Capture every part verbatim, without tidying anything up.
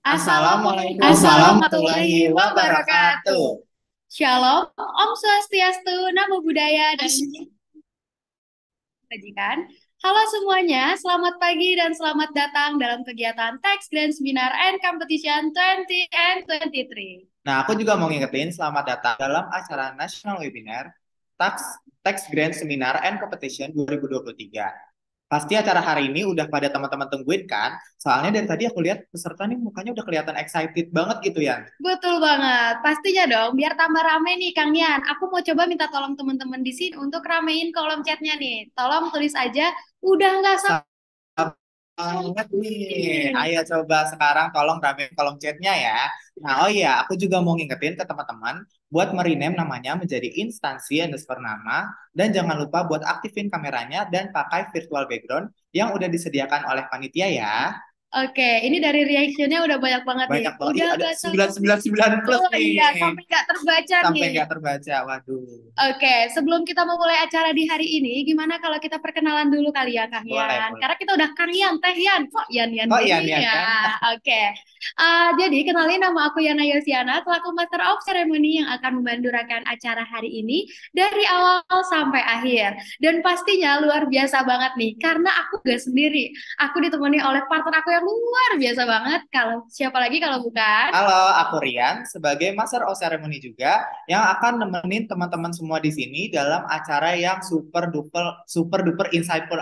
Assalamualaikum Assalamualaikum warahmatullahi wabarakatuh. Shalom, Om Swastiastu, Namo Buddhaya, dan Kebajikan. Halo semuanya, selamat pagi dan selamat datang dalam kegiatan Tax Grand Seminar and Competition dua puluh and dua puluh tiga. Nah, aku juga mau ngingetin selamat datang dalam acara National Webinar Tax Tax Grand Seminar and Competition dua ribu dua puluh tiga. Pasti acara hari ini udah pada teman-teman tungguin kan? Soalnya dari tadi aku lihat peserta nih mukanya udah kelihatan excited banget gitu ya. Betul banget, pastinya dong, biar tambah rame nih Kang Yan. Aku mau coba minta tolong teman-teman di sini untuk ramein kolom chatnya nih. Tolong tulis aja, udah nggak Banget nih. Ayo coba sekarang tolong ramein kolom chatnya ya. Nah, oh iya, aku juga mau ngingetin ke teman-teman buat merename namanya menjadi instansi underscore nama dan jangan lupa buat aktifin kameranya dan pakai virtual background yang udah disediakan oleh panitia ya. Oke, ini dari reactionnya udah banyak banget nih. Banyak banget. Ih, Udah ada gak sembilan sanggup. sembilan sembilan plus Oh iya, nih. sampai gak terbaca Sampai nih. nggak terbaca. Waduh. Oke, sebelum kita memulai acara di hari ini, gimana kalau kita perkenalan dulu kali ya, Kang Boleh, Yan? boleh. Karena kita udah Kang Yan, Teh Yan, kok Yan Yan Oh iya gini nih ya? kan. Oke, Eh, jadi kenalin nama aku Yana Yosiana, selaku Master of Ceremony yang akan memandurakan acara hari ini dari awal sampai akhir. Dan pastinya luar biasa banget nih, karena aku gak sendiri. Aku ditemani oleh partner aku yang luar biasa banget. Kalau siapa lagi kalau bukan? Halo, aku Rian sebagai Master of Ceremony juga yang akan nemenin teman-teman semua di sini dalam acara yang super duper super duper insightful.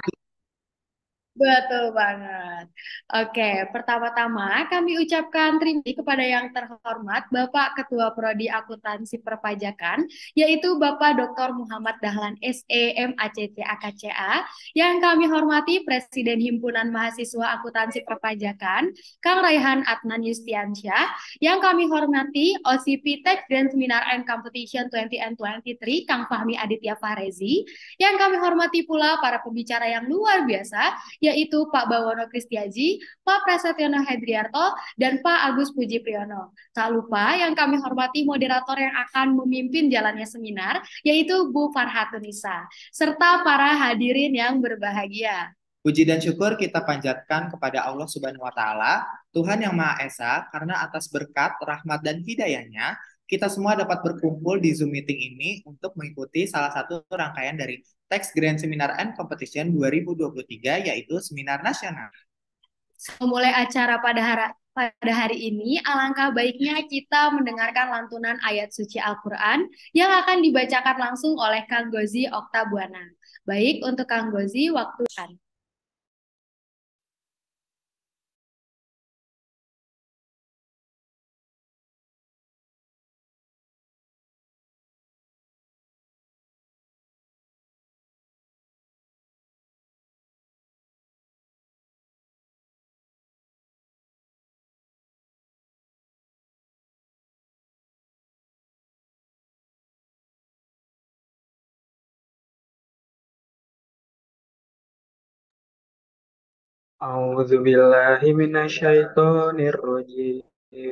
Betul banget. Oke, pertama-tama kami ucapkan terima kasih kepada yang terhormat Bapak Ketua Prodi Akuntansi Perpajakan, yaitu Bapak Doktor Muhammad Dahlan S E M A C C A K C A, yang kami hormati Presiden Himpunan Mahasiswa Akuntansi Perpajakan, Kang Raihan Adnan Yustiansyah, yang kami hormati O C P Tech Grand Seminar and Competition dua puluh and dua puluh tiga, Kang Fahmi Aditya Farezi, yang kami hormati pula para pembicara yang luar biasa, yaitu Pak Bawono Kristiaji, Pak Prasetyono Hedriarto, dan Pak Agus Puji Priyono. Tak lupa yang kami hormati moderator yang akan memimpin jalannya seminar, yaitu Bu Farhatunisa, serta para hadirin yang berbahagia. Puji dan syukur kita panjatkan kepada Allah Subhanahu wa taala, Tuhan yang Maha Esa, karena atas berkat, rahmat dan hidayahnya, kita semua dapat berkumpul di Zoom meeting ini untuk mengikuti salah satu rangkaian dari Tax Grand Seminar and Competition dua ribu dua puluh tiga yaitu seminar nasional. Memulai acara pada hari pada hari ini, alangkah baiknya kita mendengarkan lantunan ayat suci Al-Quran yang akan dibacakan langsung oleh Kang Gozi Oktabuana. Baik, untuk Kang Gozi, waktu kan. A'udzu billahi minasyaitonir rajim.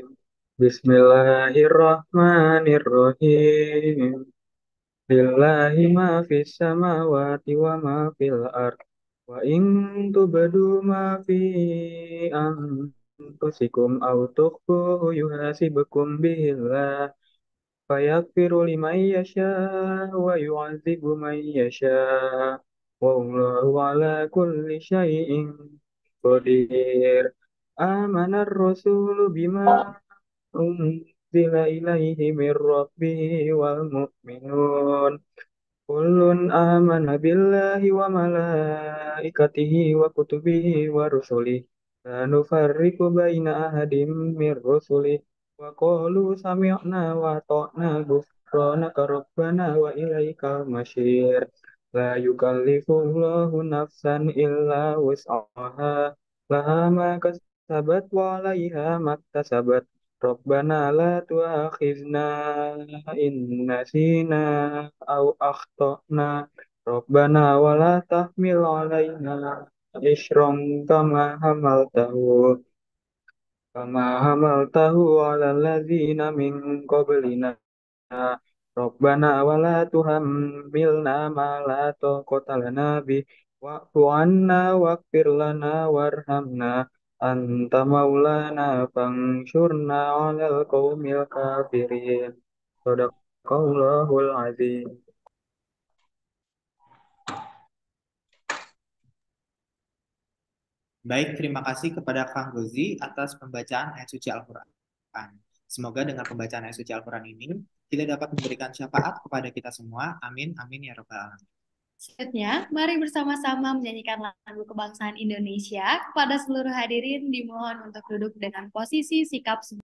Bismillahirrahmanirrahim. Lillahi ma fis samawati wa ma fil ard. Wa in tubdu ma fi anfusikum aw tukhfuhu yuhasibukum bihillah. Fayaghfiru liman yasha wa yu'adzibu man yasha. Wallahu ala kulli syai'in qadir. Amanar rasulu bima unzila ilaihi mir rabbihi wal mu'minun. Kullun amana billahi wa malaikatihi wa kutubihi wa rusulihi. La nufarriqu baina ahadim mir rusulihi. Wa qalu sami'na wa ata'na ghufranaka rabbana wa ilaikal masyir. La yukallifullahu nafsan illa wus'aha. Laha ma kasabat wa 'alaiha maktasabat. Rabbana la tu'akhizna in nasina aw akhtana. Rabbana wa la tahmil 'alaina isran kama hamaltahu kama hamaltahu 'alal ladzina min qablina. Rabbana wa la tuhammilna ma la taqata lana bih wa'fu 'anna waghfir lana warhamna anta maulana fansurna 'alal qaumil kafirin. Shadaqallahul azim. Baik, terima kasih kepada Kang Gozi atas pembacaan ayat suci Al-Quran. Semoga dengan pembacaan ayat suci Al-Quran ini, kita dapat memberikan syafaat kepada kita semua. Amin, amin ya Rabbal Alamin. Selanjutnya, mari bersama-sama menyanyikan lagu kebangsaan Indonesia. Kepada seluruh hadirin dimohon untuk duduk dengan posisi sikap semula.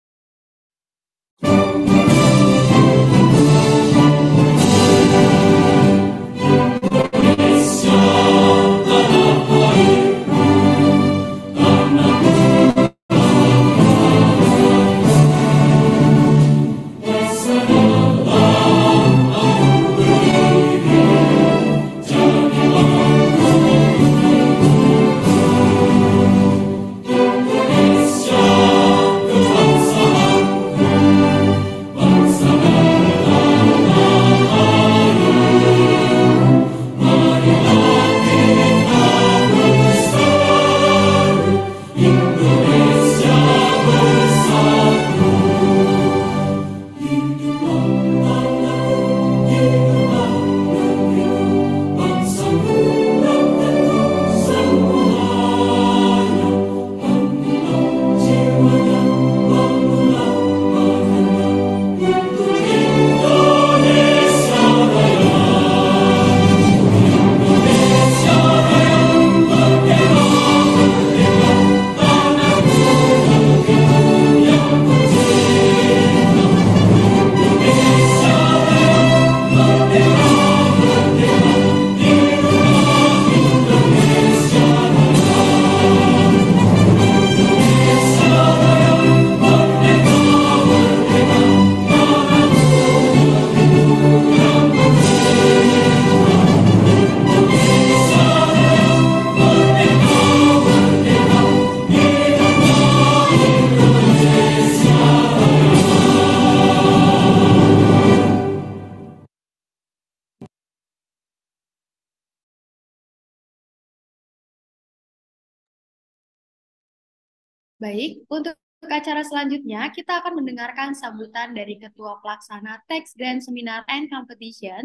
Baik, untuk acara selanjutnya kita akan mendengarkan sambutan dari Ketua Pelaksana Tax Grand Seminar and Competition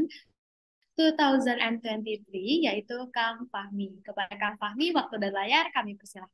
dua ribu dua puluh tiga, yaitu Kang Fahmi. Kepada Kang Fahmi, waktu dan layar kami persilahkan.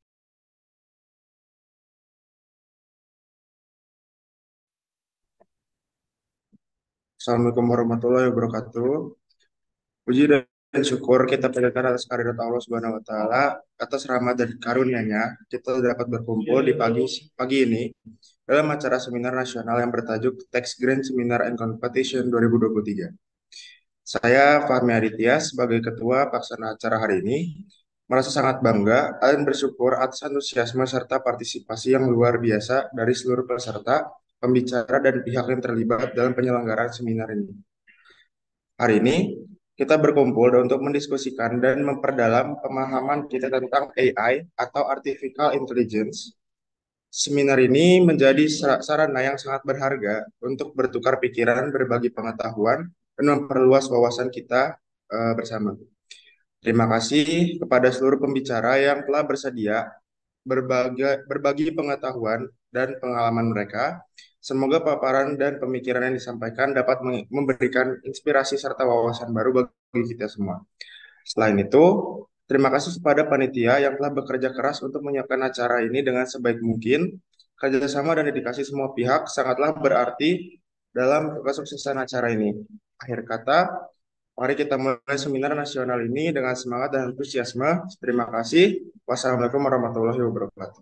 Assalamualaikum warahmatullahi wabarakatuh. Puji dan syukur kita panjatkan atas kehadirat Allah Subhanahu wa taala, atas rahmat dan karunia-Nya kita dapat berkumpul di pagi pagi ini dalam acara seminar nasional yang bertajuk Tax Grand Seminar and Competition dua ribu dua puluh tiga. Saya Fahmi Aditya sebagai ketua pelaksana acara hari ini merasa sangat bangga dan bersyukur atas antusiasme serta partisipasi yang luar biasa dari seluruh peserta, pembicara dan pihak yang terlibat dalam penyelenggaraan seminar ini. Hari ini kita berkumpul untuk mendiskusikan dan memperdalam pemahaman kita tentang A I atau Artificial Intelligence. Seminar ini menjadi sarana yang sangat berharga untuk bertukar pikiran, berbagi pengetahuan, dan memperluas wawasan kita uh, bersama. Terima kasih kepada seluruh pembicara yang telah bersedia berbagi, berbagi pengetahuan dan pengalaman mereka. Semoga paparan dan pemikiran yang disampaikan dapat memberikan inspirasi serta wawasan baru bagi kita semua. Selain itu, terima kasih kepada panitia yang telah bekerja keras untuk menyiapkan acara ini dengan sebaik mungkin. Kerjasama dan dedikasi semua pihak sangatlah berarti dalam kesuksesan acara ini. Akhir kata, mari kita mulai seminar nasional ini dengan semangat dan antusiasme. Terima kasih. Wassalamualaikum warahmatullahi wabarakatuh.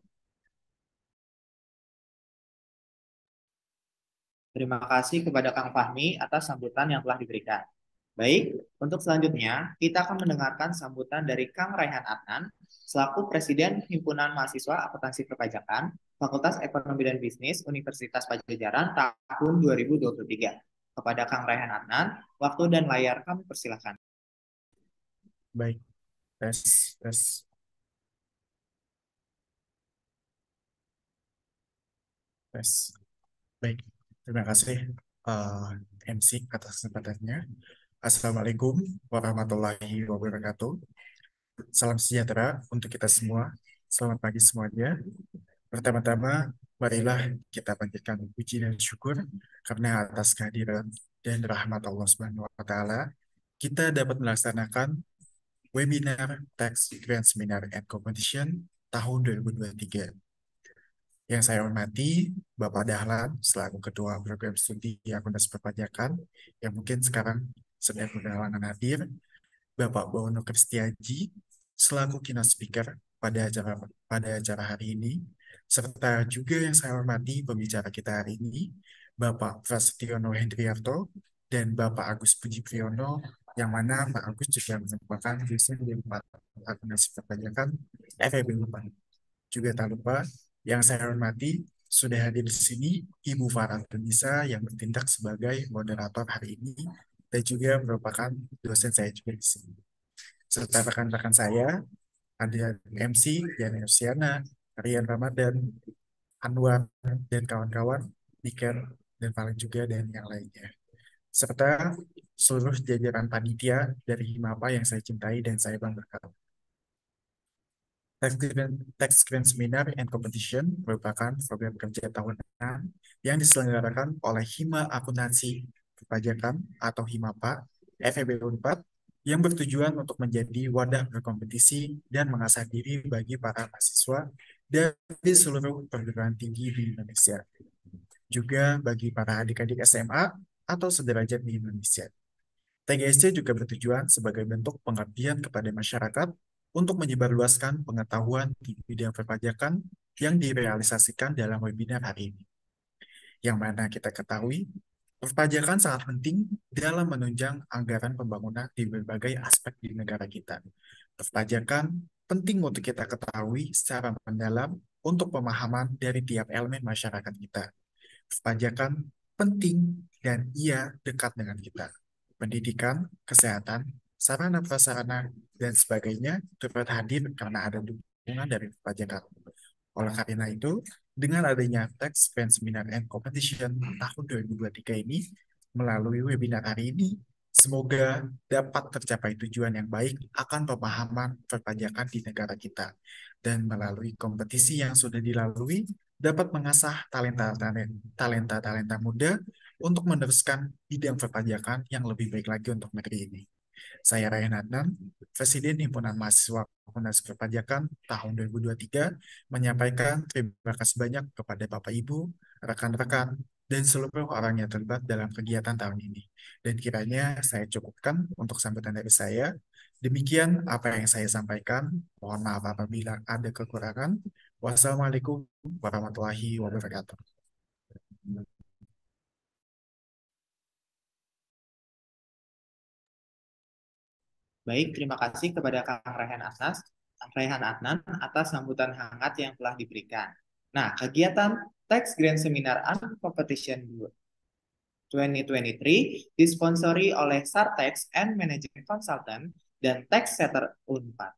Terima kasih kepada Kang Fahmi atas sambutan yang telah diberikan. Baik, untuk selanjutnya kita akan mendengarkan sambutan dari Kang Raihan Adnan selaku Presiden Himpunan Mahasiswa Akuntansi Perpajakan Fakultas Ekonomi dan Bisnis Universitas Padjadjaran tahun dua ribu dua puluh tiga. Kepada Kang Raihan Adnan, waktu dan layar kami persilahkan. Baik, tes, tes. Tes. Baik, terima kasih uh, M C atas kesempatannya. Assalamualaikum warahmatullahi wabarakatuh. Salam sejahtera untuk kita semua. selamat pagi semuanya. Pertama-tama, marilah kita panjatkan puji dan syukur karena atas kehadiran dan rahmat Allah Subhanahu wa Ta'ala, kita dapat melaksanakan webinar Tax Grand Seminar and Competition tahun dua ribu dua puluh tiga. Yang saya hormati Bapak Dahlan selaku Ketua Program Studi Akuntansi Perpajakan yang mungkin sekarang sedang berhalangan hadir, Bapak Bowono Kristiaji selaku keynote speaker pada acara pada acara hari ini, serta juga yang saya hormati pembicara kita hari ini, Bapak Prasetyono Hendriarto dan Bapak Agus Puji Priyono, yang mana Pak Agus juga merupakan dosen di Akuntansi Perpajakan F E B Unpad. Juga tak lupa yang saya hormati sudah hadir di sini Ibu Farah Tunisa yang bertindak sebagai moderator hari ini dan juga merupakan dosen saya juga di sini. Serta rekan-rekan saya, ada M C, Yana Yusiana, Rian Ramadan, Anwar, dan kawan-kawan, Niken, dan paling juga dan yang lainnya. Serta seluruh jajaran panitia dari Himapa yang saya cintai dan saya banggakan. Tax Grand, Tax Grand Seminar and Competition merupakan program kerja tahunan yang diselenggarakan oleh Hima Akuntansi Perpajakan atau Himapa F E B Unpad yang bertujuan untuk menjadi wadah berkompetisi dan mengasah diri bagi para mahasiswa dari seluruh perguruan tinggi di Indonesia. Juga bagi para adik-adik S M A atau sederajat di Indonesia. T G S C juga bertujuan sebagai bentuk pengabdian kepada masyarakat untuk menyebarluaskan pengetahuan di bidang perpajakan yang direalisasikan dalam webinar hari ini. Yang mana kita ketahui, perpajakan sangat penting dalam menunjang anggaran pembangunan di berbagai aspek di negara kita. Perpajakan penting untuk kita ketahui secara mendalam untuk pemahaman dari tiap elemen masyarakat kita. Perpajakan penting dan ia dekat dengan kita. Pendidikan, kesehatan, sarana prasarana, dan sebagainya turut hadir karena ada dukungan dari perpajakan. Oleh karena itu, dengan adanya Tax Grand Seminar and Competition tahun dua ribu dua puluh tiga ini, melalui webinar hari ini, semoga dapat tercapai tujuan yang baik akan pemahaman perpajakan di negara kita. Dan melalui kompetisi yang sudah dilalui, dapat mengasah talenta-talenta muda untuk meneruskan bidang perpajakan yang lebih baik lagi untuk negeri ini. Saya Ryan Adnan, Presiden Himpunan Mahasiswa Akuntansi Perpajakan tahun dua ribu dua puluh tiga, menyampaikan terima kasih banyak kepada Bapak Ibu, rekan-rekan, dan seluruh orang yang terlibat dalam kegiatan tahun ini. Dan kiranya saya cukupkan untuk sambutan dari saya. Demikian apa yang saya sampaikan. Mohon maaf apabila ada kekurangan. Wassalamualaikum warahmatullahi wabarakatuh. Baik, terima kasih kepada Kang Rehan Atas, Rehan Adnan atas sambutan hangat yang telah diberikan. Nah, kegiatan Tax Grand Seminar and Competition dua ribu dua puluh tiga disponsori oleh Sartex and Management Consultant dan Tax Setter Unpad.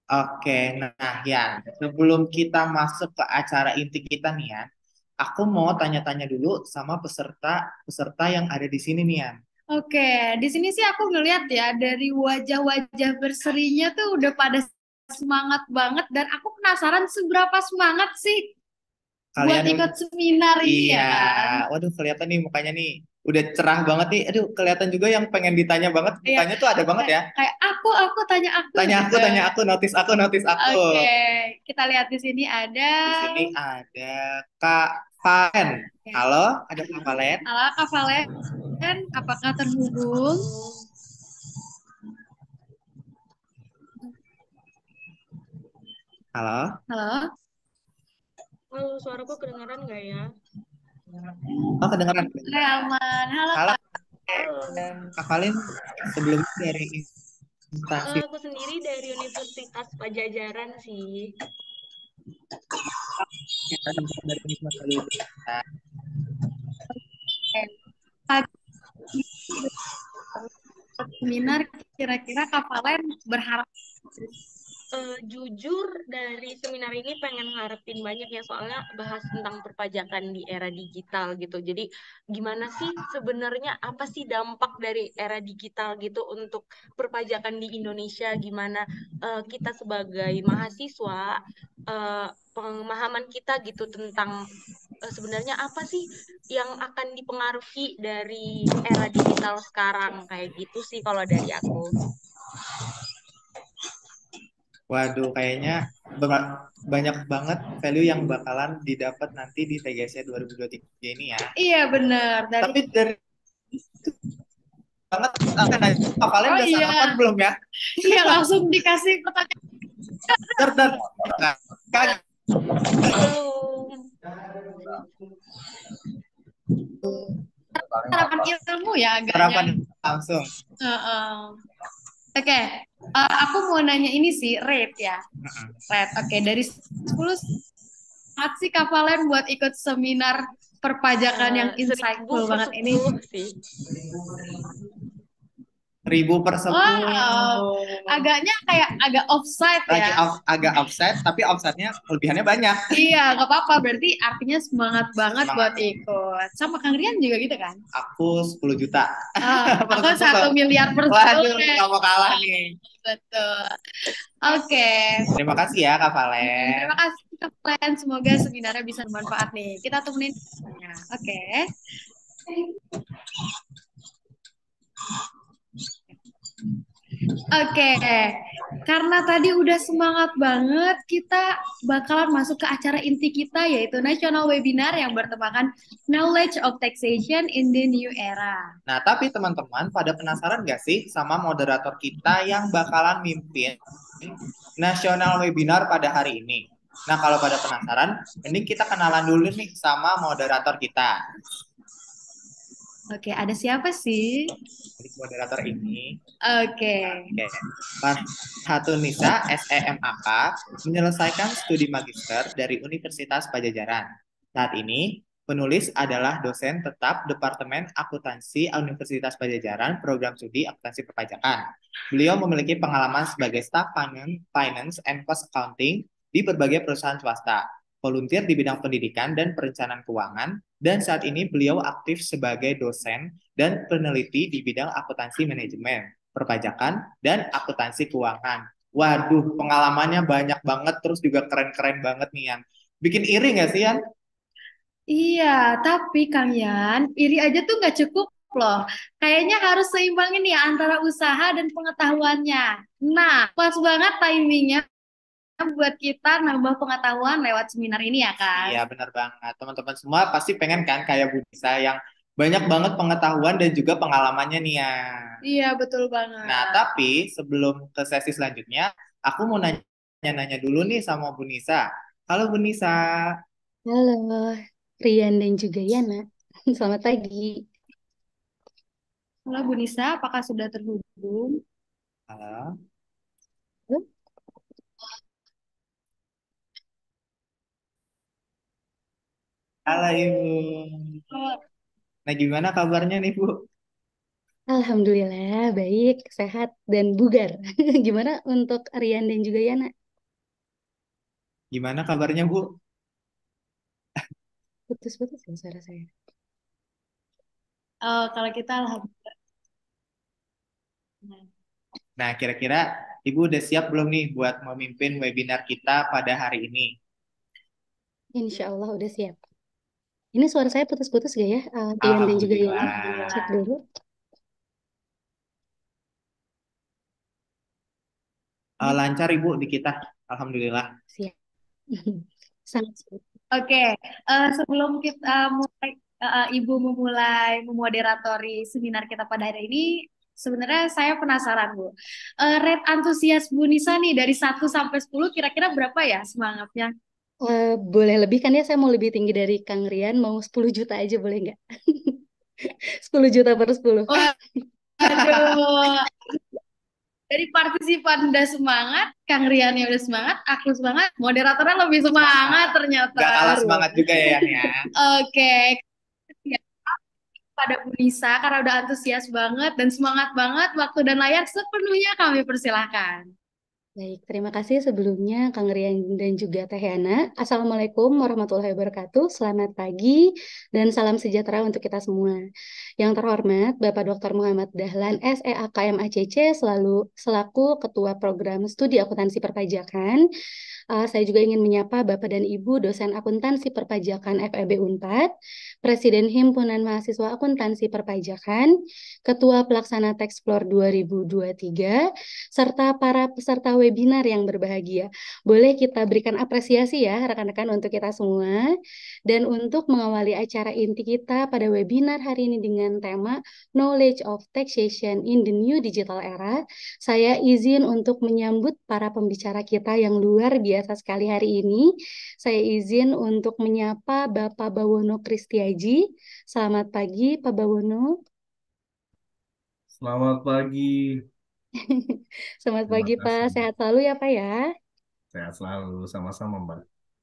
Oke, nah Yan, sebelum kita masuk ke acara inti kita nih Yan, aku mau tanya-tanya dulu sama peserta-peserta yang ada di sini nih Yan. Oke, di sini sih aku ngeliat ya dari wajah-wajah berserinya tuh udah pada semangat banget dan aku penasaran seberapa semangat sih buat Kalian ikut seminar ini iya, ya kan? waduh kelihatan nih mukanya nih udah cerah banget nih. Aduh, kelihatan juga yang pengen ditanya banget. Iya, Mukanya tuh ada banget kayak, ya. kayak aku, aku tanya aku Tanya aku, gitu. tanya aku, notice aku, notice aku. Oke, kita lihat di sini ada. Di sini ada Kak Valen. Oke. Halo, ada Kak Valen. Halo Kak Valen, apakah terhubung? Halo. Halo. Halo, suaraku kedengaran nggak ya? Oh, kedengeran. Oke, aman. Halo Halo, Kak. Halo. Kak Valen. Sebelumnya dari instansi Eh, aku sendiri dari Universitas Pajajaran sih. kita dari Universitas Pajajaran. Oke. Pagi seminar kira-kira Kak Valen berharap Eh, jujur dari seminar ini pengen ngarepin banyak ya, soalnya bahas tentang perpajakan di era digital gitu. Jadi gimana sih sebenarnya, apa sih dampak dari era digital gitu untuk perpajakan di Indonesia? Gimana eh, kita sebagai mahasiswa, eh, pemahaman kita gitu tentang eh, sebenarnya apa sih yang akan dipengaruhi dari era digital sekarang, kayak gitu sih kalau dari aku. Waduh, kayaknya ba- banyak banget value yang bakalan didapat nanti di T G C dua ribu dua puluh tiga ini ya. Iya benar dari Tapi dari itu banget akan nanya, Kak Valen Oh udah iya, sarapan belum ya? iya langsung dikasih pertanyaan. Dar, dar. Nah, Kak, Belum. Harapan ilmu ya agaknya. sarapan langsung. Heeh. Oke, eh, aku mau nanya ini sih rate ya, Mm-mm. rate. Oke, dari sepuluh saat sih Kak Valen buat ikut seminar perpajakan yang Eh, seribu insightful per banget ini. sepuluh sih. Ribu per sepuluh. Wow, agaknya kayak agak offside Lagi ya. off- agak offset, tapi offsetnya kelebihannya banyak. Iya, nggak apa-apa. Berarti artinya semangat banget Semangat. buat ikut. Sama Kang Rian juga gitu kan? Aku sepuluh juta. Ah, Per aku satu sepuluh. miliar per Waduh, sepuluh. nggak mau kalah nih. Betul. Oke. Terima kasih ya Kak Hmm, Valen. terima kasih Kak Valen. Semoga seminarnya bisa bermanfaat nih. Kita temenin. Ya, oke. Oke, karena tadi udah semangat banget, kita bakalan masuk ke acara inti kita yaitu National Webinar yang bertemakan Knowledge of Taxation in the New Era. Nah, tapi teman-teman pada penasaran gak sih sama moderator kita yang bakalan mimpin nasional webinar pada hari ini? Nah, kalau pada penasaran, mending kita kenalan dulu nih sama moderator kita. Oke, ada siapa sih? Jadi moderator ini, Oke. oke, Farhatunisa, S E M A K, menyelesaikan studi magister dari Universitas Pajajaran. Saat ini, penulis adalah dosen tetap Departemen Akuntansi Universitas Pajajaran, Program Studi Akuntansi Perpajakan. Beliau memiliki pengalaman sebagai staf finance, finance and cost accounting di berbagai perusahaan swasta, volunteer di bidang pendidikan dan perencanaan keuangan, dan saat ini beliau aktif sebagai dosen dan peneliti di bidang akuntansi manajemen, perpajakan, dan akuntansi keuangan. Waduh, pengalamannya banyak banget, terus juga keren-keren banget nih, Yan. Bikin iri nggak sih, Yan? Iya, tapi Kang Yan, iri aja tuh nggak cukup loh. Kayaknya harus seimbangin ya antara usaha dan pengetahuannya. Nah, pas banget timingnya buat kita nambah pengetahuan lewat seminar ini ya kan? Iya, benar banget. Teman-teman semua pasti pengen kan kayak Bu Nisa yang banyak banget pengetahuan dan juga pengalamannya nih ya. Iya, betul banget. Nah, tapi sebelum ke sesi selanjutnya, aku mau nanya-nanya dulu nih sama Bu Nisa. Halo Bu Nisa. Halo, Rian dan juga Yana. Selamat pagi. Halo Bu Nisa, apakah sudah terhubung? Halo. Halo Ibu. Nah, gimana kabarnya nih Bu? Alhamdulillah, baik, sehat, dan bugar. Gimana untuk Rian dan juga Yana? Gimana kabarnya, Bu? Putus-putus ya suara saya. Eh, kalau kita alhamdulillah. Nah, kira-kira Ibu udah siap belum nih buat memimpin webinar kita pada hari ini? Insya Allah udah siap. Ini suara saya putus-putus gak ya? Uh, Rian dan juga Yana. Alhamdulillah. Cek dulu. Eh, lancar Ibu di kita. Alhamdulillah. Siap. Sangat siap. Oke, eh, sebelum kita mulai, eh, Ibu memulai memoderatori seminar kita pada hari ini, sebenarnya saya penasaran, Bu. Eh, rate antusias Bu Nisa nih dari satu sampai sepuluh kira-kira berapa ya semangatnya? Uh, boleh lebih kan ya? Saya mau lebih tinggi dari Kang Rian. Mau sepuluh juta aja boleh nggak? sepuluh juta per sepuluh. Waduh, dari partisipan udah semangat, Kang Rian yang udah semangat, aku semangat, moderatornya lebih semangat ternyata. Gak kalah semangat juga ya, Yan ya. Oke, ya, pada Bu Nisa karena udah antusias banget dan semangat banget, waktu dan layar sepenuhnya kami persilahkan. Baik, terima kasih sebelumnya Kang Rian dan juga Teh Yana. Assalamualaikum warahmatullahi wabarakatuh. Selamat pagi dan salam sejahtera untuk kita semua. Yang terhormat Bapak Doktor Muhammad Dahlan S E A K M A C C selalu selaku Ketua Program Studi Akuntansi Perpajakan. Uh, saya juga ingin menyapa Bapak dan Ibu dosen akuntansi perpajakan F E B Unpad, Presiden Himpunan Mahasiswa Akuntansi Perpajakan, Ketua Pelaksana Taxplore dua ribu dua puluh tiga, serta para peserta webinar yang berbahagia. Boleh kita berikan apresiasi ya rekan-rekan untuk kita semua. Dan untuk mengawali acara inti kita pada webinar hari ini dengan tema Knowledge of Taxation in the New Digital Era, saya izin untuk menyambut para pembicara kita yang luar biasa sekali hari ini. Saya izin untuk menyapa Bapak Bawono Kristiaji. Selamat pagi, Pak Bawono. Selamat pagi. Selamat Terima pagi, Pak. kasih. Sehat selalu ya, Pak ya. Sehat selalu, sama-sama, Mbak.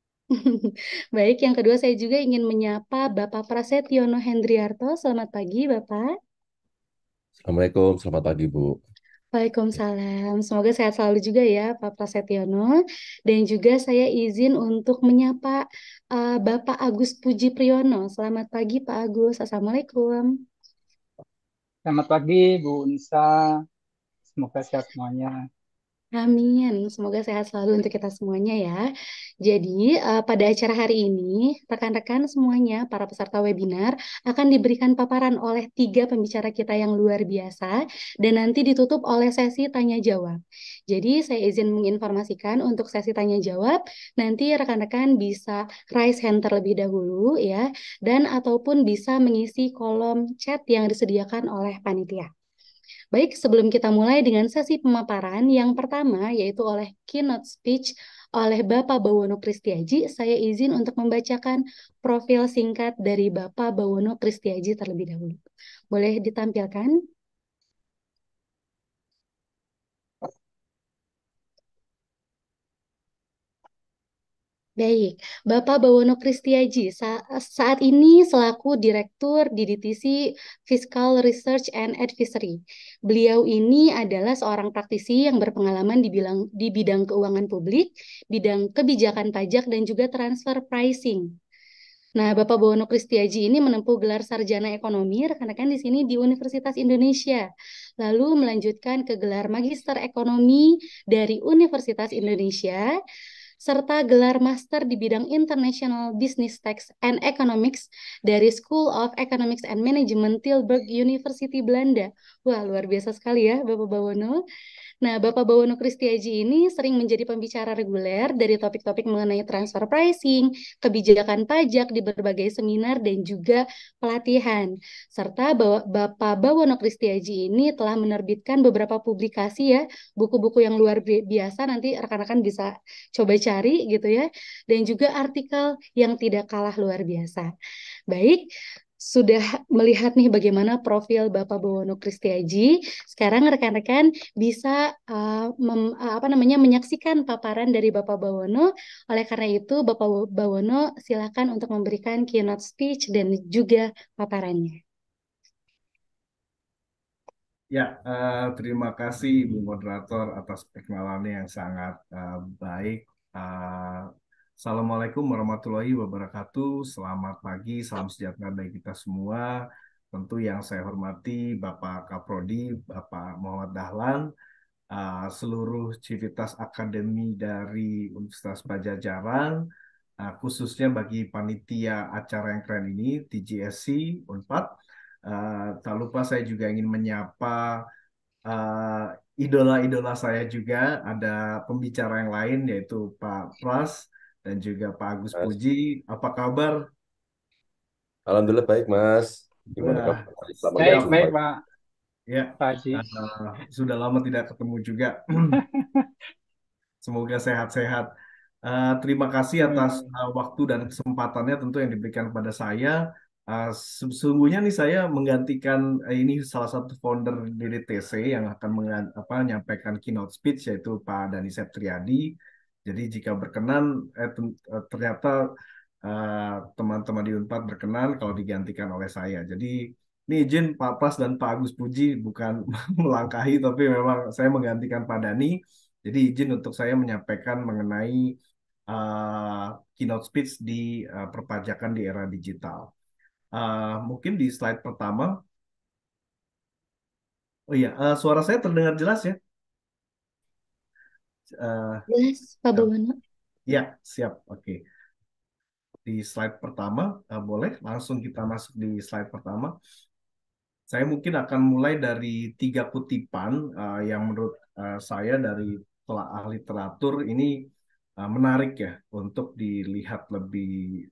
Baik, yang kedua saya juga ingin menyapa Bapak Prasetyono Hendriarto. Selamat pagi, Bapak. Assalamualaikum, selamat pagi Bu. Waalaikumsalam. Semoga sehat selalu juga ya Pak Prasetyono. Dan juga saya izin untuk menyapa uh, Bapak Agus Puji Priyono. Selamat pagi Pak Agus. Assalamualaikum. Selamat pagi Bu Nisa. Semoga sehat semuanya. Amin. Semoga sehat selalu untuk kita semuanya ya. Jadi, uh, pada acara hari ini, rekan-rekan semuanya, para peserta webinar, akan diberikan paparan oleh tiga pembicara kita yang luar biasa, dan nanti ditutup oleh sesi tanya-jawab. Jadi, saya izin menginformasikan untuk sesi tanya-jawab, nanti rekan-rekan bisa raise hand terlebih dahulu ya, dan ataupun bisa mengisi kolom chat yang disediakan oleh panitia. Baik, sebelum kita mulai dengan sesi pemaparan, yang pertama yaitu oleh keynote speech oleh Bapak Bawono Kristiaji, saya izin untuk membacakan profil singkat dari Bapak Bawono Kristiaji terlebih dahulu. Boleh ditampilkan? Baik, Bapak Bawono Kristiaji sa saat ini selaku Direktur di D T C Fiscal Research and Advisory. Beliau ini adalah seorang praktisi yang berpengalaman di bidang, di bidang keuangan publik, bidang kebijakan pajak, dan juga transfer pricing. Nah, Bapak Bawono Kristiaji ini menempuh gelar sarjana ekonomi, rekan-rekan di sini di Universitas Indonesia. Lalu melanjutkan ke gelar magister ekonomi dari Universitas Indonesia, serta gelar master di bidang International Business Tax and Economics dari School of Economics and Management Tilburg University Belanda. Wah, luar biasa sekali ya Bapak Bawono. Nah, Bapak Bawono Kristiaji ini sering menjadi pembicara reguler dari topik-topik mengenai transfer pricing, kebijakan pajak di berbagai seminar dan juga pelatihan. Serta Bapak Bawono Kristiaji ini telah menerbitkan beberapa publikasi ya, buku-buku yang luar biasa, nanti rekan-rekan bisa coba cari gitu ya, dan juga artikel yang tidak kalah luar biasa. Baik, sudah melihat nih bagaimana profil Bapak Bawono Kristiaji. Sekarang rekan-rekan bisa uh, mem, uh, apa namanya menyaksikan paparan dari Bapak Bawono. Oleh karena itu, Bapak Bawono silakan untuk memberikan keynote speech dan juga paparannya. Ya, uh, terima kasih Ibu Moderator atas perkenalannya yang sangat uh, baik. Uh, Assalamualaikum warahmatullahi wabarakatuh. Selamat pagi, salam sejahtera bagi kita semua. Tentu yang saya hormati Bapak Kaprodi, Bapak Muhammad Dahlan, uh, seluruh Civitas Akademi dari Universitas Pajajaran, uh, khususnya bagi panitia acara yang keren ini, T G S C Unpad. Uh, tak lupa saya juga ingin menyapa uh, idola-idola saya juga, ada pembicara yang lain yaitu Pak Pras dan juga Pak Agus Mas. Puji. Apa kabar? Alhamdulillah baik, Mas. Gimana Wah, kabar? Selamat Baik, siap. baik berjumpa. Pak Ya, Pak Haji. uh, sudah lama tidak ketemu juga. Semoga sehat-sehat. Uh, terima kasih atas Hmm. uh, waktu dan kesempatannya tentu yang diberikan kepada saya. Uh, sesungguhnya nih saya menggantikan uh, ini salah satu founder D D T C yang akan mengan- apa, menyampaikan keynote speech yaitu Pak Dani Septriadi. Jadi jika berkenan, eh, ten- eh, ternyata uh, teman-teman di Unpad berkenan kalau digantikan oleh saya. Jadi ini izin Pak Pras dan Pak Agus Puji bukan melangkahi, tapi memang saya menggantikan Pak Dani. Jadi izin untuk saya menyampaikan mengenai uh, keynote speech di uh, perpajakan di era digital. Uh, mungkin di slide pertama. Oh iya, uh, suara saya terdengar jelas ya? Uh, Jelas, Pak ya, Bawono. ya, siap. Oke. Di slide pertama, uh, boleh langsung kita masuk di slide pertama. Saya mungkin akan mulai dari tiga kutipan uh, yang menurut uh, saya dari telah ahli literatur ini uh, menarik ya untuk dilihat lebih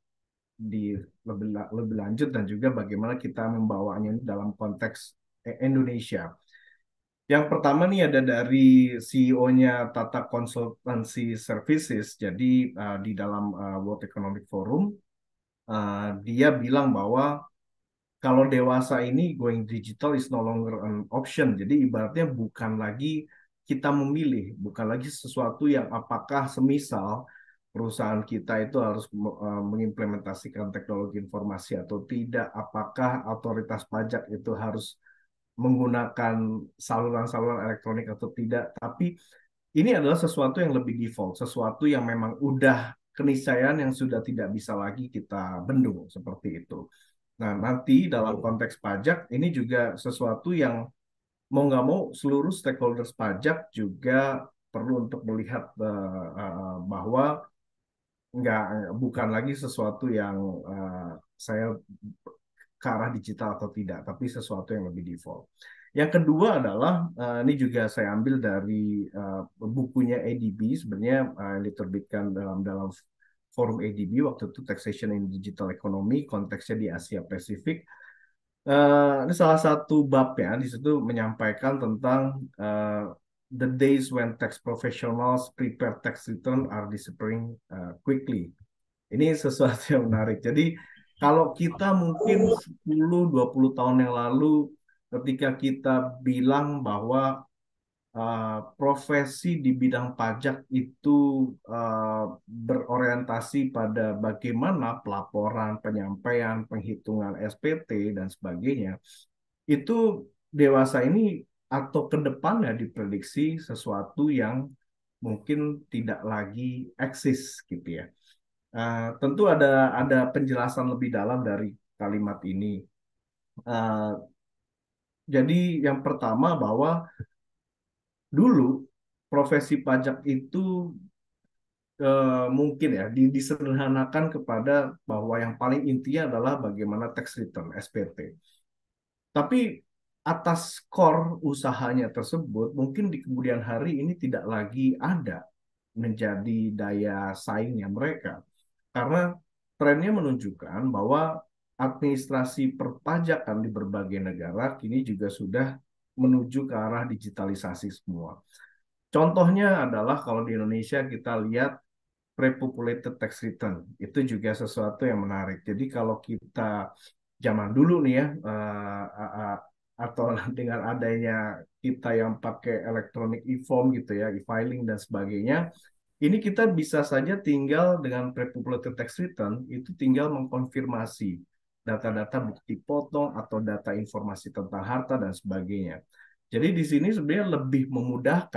di lebih lebih lanjut dan juga bagaimana kita membawanya dalam konteks Indonesia. Yang pertama nih ada dari C E O-nya Tata Consultancy Services. Jadi uh, di dalam uh, World Economic Forum uh, dia bilang bahwa kalau dewasa ini going digital is no longer an option. Jadi ibaratnya bukan lagi kita memilih, bukan lagi sesuatu yang apakah semisal perusahaan kita itu harus uh, mengimplementasikan teknologi informasi atau tidak, apakah otoritas pajak itu harus menggunakan saluran-saluran elektronik atau tidak. Tapi ini adalah sesuatu yang lebih default, sesuatu yang memang udah keniscayaan yang sudah tidak bisa lagi kita bendung seperti itu. Nah, nanti dalam konteks pajak ini juga sesuatu yang mau nggak mau seluruh stakeholders pajak juga perlu untuk melihat uh, uh, bahwa nggak bukan lagi sesuatu yang uh, saya ke arah digital atau tidak, tapi sesuatu yang lebih default. Yang kedua adalah uh, ini juga saya ambil dari uh, bukunya A D B sebenarnya uh, yang diterbitkan dalam dalam forum A D B waktu itu Taxation in Digital Economy, konteksnya di Asia Pasifik. Uh, ini salah satu bab ya, di situ menyampaikan tentang uh, the days when tax professionals prepare tax return are disappearing uh, quickly. Ini sesuatu yang menarik. Jadi kalau kita mungkin sepuluh dua puluh tahun yang lalu ketika kita bilang bahwa uh, profesi di bidang pajak itu uh, berorientasi pada bagaimana pelaporan, penyampaian, penghitungan S P T dan sebagainya, itu dewasa ini atau ke depannya diprediksi sesuatu yang mungkin tidak lagi eksis gitu ya. Uh, tentu ada ada penjelasan lebih dalam dari kalimat ini. Uh, jadi yang pertama bahwa dulu profesi pajak itu uh, mungkin ya disederhanakan kepada bahwa yang paling intinya adalah bagaimana tax return S P T. Tapi atas core usahanya tersebut mungkin di kemudian hari ini tidak lagi ada menjadi daya saingnya mereka. Karena trennya menunjukkan bahwa administrasi perpajakan di berbagai negara kini juga sudah menuju ke arah digitalisasi semua. Contohnya adalah kalau di Indonesia kita lihat pre-populated tax return. Itu juga sesuatu yang menarik. Jadi kalau kita zaman dulu nih ya, uh, uh, atau dengan adanya kita yang pakai electronic e-form gitu ya, e-filing dan sebagainya, ini kita bisa saja tinggal dengan pre-populated tax return, itu tinggal mengkonfirmasi data-data bukti potong atau data informasi tentang harta dan sebagainya. Jadi di sini sebenarnya lebih memudahkan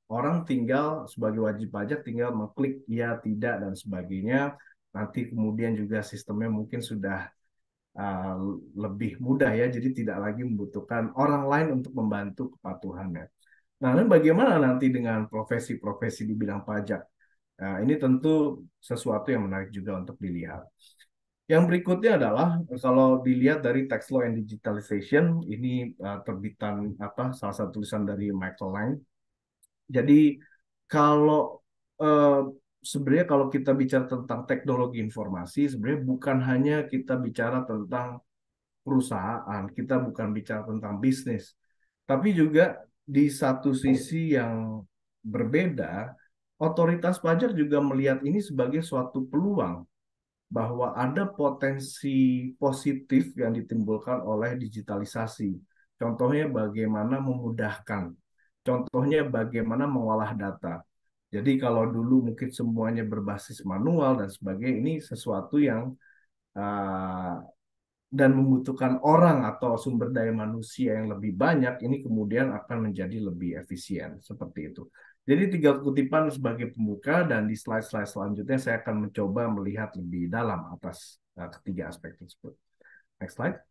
orang tinggal sebagai wajib pajak tinggal mengklik ya, tidak, dan sebagainya. Nanti kemudian juga sistemnya mungkin sudah uh, lebih mudah ya, jadi tidak lagi membutuhkan orang lain untuk membantu kepatuhannya. Nah, lalu bagaimana nanti dengan profesi-profesi di bidang pajak? Nah, ini tentu sesuatu yang menarik juga untuk dilihat. Yang berikutnya adalah kalau dilihat dari Tax Law and Digitalization, ini uh, terbitan apa salah satu tulisan dari Michael Lang. Jadi kalau uh, sebenarnya kalau kita bicara tentang teknologi informasi, sebenarnya bukan hanya kita bicara tentang perusahaan, kita bukan bicara tentang bisnis, tapi juga di satu sisi yang berbeda, otoritas pajak juga melihat ini sebagai suatu peluang bahwa ada potensi positif yang ditimbulkan oleh digitalisasi. Contohnya bagaimana memudahkan, contohnya bagaimana mengolah data. Jadi kalau dulu mungkin semuanya berbasis manual dan sebagainya, ini sesuatu yang uh, dan membutuhkan orang atau sumber daya manusia yang lebih banyak, ini kemudian akan menjadi lebih efisien, seperti itu. Jadi tiga kutipan sebagai pembuka, dan di slide-slide selanjutnya saya akan mencoba melihat lebih dalam atas uh, ketiga aspek tersebut. Next slide.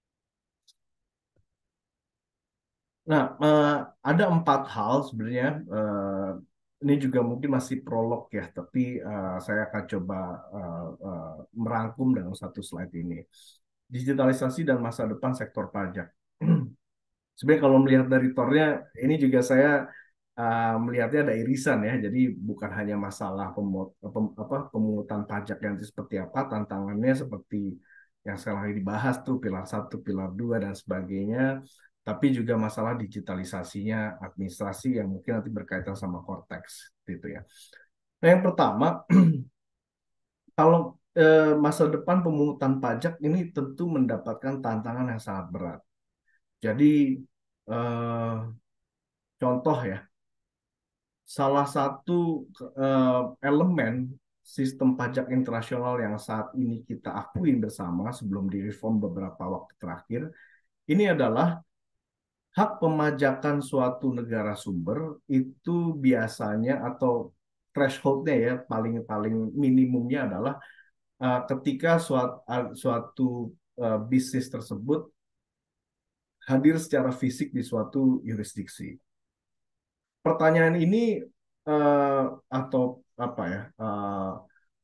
Nah, uh, ada empat hal sebenarnya. Uh, ini juga mungkin masih prolog ya, tapi uh, saya akan coba uh, uh, merangkum dalam satu slide ini. Digitalisasi dan masa depan sektor pajak. Sebenarnya kalau melihat dari tornya, ini juga saya uh, melihatnya ada irisan ya. Jadi bukan hanya masalah pemut, pem, apa, pemungutan pajak yang seperti apa, tantangannya seperti yang sekarang lagi dibahas tuh, pilar satu, pilar dua, dan sebagainya. Tapi juga masalah digitalisasinya, administrasi yang mungkin nanti berkaitan sama Cortex, gitu ya. Nah, yang pertama, kalau eh, masa depan pemungutan pajak ini tentu mendapatkan tantangan yang sangat berat. Jadi eh, contoh ya, salah satu eh, elemen sistem pajak internasional yang saat ini kita akui bersama sebelum direform beberapa waktu terakhir, ini adalah hak pemajakan suatu negara sumber itu biasanya atau thresholdnya ya, paling paling minimumnya adalah uh, ketika suatu, uh, suatu uh, bisnis tersebut hadir secara fisik di suatu yurisdiksi. Pertanyaan ini uh, atau apa ya, uh,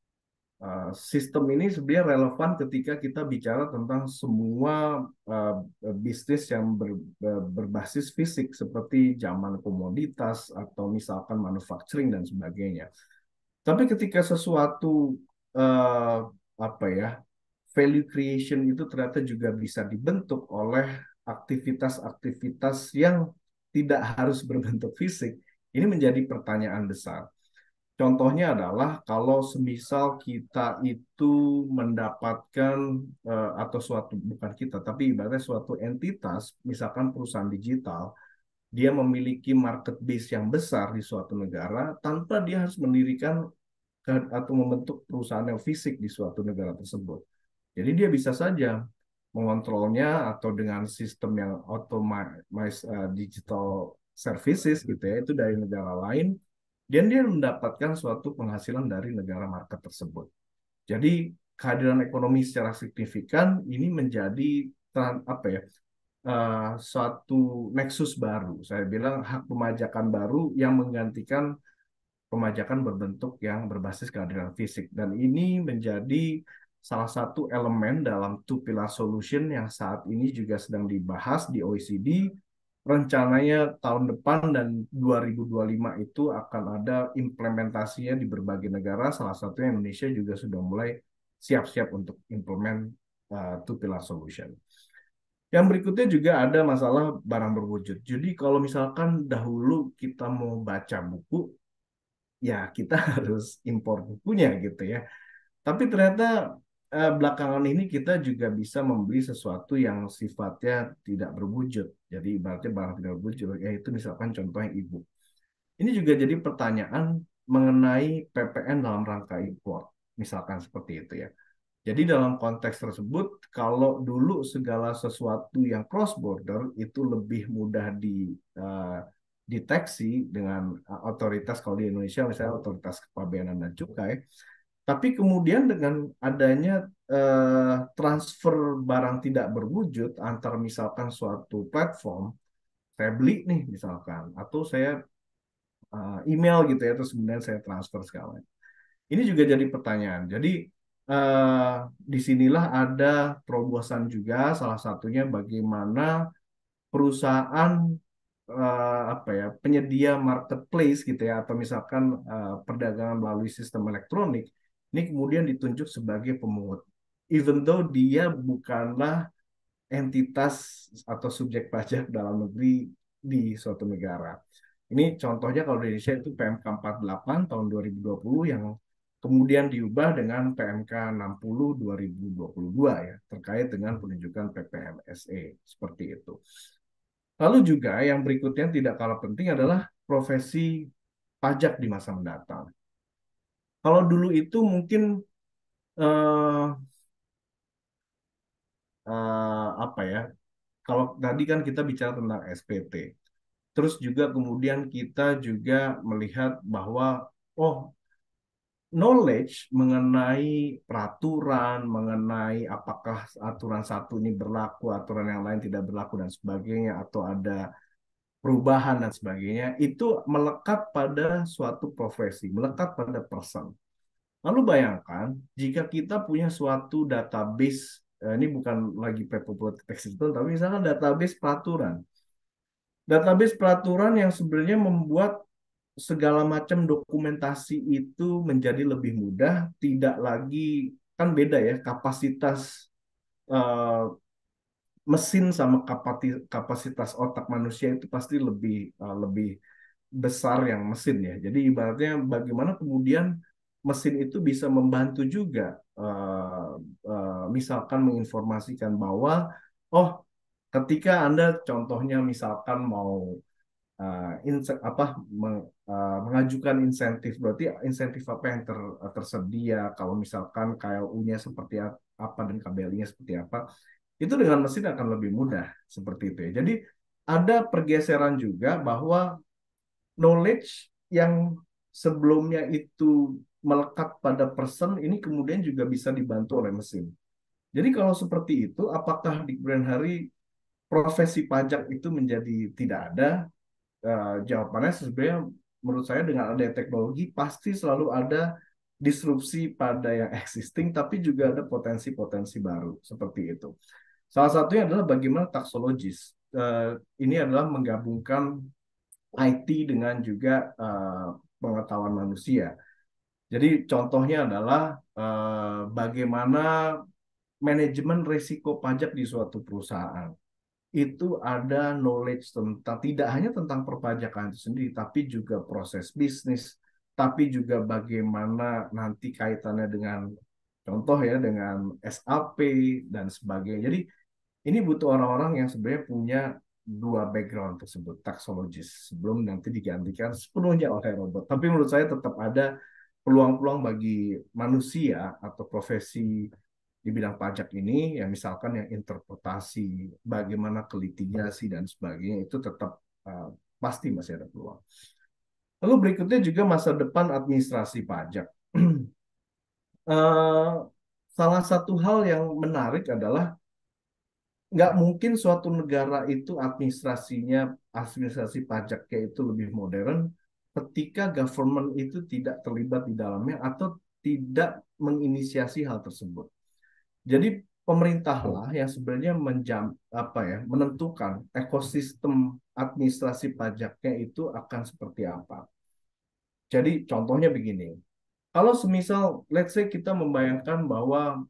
uh, sistem ini sebenarnya relevan ketika kita bicara tentang semua uh, bisnis yang ber, berbasis fisik seperti zaman komoditas atau misalkan manufacturing dan sebagainya. Tapi ketika sesuatu uh, apa ya, value creation itu ternyata juga bisa dibentuk oleh aktivitas-aktivitas yang tidak harus berbentuk fisik, ini menjadi pertanyaan besar. Contohnya adalah kalau semisal kita itu mendapatkan uh, atau suatu, bukan kita, tapi ibaratnya suatu entitas, misalkan perusahaan digital, dia memiliki market base yang besar di suatu negara tanpa dia harus mendirikan atau membentuk perusahaan yang fisik di suatu negara tersebut. Jadi dia bisa saja mengontrolnya atau dengan sistem yang otomatis uh, digital services gitu ya, itu dari negara lain, dan dia mendapatkan suatu penghasilan dari negara market tersebut. Jadi kehadiran ekonomi secara signifikan ini menjadi apa ya, uh, suatu nexus baru. Saya bilang hak pemajakan baru yang menggantikan pemajakan berbentuk yang berbasis kehadiran fisik. Dan ini menjadi salah satu elemen dalam two pillar solution yang saat ini juga sedang dibahas di O E C D. Rencananya tahun depan dan dua ribu dua puluh lima itu akan ada implementasinya di berbagai negara, salah satunya Indonesia juga sudah mulai siap-siap untuk implement uh, two pillar solution. Yang berikutnya juga ada masalah barang berwujud. Jadi kalau misalkan dahulu kita mau baca buku, ya kita harus impor bukunya gitu ya. Tapi ternyata eh, belakangan ini kita juga bisa membeli sesuatu yang sifatnya tidak berwujud. Jadi ibaratnya barang tidak berwujud, yaitu misalkan contohnya e-book. Ini juga jadi pertanyaan mengenai P P N dalam rangka impor, misalkan seperti itu ya. Jadi dalam konteks tersebut, kalau dulu segala sesuatu yang cross border itu lebih mudah di uh, deteksi dengan uh, otoritas, kalau di Indonesia misalnya otoritas kepabeanan dan cukai. Tapi kemudian dengan adanya uh, transfer barang tidak berwujud antar misalkan suatu platform, saya beli nih misalkan, atau saya uh, email gitu ya, terus kemudian saya transfer segala. Ini juga jadi pertanyaan. Jadi uh, disinilah ada terobosan juga, salah satunya bagaimana perusahaan uh, apa ya penyedia marketplace gitu ya, atau misalkan uh, perdagangan melalui sistem elektronik ini kemudian ditunjuk sebagai pemungut, even though dia bukanlah entitas atau subjek pajak dalam negeri di suatu negara. Ini contohnya kalau di Indonesia itu P M K empat puluh delapan tahun dua ribu dua puluh yang kemudian diubah dengan P M K enam puluh dua ribu dua puluh dua ya, terkait dengan penunjukan P P M S E seperti itu. Lalu juga yang berikutnya tidak kalah penting adalah profesi pajak di masa mendatang. Kalau dulu itu mungkin eh, eh, apa ya? Kalau tadi kan kita bicara tentang S P T. Terus juga kemudian kita juga melihat bahwa oh, knowledge mengenai peraturan, mengenai apakah aturan satu ini berlaku, aturan yang lain tidak berlaku dan sebagainya, atau ada perubahan dan sebagainya, itu melekat pada suatu profesi, melekat pada person. Lalu bayangkan jika kita punya suatu database, eh, ini bukan lagi people text itu, tapi misalkan database peraturan. Database peraturan yang sebenarnya membuat segala macam dokumentasi itu menjadi lebih mudah, tidak lagi, kan beda ya, kapasitas eh, mesin sama kapasitas otak manusia itu pasti lebih uh, lebih besar yang mesin ya. Jadi ibaratnya bagaimana kemudian mesin itu bisa membantu juga, uh, uh, misalkan menginformasikan bahwa oh ketika Anda contohnya misalkan mau uh, inse- apa meng- uh, mengajukan insentif, berarti insentif apa yang ter- tersedia, kalau misalkan K L U-nya seperti apa dan K B L I-nya seperti apa, itu dengan mesin akan lebih mudah seperti itu ya. Jadi ada pergeseran juga bahwa knowledge yang sebelumnya itu melekat pada person ini kemudian juga bisa dibantu oleh mesin. Jadi kalau seperti itu, apakah di kemudian hari profesi pajak itu menjadi tidak ada? Uh, jawabannya sebenarnya menurut saya dengan adanya teknologi pasti selalu ada disrupsi pada yang existing, tapi juga ada potensi-potensi baru seperti itu. Salah satunya adalah bagaimana taksologis. Uh, ini adalah menggabungkan I T dengan juga uh, pengetahuan manusia. Jadi contohnya adalah uh, bagaimana manajemen risiko pajak di suatu perusahaan. Itu ada knowledge tentang, tidak hanya tentang perpajakan itu sendiri, tapi juga proses bisnis, tapi juga bagaimana nanti kaitannya dengan, contoh ya, dengan S A P dan sebagainya. Jadi ini butuh orang-orang yang sebenarnya punya dua background tersebut, taksologis, sebelum nanti digantikan sepenuhnya oleh robot. Tapi menurut saya tetap ada peluang-peluang bagi manusia atau profesi di bidang pajak ini, ya misalkan yang interpretasi, bagaimana kelitigasi dan sebagainya, itu tetap uh, pasti masih ada peluang. Lalu berikutnya juga masa depan administrasi pajak. uh, salah satu hal yang menarik adalah nggak mungkin suatu negara itu administrasinya, administrasi pajaknya itu lebih modern ketika government itu tidak terlibat di dalamnya atau tidak menginisiasi hal tersebut. Jadi pemerintahlah yang sebenarnya menjam, apa ya, menentukan ekosistem administrasi pajaknya itu akan seperti apa. Jadi contohnya begini, kalau semisal let's say kita membayangkan bahwa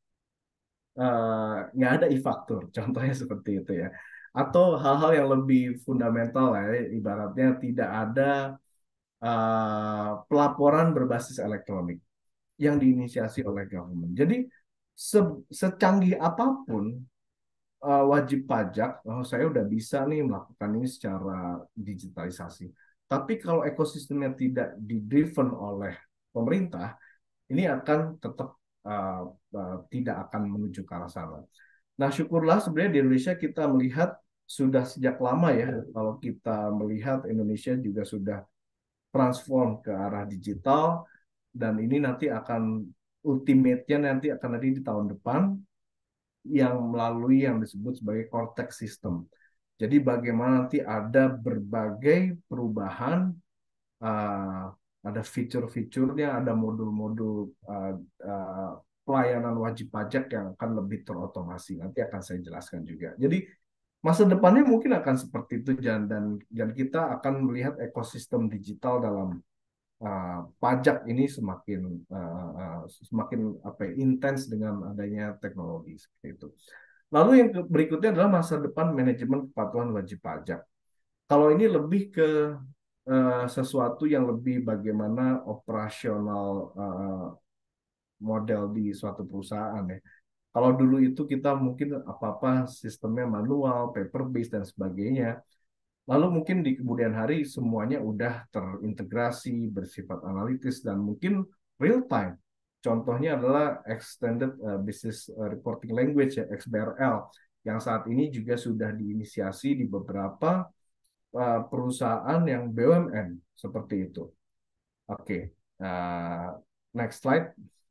uh, nggak ada e-faktur, contohnya seperti itu ya, atau hal-hal yang lebih fundamental ya, ibaratnya tidak ada uh, pelaporan berbasis elektronik yang diinisiasi oleh government. Jadi se secanggih apapun uh, wajib pajak, oh, saya udah bisa nih melakukan ini secara digitalisasi. Tapi kalau ekosistemnya tidak di-driven oleh pemerintah, ini akan tetap uh, uh, tidak akan menuju ke arah sana. Nah, syukurlah sebenarnya di Indonesia kita melihat sudah sejak lama ya, kalau kita melihat Indonesia juga sudah transform ke arah digital, dan ini nanti akan ultimate-nya nanti akan ada di tahun depan yang melalui yang disebut sebagai Cortex System. Jadi bagaimana nanti ada berbagai perubahan, uh, ada fitur-fiturnya, ada modul-modul uh, uh, pelayanan wajib pajak yang akan lebih terotomasi. Nanti akan saya jelaskan juga. Jadi masa depannya mungkin akan seperti itu, dan dan dan kita akan melihat ekosistem digital dalam uh, pajak ini semakin uh, uh, semakin apa ya, intens dengan adanya teknologi seperti itu. Lalu yang berikutnya adalah masa depan manajemen kepatuhan wajib pajak. Kalau ini lebih ke uh, sesuatu yang lebih bagaimana operasional uh, model di suatu perusahaan ya. Kalau dulu itu kita mungkin apa-apa sistemnya manual, paper based dan sebagainya. Lalu mungkin di kemudian hari semuanya udah terintegrasi, bersifat analitis dan mungkin real time. Contohnya adalah Extended uh, Business Reporting Language ya, X B R L, yang saat ini juga sudah diinisiasi di beberapa uh, perusahaan yang B U M N seperti itu. Oke, okay. uh, next slide.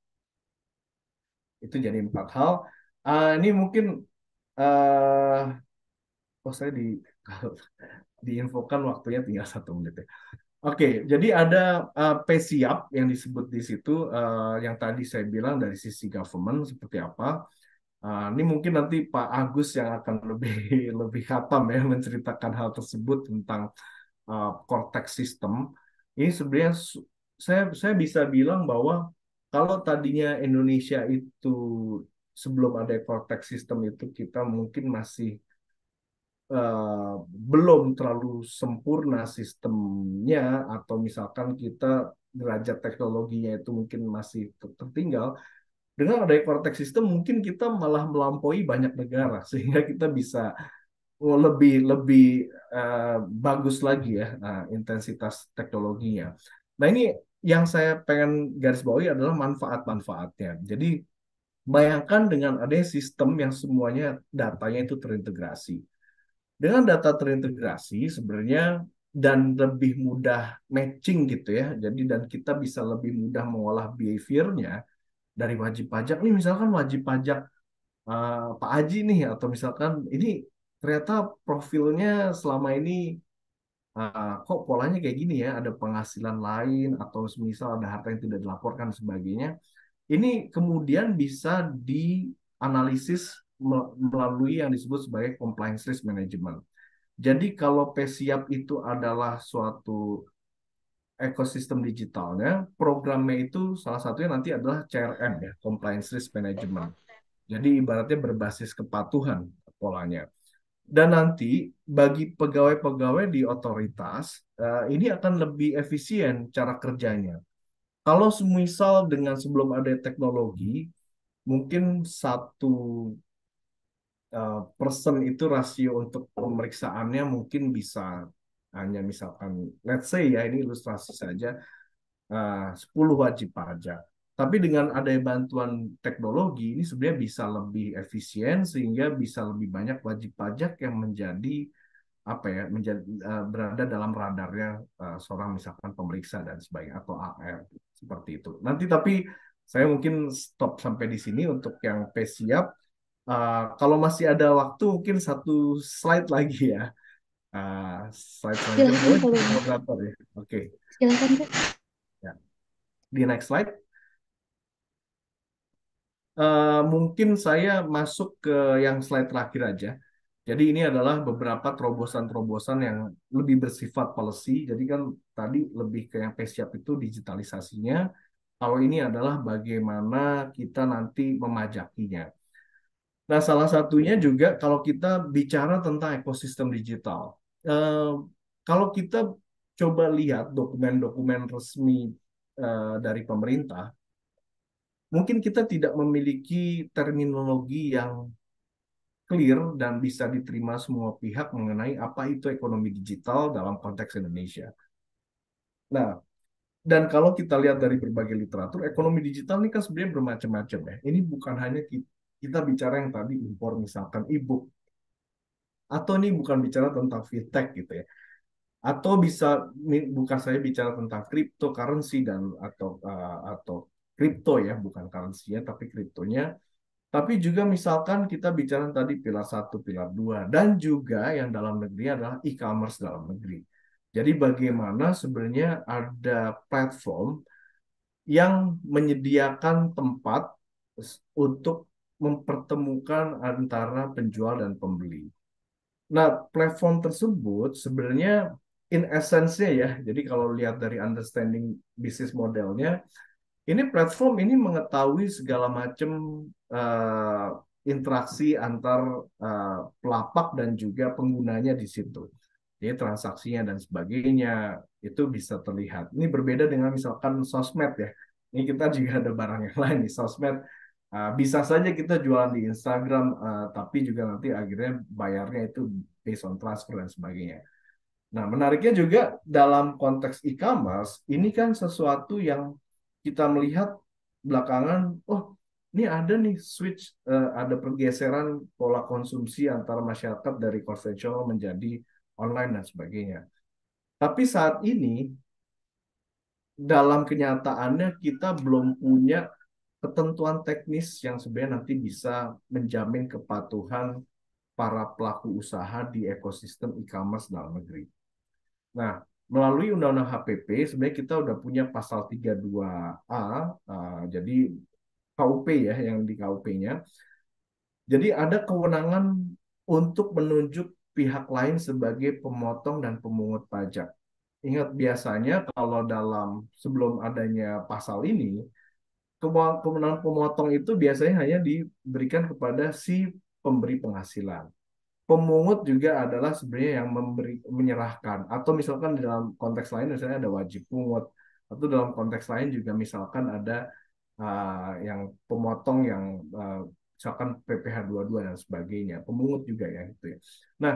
Itu jadi empat hal. Uh, ini mungkin uh, oh saya di diinfokan waktunya tinggal satu menit ya. Oke, jadi ada uh, PSIAP yang disebut di situ, uh, yang tadi saya bilang dari sisi government seperti apa. Uh, ini mungkin nanti Pak Agus yang akan lebih lebih khatam ya menceritakan hal tersebut tentang uh, Cortex System. Ini sebenarnya saya saya bisa bilang bahwa kalau tadinya Indonesia itu sebelum ada Cortex System itu kita mungkin masih uh, belum terlalu sempurna sistemnya, atau misalkan kita derajat teknologinya itu mungkin masih tertinggal. Dengan adanya Cortex System mungkin kita malah melampaui banyak negara sehingga kita bisa oh, lebih lebih uh, bagus lagi ya uh, intensitas teknologinya. Nah ini yang saya pengen garis bawahi adalah manfaat-manfaatnya. Jadi bayangkan dengan adanya sistem yang semuanya datanya itu terintegrasi. Dengan data terintegrasi sebenarnya dan lebih mudah matching gitu ya. Jadi dan kita bisa lebih mudah mengolah behavior-nya dari wajib pajak nih, misalkan wajib pajak uh, Pak Haji nih, atau misalkan ini ternyata profilnya selama ini uh, kok polanya kayak gini ya, ada penghasilan lain atau misal ada harta yang tidak dilaporkan dan sebagainya. Ini kemudian bisa dianalisis melalui yang disebut sebagai compliance risk management. Jadi kalau PSIAP itu adalah suatu ekosistem digitalnya, programnya itu salah satunya nanti adalah C R M ya, compliance risk management. Jadi ibaratnya berbasis kepatuhan polanya. Dan nanti bagi pegawai-pegawai di otoritas, uh, ini akan lebih efisien cara kerjanya. Kalau semisal dengan sebelum ada teknologi, mungkin satu uh, person itu rasio untuk pemeriksaannya mungkin bisa hanya misalkan, let's say ya, ini ilustrasi saja, uh, sepuluh wajib pajak. Tapi dengan adanya bantuan teknologi, ini sebenarnya bisa lebih efisien sehingga bisa lebih banyak wajib pajak yang menjadi apa ya, menjadi uh, berada dalam radarnya uh, seorang misalkan pemeriksa dan sebagainya atau A R seperti itu. Nanti tapi saya mungkin stop sampai di sini untuk yang PSIAP. Uh, kalau masih ada waktu mungkin satu slide lagi ya. Uh, slide selanjutnya Silakan boleh kalau moderator ya. Oke. Okay. silakan Kak. Ya. Di next slide. Uh, mungkin saya masuk ke yang slide terakhir aja. Jadi ini adalah beberapa terobosan-terobosan yang lebih bersifat policy. Jadi kan tadi lebih ke yang PSIAP itu digitalisasinya. Kalau ini adalah bagaimana kita nanti memajakinya. Nah, salah satunya juga kalau kita bicara tentang ekosistem digital. Eh, kalau kita coba lihat dokumen-dokumen resmi eh, dari pemerintah, mungkin kita tidak memiliki terminologi yang clear dan bisa diterima semua pihak mengenai apa itu ekonomi digital dalam konteks Indonesia. Nah, dan kalau kita lihat dari berbagai literatur, ekonomi digital ini kan sebenarnya bermacam-macam ya. Ini bukan hanya kita, kita bicara yang tadi impor misalkan e-book, atau ini bukan bicara tentang fintech gitu ya, atau bisa bukan saya bicara tentang cryptocurrency dan atau uh, atau kripto ya, bukan currency-nya tapi kriptonya, tapi juga misalkan kita bicara tadi pilar satu, pilar dua, dan juga yang dalam negeri adalah e-commerce dalam negeri. Jadi bagaimana sebenarnya ada platform yang menyediakan tempat untuk mempertemukan antara penjual dan pembeli. Nah, platform tersebut sebenarnya in essence-nya ya, jadi kalau lihat dari understanding bisnis modelnya, ini platform ini mengetahui segala macam uh, interaksi antar uh, pelapak dan juga penggunanya di situ. Jadi transaksinya dan sebagainya itu bisa terlihat. Ini berbeda dengan misalkan sosmed ya. Ini kita juga ada barang yang lain di sosmed. Uh, bisa saja kita jualan di Instagram, uh, tapi juga nanti akhirnya bayarnya itu based on transfer dan sebagainya. Nah, menariknya juga dalam konteks e-commerce, ini kan sesuatu yang kita melihat belakangan, oh ini ada nih switch, uh, ada pergeseran pola konsumsi antara masyarakat dari konvensional menjadi online dan sebagainya. Tapi saat ini, dalam kenyataannya kita belum punya ketentuan teknis yang sebenarnya nanti bisa menjamin kepatuhan para pelaku usaha di ekosistem e-commerce dalam negeri. Nah, melalui Undang-Undang H P P, sebenarnya kita udah punya pasal tiga puluh dua A, uh, jadi K U P ya, yang di K U P-nya. Jadi ada kewenangan untuk menunjuk pihak lain sebagai pemotong dan pemungut pajak. Ingat, biasanya kalau dalam sebelum adanya pasal ini, kewenangan pemotong itu biasanya hanya diberikan kepada si pemberi penghasilan. Pemungut juga adalah sebenarnya yang memberi, menyerahkan, atau misalkan dalam konteks lain misalnya ada wajib pungut, atau dalam konteks lain juga misalkan ada uh, yang pemotong yang uh, misalkan P P H dua puluh dua dan sebagainya, pemungut juga ya itu ya. Nah,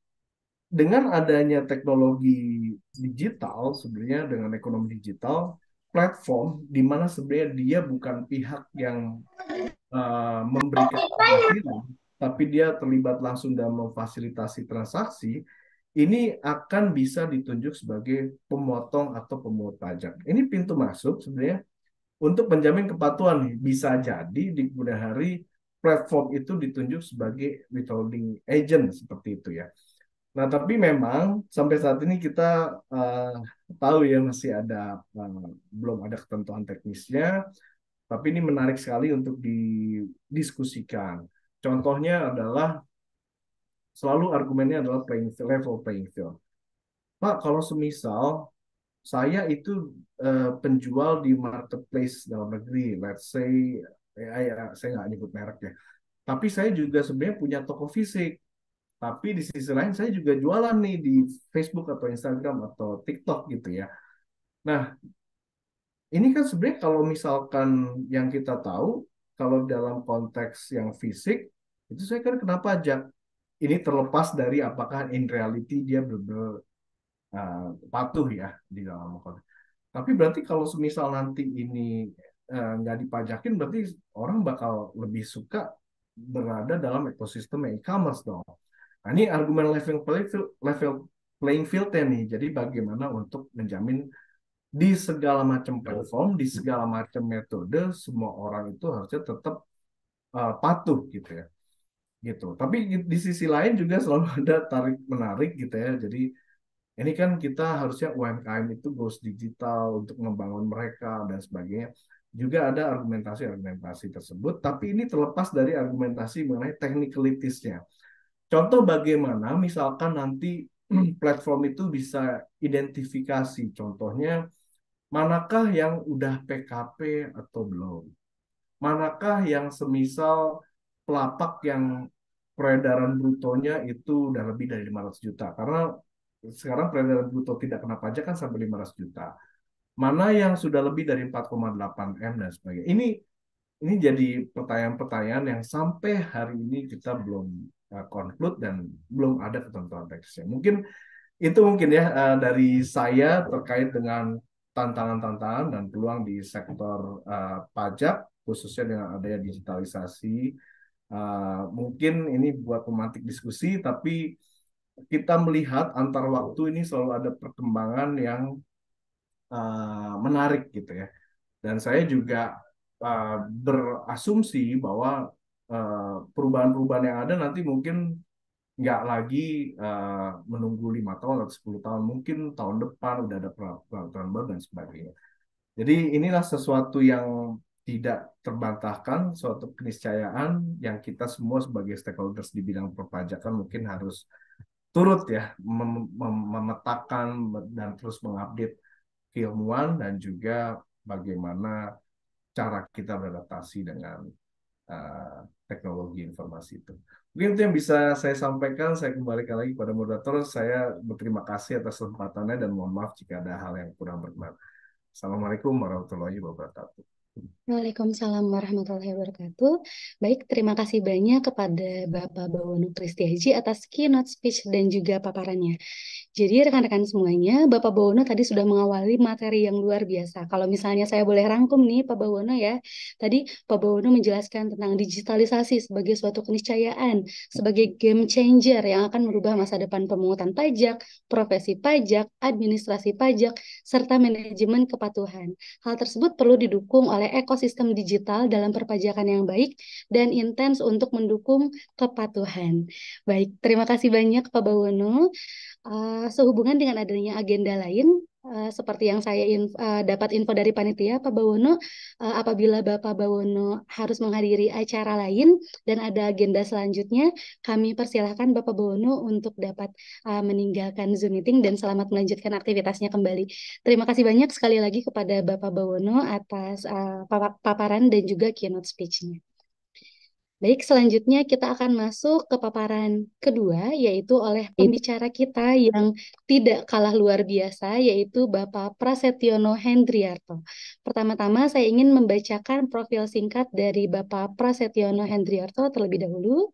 dengan adanya teknologi digital sebenarnya, dengan ekonomi digital, platform di mana sebenarnya dia bukan pihak yang uh, memberikan penghasilan, tapi dia terlibat langsung dalam memfasilitasi transaksi, ini akan bisa ditunjuk sebagai pemotong atau pemungut pajak. Ini pintu masuk sebenarnya untuk menjamin kepatuhan nih. Bisa jadi di kemudian hari platform itu ditunjuk sebagai withholding agent seperti itu ya. Nah, tapi memang sampai saat ini kita uh, tahu ya masih ada uh, belum ada ketentuan teknisnya. Tapi ini menarik sekali untuk didiskusikan. Contohnya adalah, selalu argumennya adalah playing field, level playing field. Pak, kalau semisal saya itu uh, penjual di marketplace dalam negeri, let's say, ya, ya, saya nggak nyebut merek ya, tapi saya juga sebenarnya punya toko fisik. Tapi di sisi lain saya juga jualan nih di Facebook atau Instagram atau TikTok gitu ya. Nah, ini kan sebenarnya kalau misalkan yang kita tahu, kalau dalam konteks yang fisik, itu saya kan kena pajak. Ini terlepas dari apakah in reality dia benar-benar uh, patuh ya di dalam konteks. Tapi berarti kalau semisal nanti ini uh, nggak dipajakin, berarti orang bakal lebih suka berada dalam ekosistem e-commerce dong. Nah, ini argumen level playing field, level playing field-nya nih. Jadi bagaimana untuk menjamin di segala macam platform, di segala macam metode, semua orang itu harusnya tetap uh, patuh gitu ya, gitu. Tapi di sisi lain juga selalu ada tarik menarik gitu ya. Jadi ini kan kita harusnya U M K M itu goes digital untuk membangun mereka dan sebagainya. Juga ada argumentasi-argumentasi tersebut, tapi ini terlepas dari argumentasi mengenai technicalities-nya. Contoh bagaimana misalkan nanti platform itu bisa identifikasi, contohnya manakah yang udah P K P atau belum? Manakah yang semisal pelapak yang peredaran brutonya itu udah lebih dari lima ratus juta? Karena sekarang peredaran bruto tidak kena pajak kan sampai lima ratus juta. Mana yang sudah lebih dari empat koma delapan M dan sebagainya. Ini ini jadi pertanyaan-pertanyaan yang sampai hari ini kita belum uh, conclude dan belum ada ketentuan teksnya. Mungkin itu mungkin ya uh, dari saya terkait dengan tantangan-tantangan dan peluang di sektor uh, pajak, khususnya dengan adanya digitalisasi Uh, mungkin ini buat pemantik diskusi, tapi kita melihat antar waktu ini selalu ada perkembangan yang uh, menarik gitu ya. Dan saya juga uh, berasumsi bahwa uh, perubahan-perubahan yang ada nanti mungkin nggak lagi uh, menunggu lima tahun atau sepuluh tahun, mungkin tahun depan udah ada peraturan baru dan sebagainya. Jadi inilah sesuatu yang tidak terbantahkan, suatu keniscayaan yang kita semua sebagai stakeholders di bidang perpajakan mungkin harus turut ya mem mem memetakan dan terus mengupdate keilmuan dan juga bagaimana cara kita beradaptasi dengan uh, teknologi informasi itu. Mungkin itu yang bisa saya sampaikan. Saya kembalikan lagi pada moderator. Saya berterima kasih atas kesempatannya dan mohon maaf jika ada hal yang kurang berkenan. Assalamualaikum warahmatullahi wabarakatuh. Waalaikumsalam warahmatullahi wabarakatuh. Baik, terima kasih banyak kepada Bapak Bawono Kristiaji atas keynote speech dan juga paparannya. Jadi rekan-rekan semuanya, Bapak Bawono tadi sudah mengawali materi yang luar biasa. Kalau misalnya saya boleh rangkum nih Pak Bawono ya, tadi Pak Bawono menjelaskan tentang digitalisasi sebagai suatu keniscayaan, sebagai game changer yang akan merubah masa depan pemungutan pajak, profesi pajak, administrasi pajak, serta manajemen kepatuhan. Hal tersebut perlu didukung oleh ekosistem digital dalam perpajakan yang baik dan intens untuk mendukung kepatuhan. Baik, terima kasih banyak Pak Bawono. Uh, sehubungan dengan adanya agenda lain, uh, seperti yang saya inf uh, dapat info dari panitia, Pak Bawono, uh, apabila Bapak Bawono harus menghadiri acara lain dan ada agenda selanjutnya, kami persilahkan Bapak Bawono untuk dapat uh, meninggalkan Zoom meeting dan selamat melanjutkan aktivitasnya kembali. Terima kasih banyak sekali lagi kepada Bapak Bawono atas uh, paparan dan juga keynote speech-nya. Baik, selanjutnya kita akan masuk ke paparan kedua, yaitu oleh pembicara kita yang tidak kalah luar biasa, yaitu Bapak Prasetyono Hendriarto. Pertama-tama saya ingin membacakan profil singkat dari Bapak Prasetyono Hendriarto terlebih dahulu.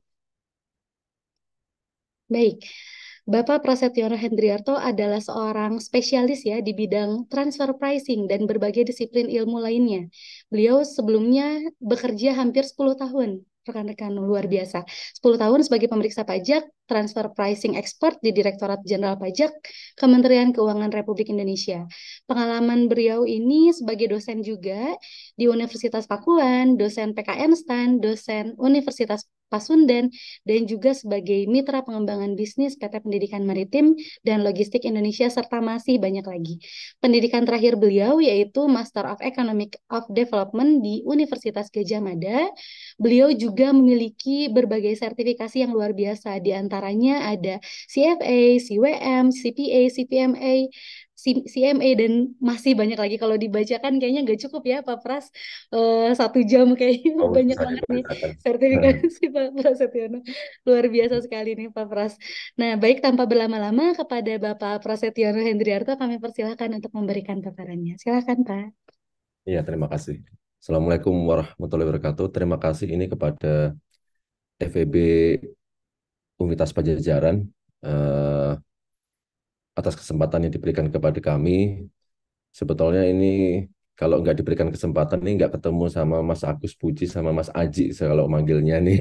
Baik, Bapak Prasetyono Hendriarto adalah seorang spesialis ya di bidang transfer pricing dan berbagai disiplin ilmu lainnya. Beliau sebelumnya bekerja hampir sepuluh tahun. Rekan-rekan luar biasa. sepuluh tahun sebagai pemeriksa pajak, transfer pricing expert di Direktorat Jenderal Pajak, Kementerian Keuangan Republik Indonesia. Pengalaman beliau ini sebagai dosen juga di Universitas Pakuan, dosen P K N STAN, dosen Universitas Pasundan, dan juga sebagai mitra pengembangan bisnis P T Pendidikan Maritim dan Logistik Indonesia, serta masih banyak lagi. Pendidikan terakhir beliau yaitu Master of Economic of Development di Universitas Gadjah Mada. Beliau juga memiliki berbagai sertifikasi yang luar biasa, di antaranya ada C F A, C W M, C P A, C P M A, C M A, dan masih banyak lagi. Kalau dibacakan kayaknya nggak cukup ya Pak Pras, uh, satu jam kayaknya Oh, banyak bisa banget nih diperlihatkan. sertifikasi Pak Prasetyono. Luar biasa sekali nih Pak Pras. Nah, baik, tanpa berlama-lama kepada Bapak Prasetyono Hendriarto kami persilahkan untuk memberikan paparannya. Silakan Pak. Iya, terima kasih. Assalamualaikum warahmatullahi wabarakatuh. Terima kasih ini kepada F E B Universitas Padjadjaran eh, atas kesempatan yang diberikan kepada kami. Sebetulnya ini kalau nggak diberikan kesempatan ini nggak ketemu sama Mas Agus Puji sama Mas Aji saya kalau manggilnya nih.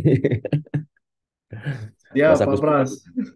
Ya, Mas Pak Agus. Pras.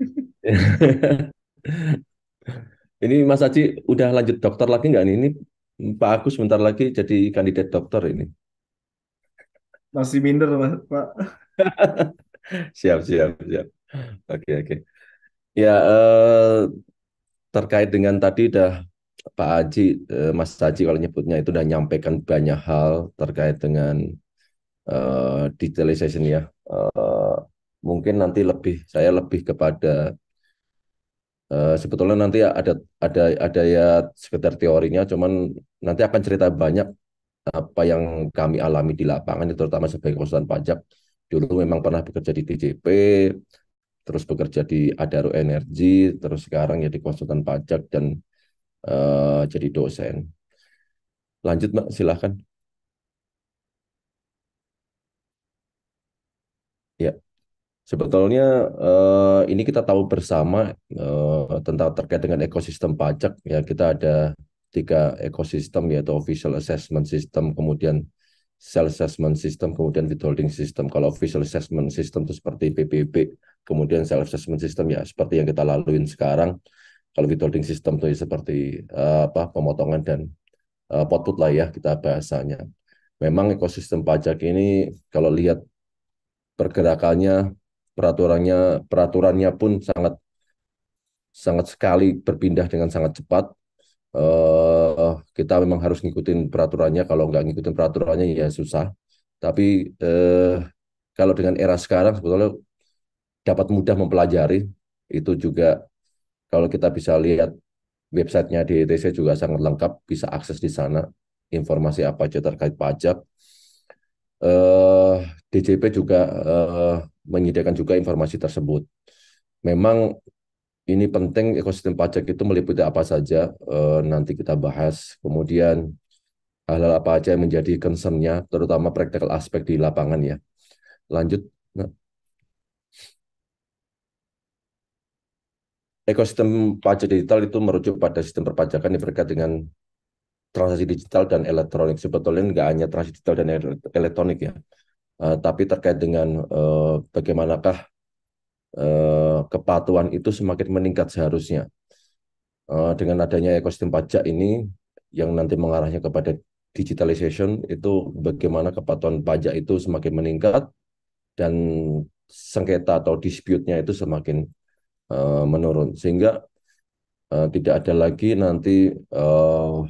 Ini Mas Aji udah lanjut dokter lagi nggak nih? Ini Pak Agus bentar lagi jadi kandidat dokter ini. Masih minder, Pak. Siap, siap, siap. Oke, oke. Ya, eh, terkait dengan tadi dah Pak Haji, eh, Mas Haji kalau nyebutnya itu udah nyampaikan banyak hal terkait dengan eh, digitalization ya. Eh, mungkin nanti lebih saya lebih kepada eh, sebetulnya nanti ada ada ada ya sekedar teorinya, cuman nanti akan cerita banyak apa yang kami alami di lapangan, terutama sebagai konsultan pajak. Dulu memang pernah bekerja di D J P, terus bekerja di Adaro Energi, terus sekarang ya di konsultan pajak dan uh, jadi dosen. Lanjut Mbak, silahkan. Ya, sebetulnya uh, ini kita tahu bersama uh, tentang terkait dengan ekosistem pajak. Ya, kita ada tiga ekosistem yaitu official assessment system, kemudian self assessment system, kemudian withholding system. Kalau visual assessment system itu seperti P B B, kemudian self assessment system ya seperti yang kita laluin sekarang. Kalau withholding system itu seperti uh, apa pemotongan dan uh, output lah ya kita bahasanya. Memang ekosistem pajak ini kalau lihat pergerakannya, peraturannya, peraturannya pun sangat sangat sekali berpindah dengan sangat cepat. Uh, kita memang harus ngikutin peraturannya. Kalau nggak ngikutin peraturannya ya susah. Tapi uh, kalau dengan era sekarang sebetulnya dapat mudah mempelajari. Itu juga kalau kita bisa lihat websitenya di E T C juga sangat lengkap, bisa akses di sana informasi apa aja terkait pajak. Uh, D J P juga uh, menyediakan juga informasi tersebut. Memang ini penting ekosistem pajak itu meliputi apa saja, uh, nanti kita bahas. Kemudian hal-hal apa aja yang menjadi concern-nya, terutama practical aspek di lapangan ya. Lanjut. Nah. Ekosistem pajak digital itu merujuk pada sistem perpajakan yang berkaitan dengan transaksi digital dan elektronik. Sebetulnya nggak hanya transaksi digital dan elektronik ya, uh, tapi terkait dengan uh, bagaimanakah uh, kepatuhan itu semakin meningkat seharusnya. Uh, dengan adanya ekosistem pajak ini yang nanti mengarahnya kepada digitalization, itu bagaimana kepatuhan pajak itu semakin meningkat dan sengketa atau dispute-nya itu semakin uh, menurun, sehingga uh, tidak ada lagi nanti uh,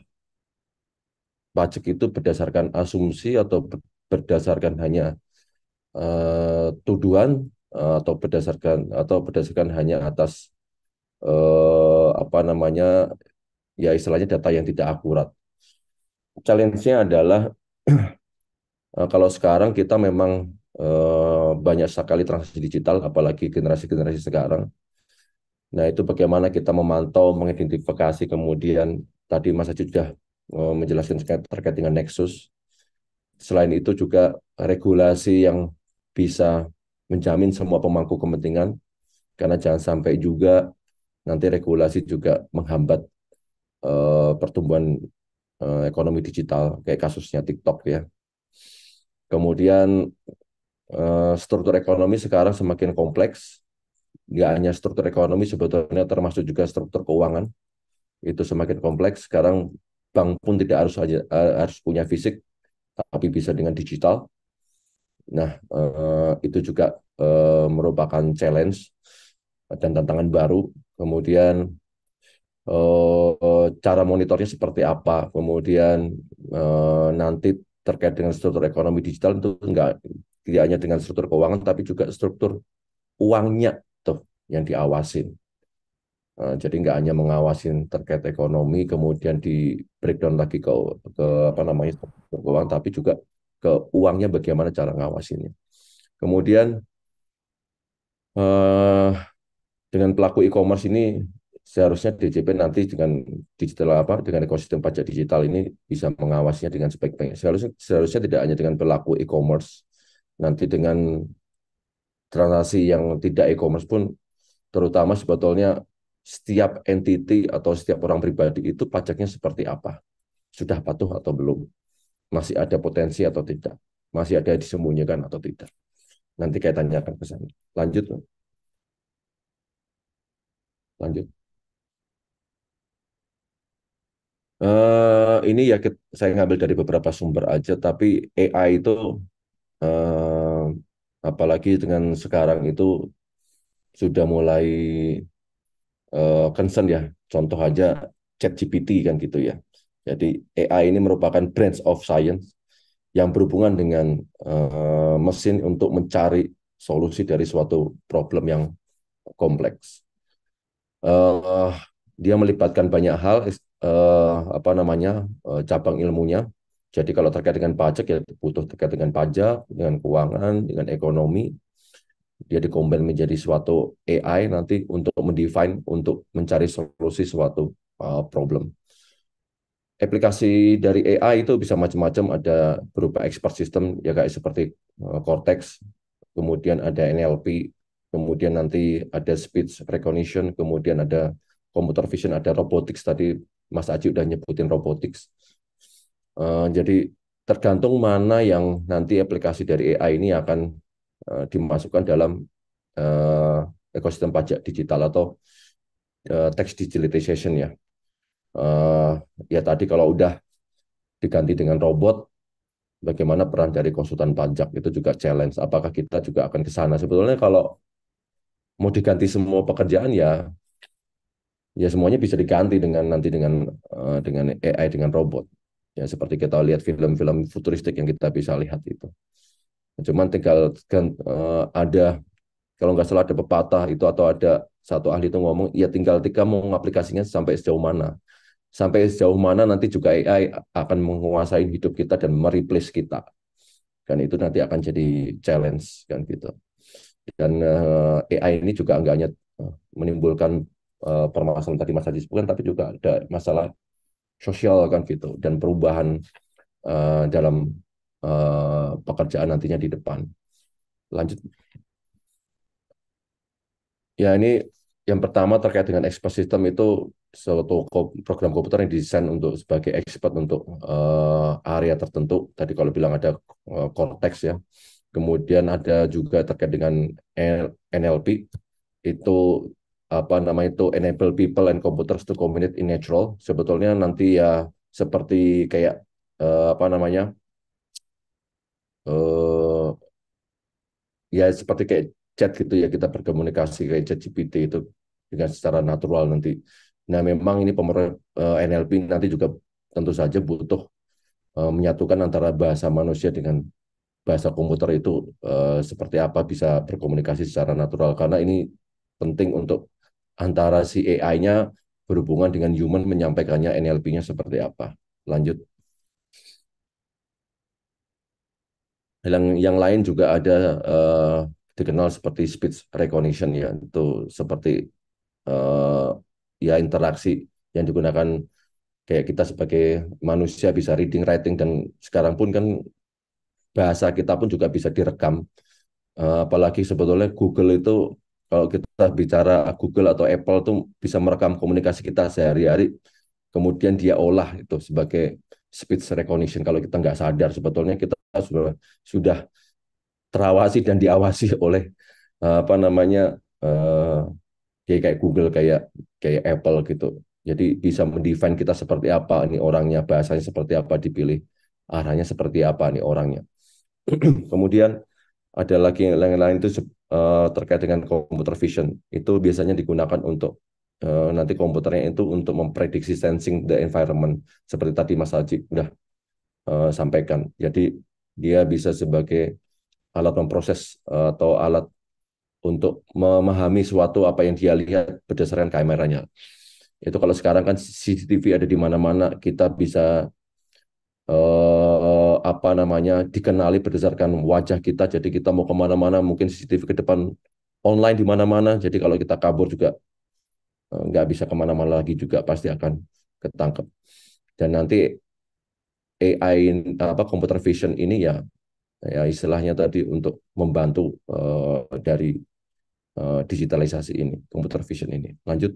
pajak itu berdasarkan asumsi atau berdasarkan hanya uh, tuduhan uh, atau berdasarkan atau berdasarkan hanya atas uh, apa namanya ya istilahnya data yang tidak akurat. Challenge-nya adalah uh, kalau sekarang kita memang uh, banyak sekali transaksi digital, apalagi generasi-generasi sekarang. Nah, itu bagaimana kita memantau, mengidentifikasi, kemudian tadi Mas Haji sudah uh, menjelaskan terkait dengan Nexus. Selain itu juga regulasi yang bisa menjamin semua pemangku kepentingan, karena jangan sampai juga nanti regulasi juga menghambat uh, pertumbuhan uh, ekonomi digital, kayak kasusnya TikTok ya. Kemudian uh, struktur ekonomi sekarang semakin kompleks, nggak hanya struktur ekonomi, sebetulnya termasuk juga struktur keuangan, itu semakin kompleks. Sekarang bank pun tidak harus aja, harus punya fisik, tapi bisa dengan digital. Nah, uh, itu juga uh, merupakan challenge dan tantangan baru. Kemudian uh, cara monitornya seperti apa. Kemudian uh, nanti terkait dengan struktur ekonomi digital itu enggak tidak hanya dengan struktur keuangan, tapi juga struktur uangnya tuh yang diawasin. Uh, jadi nggak hanya mengawasin terkait ekonomi, kemudian di breakdown lagi ke, ke apa namanya struktur keuangan, tapi juga ke uangnya bagaimana cara ngawasinnya. Kemudian eh, dengan pelaku e-commerce ini seharusnya D J P nanti dengan digital apa dengan ekosistem pajak digital ini bisa mengawasinya dengan sebaik-baiknya. Seharusnya seharusnya tidak hanya dengan pelaku e-commerce, nanti dengan transaksi yang tidak e-commerce pun, terutama sebetulnya setiap entity atau setiap orang pribadi itu pajaknya seperti apa, sudah patuh atau belum, masih ada potensi atau tidak, masih ada disembunyikan atau tidak. Nanti saya tanyakan ke sana. Lanjut. Lanjut. Uh, ini ya saya ngambil dari beberapa sumber aja, tapi A I itu uh, apalagi dengan sekarang itu sudah mulai uh, concern ya. Contoh aja ChatGPT kan gitu ya. Jadi A I ini merupakan branch of science yang berhubungan dengan uh, mesin untuk mencari solusi dari suatu problem yang kompleks. Uh, dia melibatkan banyak hal, uh, apa namanya uh, cabang ilmunya. Jadi kalau terkait dengan pajak ya butuh terkait dengan pajak, dengan keuangan, dengan ekonomi. Dia dikombin menjadi suatu A I nanti untuk mendefine, untuk mencari solusi suatu uh, problem. Aplikasi dari A I itu bisa macam-macam, ada berupa expert system ya kayak seperti uh, Cortex, kemudian ada N L P, kemudian nanti ada speech recognition, kemudian ada computer vision, ada robotics, tadi Mas Aji udah nyebutin robotics. Uh, jadi tergantung mana yang nanti aplikasi dari A I ini akan uh, dimasukkan dalam uh, ekosistem pajak digital atau uh, tax digitalization ya. Uh, ya tadi kalau udah diganti dengan robot, bagaimana peran dari konsultan pajak itu juga challenge. Apakah kita juga akan ke sana? Sebetulnya kalau mau diganti semua pekerjaan ya, ya semuanya bisa diganti dengan nanti dengan uh, dengan A I dengan robot. Ya seperti kita lihat film-film futuristik yang kita bisa lihat itu. Cuman tinggal kan, uh, ada kalau nggak salah ada pepatah itu atau ada satu ahli itu ngomong, ya tinggal kita mau aplikasinya sampai sejauh mana. Sampai sejauh mana nanti juga A I akan menguasai hidup kita dan mereplace kita. Kan itu nanti akan jadi challenge kan gitu. Dan uh, A I ini juga enggak hanya menimbulkan uh, permasalahan tadi Mas Haji sebutkan, tapi juga ada masalah sosial kan gitu dan perubahan uh, dalam uh, pekerjaan nantinya di depan. Lanjut. Ya ini yang pertama terkait dengan expert system itu suatu program komputer yang didesain untuk sebagai expert untuk uh, area tertentu. Tadi kalau bilang ada uh, Cortex ya. Kemudian ada juga terkait dengan N L P itu apa namanya itu enable people and computers to communicate in natural. Sebetulnya nanti ya seperti kayak uh, apa namanya uh, ya seperti kayak chat gitu ya, kita berkomunikasi kayak chat G P T itu dengan secara natural nanti. Nah memang ini pemeran uh, N L P nanti juga tentu saja butuh uh, menyatukan antara bahasa manusia dengan bahasa komputer itu uh, seperti apa bisa berkomunikasi secara natural, karena ini penting untuk antara si A I-nya berhubungan dengan human menyampaikannya N L P-nya seperti apa. Lanjut. Yang, yang lain juga ada uh, dikenal seperti speech recognition ya, itu seperti uh, ya interaksi yang digunakan kayak kita sebagai manusia bisa reading, writing, dan sekarang pun kan bahasa kita pun juga bisa direkam. Uh, apalagi sebetulnya Google itu kalau kita bicara Google atau Apple tuh bisa merekam komunikasi kita sehari-hari, kemudian dia olah itu sebagai speech recognition. Kalau kita nggak sadar sebetulnya kita sudah sudah terawasi dan diawasi oleh uh, apa namanya uh, kayak Google, kayak kayak Apple gitu. Jadi bisa mendefine kita seperti apa nih orangnya, bahasanya seperti apa dipilih, arahnya seperti apa nih orangnya. Kemudian ada lagi yang lain-lain itu uh, terkait dengan computer vision. Itu biasanya digunakan untuk uh, nanti komputernya itu untuk memprediksi sensing the environment. Seperti tadi Mas Haji udah uh, sampaikan. Jadi dia bisa sebagai alat memproses uh, atau alat untuk memahami suatu apa yang dia lihat berdasarkan kameranya. Itu kalau sekarang kan C C T V ada di mana-mana, kita bisa eh, apa namanya dikenali berdasarkan wajah kita. Jadi kita mau kemana-mana mungkin C C T V ke depan online di mana-mana. Jadi kalau kita kabur juga eh, nggak bisa kemana-mana lagi juga pasti akan ketangkep. Dan nanti A I apa computer vision ini ya ya istilahnya tadi untuk membantu eh, dari eh, digitalisasi ini, computer vision ini. Lanjut.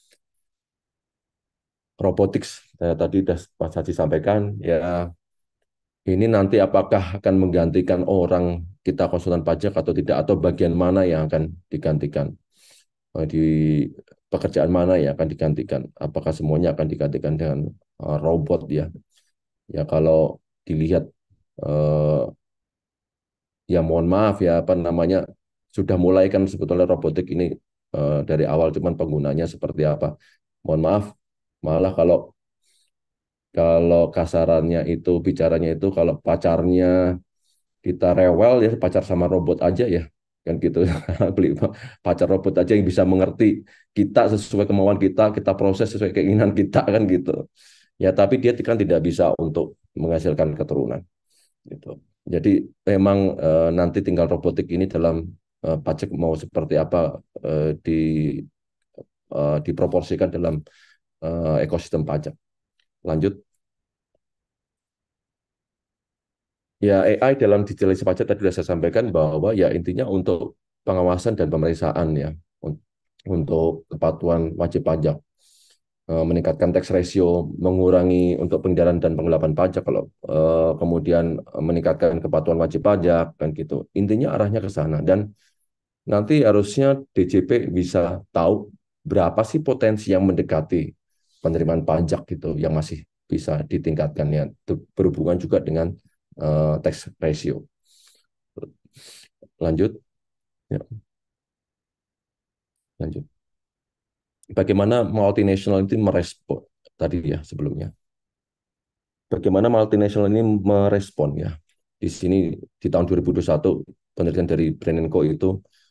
Robotics eh, tadi sudah Pak Haji sampaikan ya. Ini nanti apakah akan menggantikan orang kita konsultan pajak atau tidak, atau bagian mana yang akan digantikan, di pekerjaan mana yang akan digantikan, apakah semuanya akan digantikan dengan uh, robot ya. Ya kalau dilihat uh, ya mohon maaf ya apa namanya sudah mulai kan sebetulnya robotik ini uh, dari awal, cuman penggunanya seperti apa. Mohon maaf, malah kalau kalau kasarannya itu bicaranya itu kalau pacarnya kita rewel ya pacar sama robot aja ya kan gitu. Beli pacar robot aja yang bisa mengerti kita sesuai kemauan kita, kita proses sesuai keinginan kita kan gitu ya, tapi dia kan tidak bisa untuk menghasilkan keturunan gitu. Jadi memang e, nanti tinggal robotik ini dalam e, pajak mau seperti apa e, di e, diproporsikan dalam e, ekosistem pajak. Lanjut. Ya, A I dalam digitalisasi pajak tadi sudah saya sampaikan bahwa ya intinya untuk pengawasan dan pemeriksaan ya, untuk kepatuhan wajib pajak. eh, meningkatkan tax ratio, mengurangi untuk pengendalian dan penggelapan pajak, kalau eh, kemudian eh, meningkatkan kepatuhan wajib pajak kan gitu. Intinya arahnya ke sana, dan nanti harusnya D J P bisa tahu berapa sih potensi yang mendekati penerimaan pajak gitu yang masih bisa ditingkatkan ya. Itu berhubungan juga dengan uh, tax ratio. Lanjut, ya, lanjut. Bagaimana multinational itu merespon tadi ya sebelumnya. Bagaimana multinational ini merespon ya. Di sini di tahun dua ribu dua puluh satu penelitian dari Brand and Co itu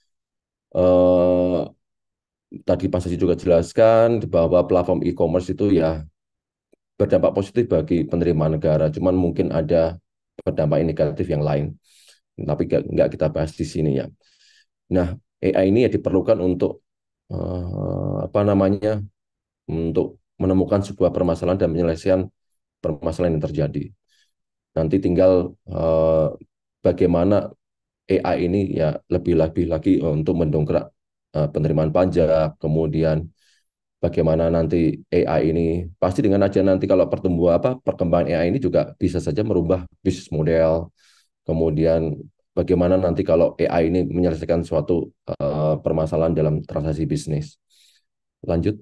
eh, tadi Pak Saji juga jelaskan bahwa platform e-commerce itu ya berdampak positif bagi penerimaan negara, cuman mungkin ada berdampak negatif yang lain, tapi nggak kita bahas di sini ya. Nah, A I ini ya diperlukan untuk eh, apa namanya, untuk menemukan sebuah permasalahan dan menyelesaikan permasalahan yang terjadi. Nanti tinggal eh, bagaimana A I ini ya lebih-lebih lagi untuk mendongkrak eh, penerimaan pajak, kemudian bagaimana nanti A I ini pasti dengan aja nanti kalau pertumbuhan apa perkembangan A I ini juga bisa saja merubah bisnis model, kemudian bagaimana nanti kalau A I ini menyelesaikan suatu uh, permasalahan dalam transaksi bisnis. Lanjut.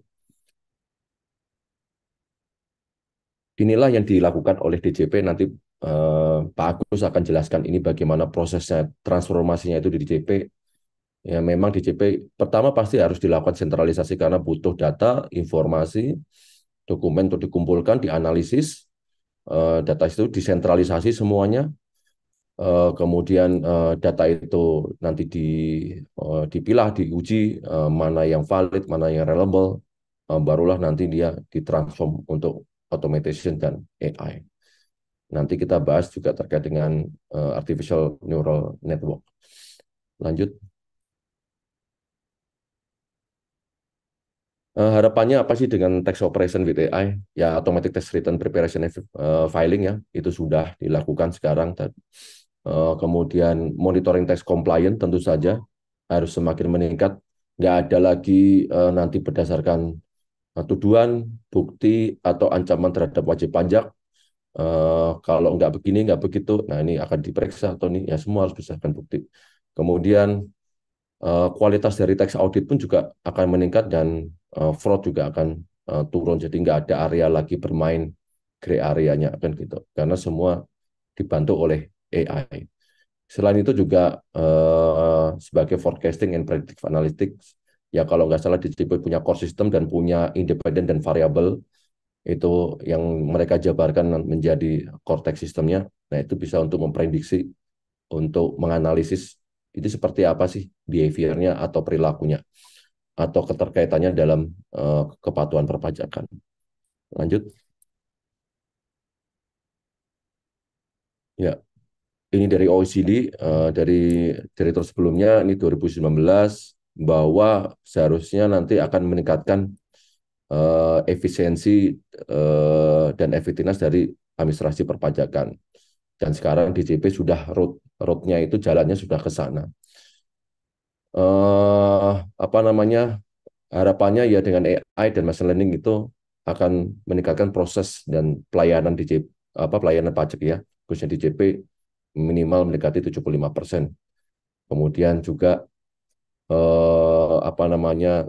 Inilah yang dilakukan oleh D J P, nanti uh, Pak Agus akan jelaskan ini bagaimana prosesnya transformasinya itu di D J P. Ya, memang D J P pertama pasti harus dilakukan sentralisasi karena butuh data, informasi, dokumen untuk dikumpulkan, dianalisis, uh, data itu disentralisasi semuanya, uh, kemudian uh, data itu nanti di, uh, dipilah, diuji uh, mana yang valid, mana yang reliable, uh, barulah nanti dia ditransform untuk automation dan A I. Nanti kita bahas juga terkait dengan uh, artificial neural network. Lanjut. Uh, harapannya apa sih dengan tax operation with A I? Ya, automatic tax return preparation and uh, filing ya, itu sudah dilakukan sekarang. Uh, kemudian monitoring tax compliance tentu saja harus semakin meningkat. Nggak ada lagi uh, nanti berdasarkan uh, tuduhan, bukti, atau ancaman terhadap wajib pajak. Uh, kalau nggak begini, nggak begitu, nah ini akan diperiksa atau ini, ya semua harus berdasarkan bukti. Kemudian uh, kualitas dari tax audit pun juga akan meningkat, dan uh, fraud juga akan uh, turun, jadi nggak ada area lagi bermain gray area-nya kan gitu, karena semua dibantu oleh A I. Selain itu juga uh, sebagai forecasting and predictive analytics, ya kalau nggak salah D J P punya core system dan punya independen dan variable, itu yang mereka jabarkan menjadi core tax systemnya. Nah, itu bisa untuk memprediksi, untuk menganalisis itu seperti apa sih behavior-nya atau perilakunya, atau keterkaitannya dalam uh, kepatuhan perpajakan. Lanjut. Ya, ini dari O E C D, uh, dari direktur sebelumnya, ini dua ribu sembilan belas, bahwa seharusnya nanti akan meningkatkan uh, efisiensi uh, dan efektivitas dari administrasi perpajakan. Dan sekarang D J P sudah road roadnya itu jalannya sudah ke sana. Uh, apa namanya, harapannya ya dengan A I dan machine learning itu akan meningkatkan proses dan pelayanan D J P, apa pelayanan pajak ya, khususnya D J P minimal mendekati tujuh puluh lima persen. Kemudian juga eh, apa namanya,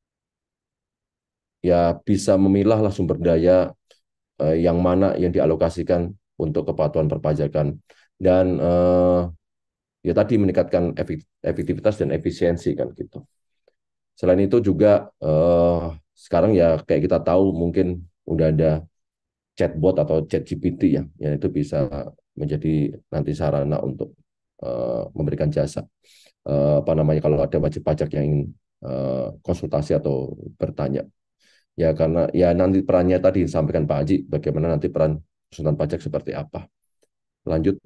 ya bisa memilah lah sumber daya eh, yang mana yang dialokasikan untuk kepatuhan perpajakan, dan eh, ya tadi meningkatkan efektivitas dan efisiensi kan gitu. Selain itu juga eh, sekarang ya kayak kita tahu mungkin udah ada chatbot atau chat G P T ya, yang itu bisa menjadi nanti sarana untuk uh, memberikan jasa. Uh, apa namanya, kalau ada wajib pajak yang ingin uh, konsultasi atau bertanya. Ya karena ya nanti perannya tadi disampaikan Pak Haji, bagaimana nanti peran konsultan pajak seperti apa. Lanjut.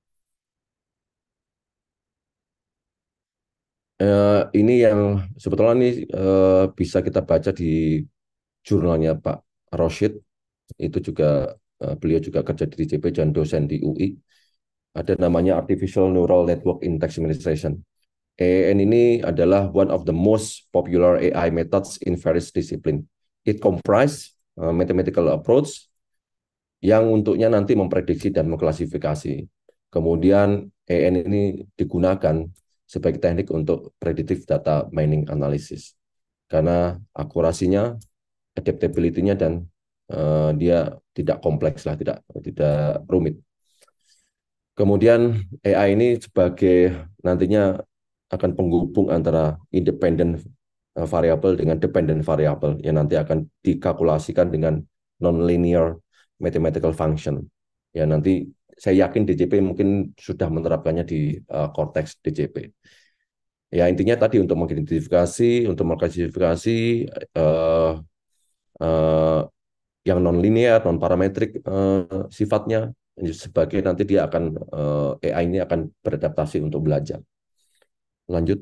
Uh, ini yang sebetulnya ini uh, bisa kita baca di jurnalnya Pak Roshid. Itu juga uh, beliau juga kerja di D J P dan dosen di U I. Ada namanya Artificial Neural Network in Tax Administration. A I N ini adalah one of the most popular A I methods in various discipline. It comprises uh, mathematical approach yang untuknya nanti memprediksi dan mengklasifikasi. Kemudian A N ini digunakan sebagai teknik untuk predictive data mining analysis karena akurasinya, adaptability-nya dan uh, dia tidak kompleks lah, tidak tidak rumit. Kemudian A I ini sebagai nantinya akan penghubung antara independent variable dengan dependent variable yang nanti akan dikalkulasikan dengan non-linear mathematical function. Ya nanti saya yakin D J P mungkin sudah menerapkannya di uh, Cortex D J P. Ya intinya tadi untuk mengidentifikasi, untuk mengklasifikasi uh, uh, yang non-linear, non-parametrik uh, sifatnya, sebagai nanti dia akan uh, A I ini akan beradaptasi untuk belajar. Lanjut.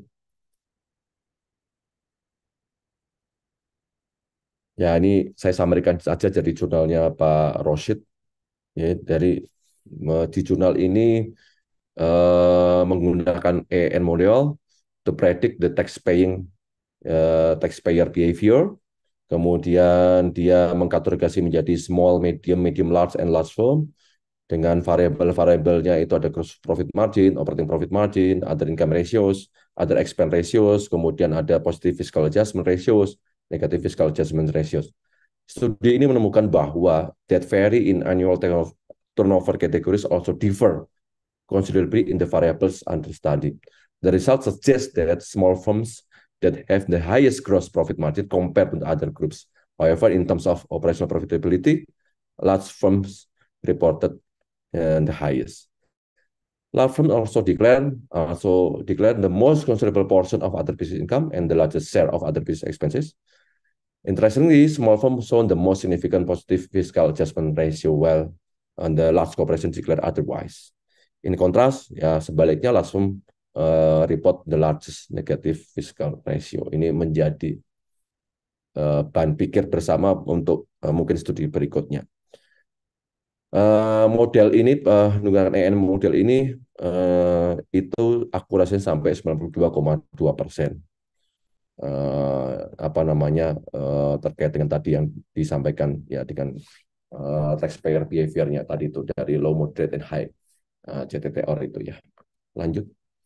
Ya ini saya sampaikan saja dari jurnalnya Pak Roshid. Ya, dari di jurnal ini uh, menggunakan A N model to predict the tax paying uh, taxpayer behavior. Kemudian dia mengkategorisasi menjadi small, medium, medium large, and large firm. Dengan variabel-variabelnya itu ada gross profit margin, operating profit margin, other income ratios, other expense ratios, kemudian ada positive fiscal adjustment ratios, negative fiscal adjustment ratios. Studi ini menemukan bahwa that vary in annual turnover categories also differ considerably in the variables under study. The results suggest that small firms that have the highest gross profit margin compared with other groups. However, in terms of operational profitability, large firms reported and the highest. Large firms also declare also declare the most considerable portion of other business income and the largest share of other business expenses. Interestingly, small firms show the most significant positive fiscal adjustment ratio, while and the large corporations declare otherwise. In contrast, ya sebaliknya large firm uh, report the largest negative fiscal ratio. Ini menjadi uh, bahan pikir bersama untuk uh, mungkin studi berikutnya. Uh, model ini, uh, menggunakan A N model ini, uh, itu akurasinya sampai sembilan puluh dua koma dua persen. Uh, apa namanya uh, terkait dengan tadi yang disampaikan ya dengan uh, taxpayer behavior-nya tadi itu dari low, moderate, and high uh, C T T O R itu ya. Lanjut.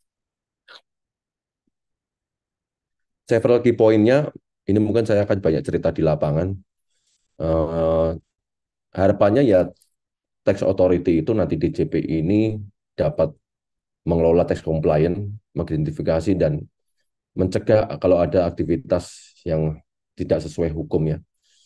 Several key point-nya, ini mungkin saya akan banyak cerita di lapangan. Uh, harapannya ya tax authority itu nanti D J P ini dapat mengelola tax compliance, mengidentifikasi dan mencegah kalau ada aktivitas yang tidak sesuai hukum ya.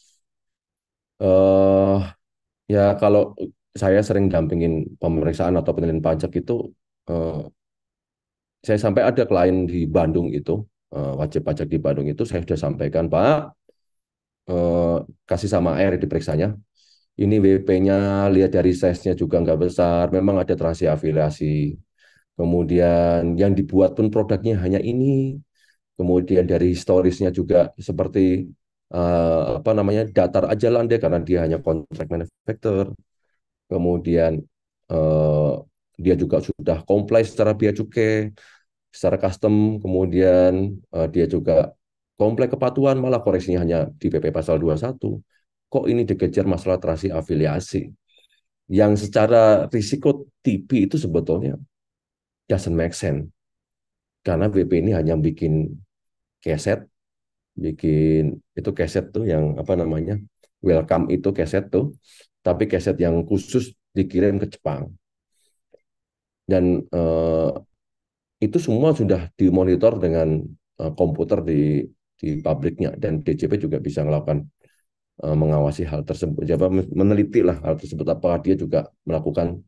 Uh, ya kalau saya sering dampingin pemeriksaan atau penilaian pajak itu, uh, saya sampai ada klien di Bandung itu, uh, wajib pajak di Bandung itu saya sudah sampaikan, Pak, uh, kasih sama air diperiksanya. Ini W P-nya, lihat dari size-nya juga nggak besar, memang ada transaksi afiliasi. Kemudian yang dibuat pun produknya hanya ini. Kemudian dari historisnya juga seperti uh, apa namanya datar aja landai karena dia hanya kontrak manufacturer. Kemudian uh, dia juga sudah comply secara bea cukai, secara custom. Kemudian uh, dia juga comply kepatuhan, malah koreksinya hanya di P P pasal dua puluh satu. Kok ini dikejar masalah transaksi afiliasi yang secara risiko T P itu sebetulnya doesn't make sense karena W P ini hanya bikin keset, bikin itu keset tuh yang apa namanya welcome itu keset tuh, tapi keset yang khusus dikirim ke Jepang dan eh, itu semua sudah dimonitor dengan eh, komputer di di pabriknya dan D J P juga bisa melakukan mengawasi hal tersebut, coba meneliti lah hal tersebut apakah dia juga melakukan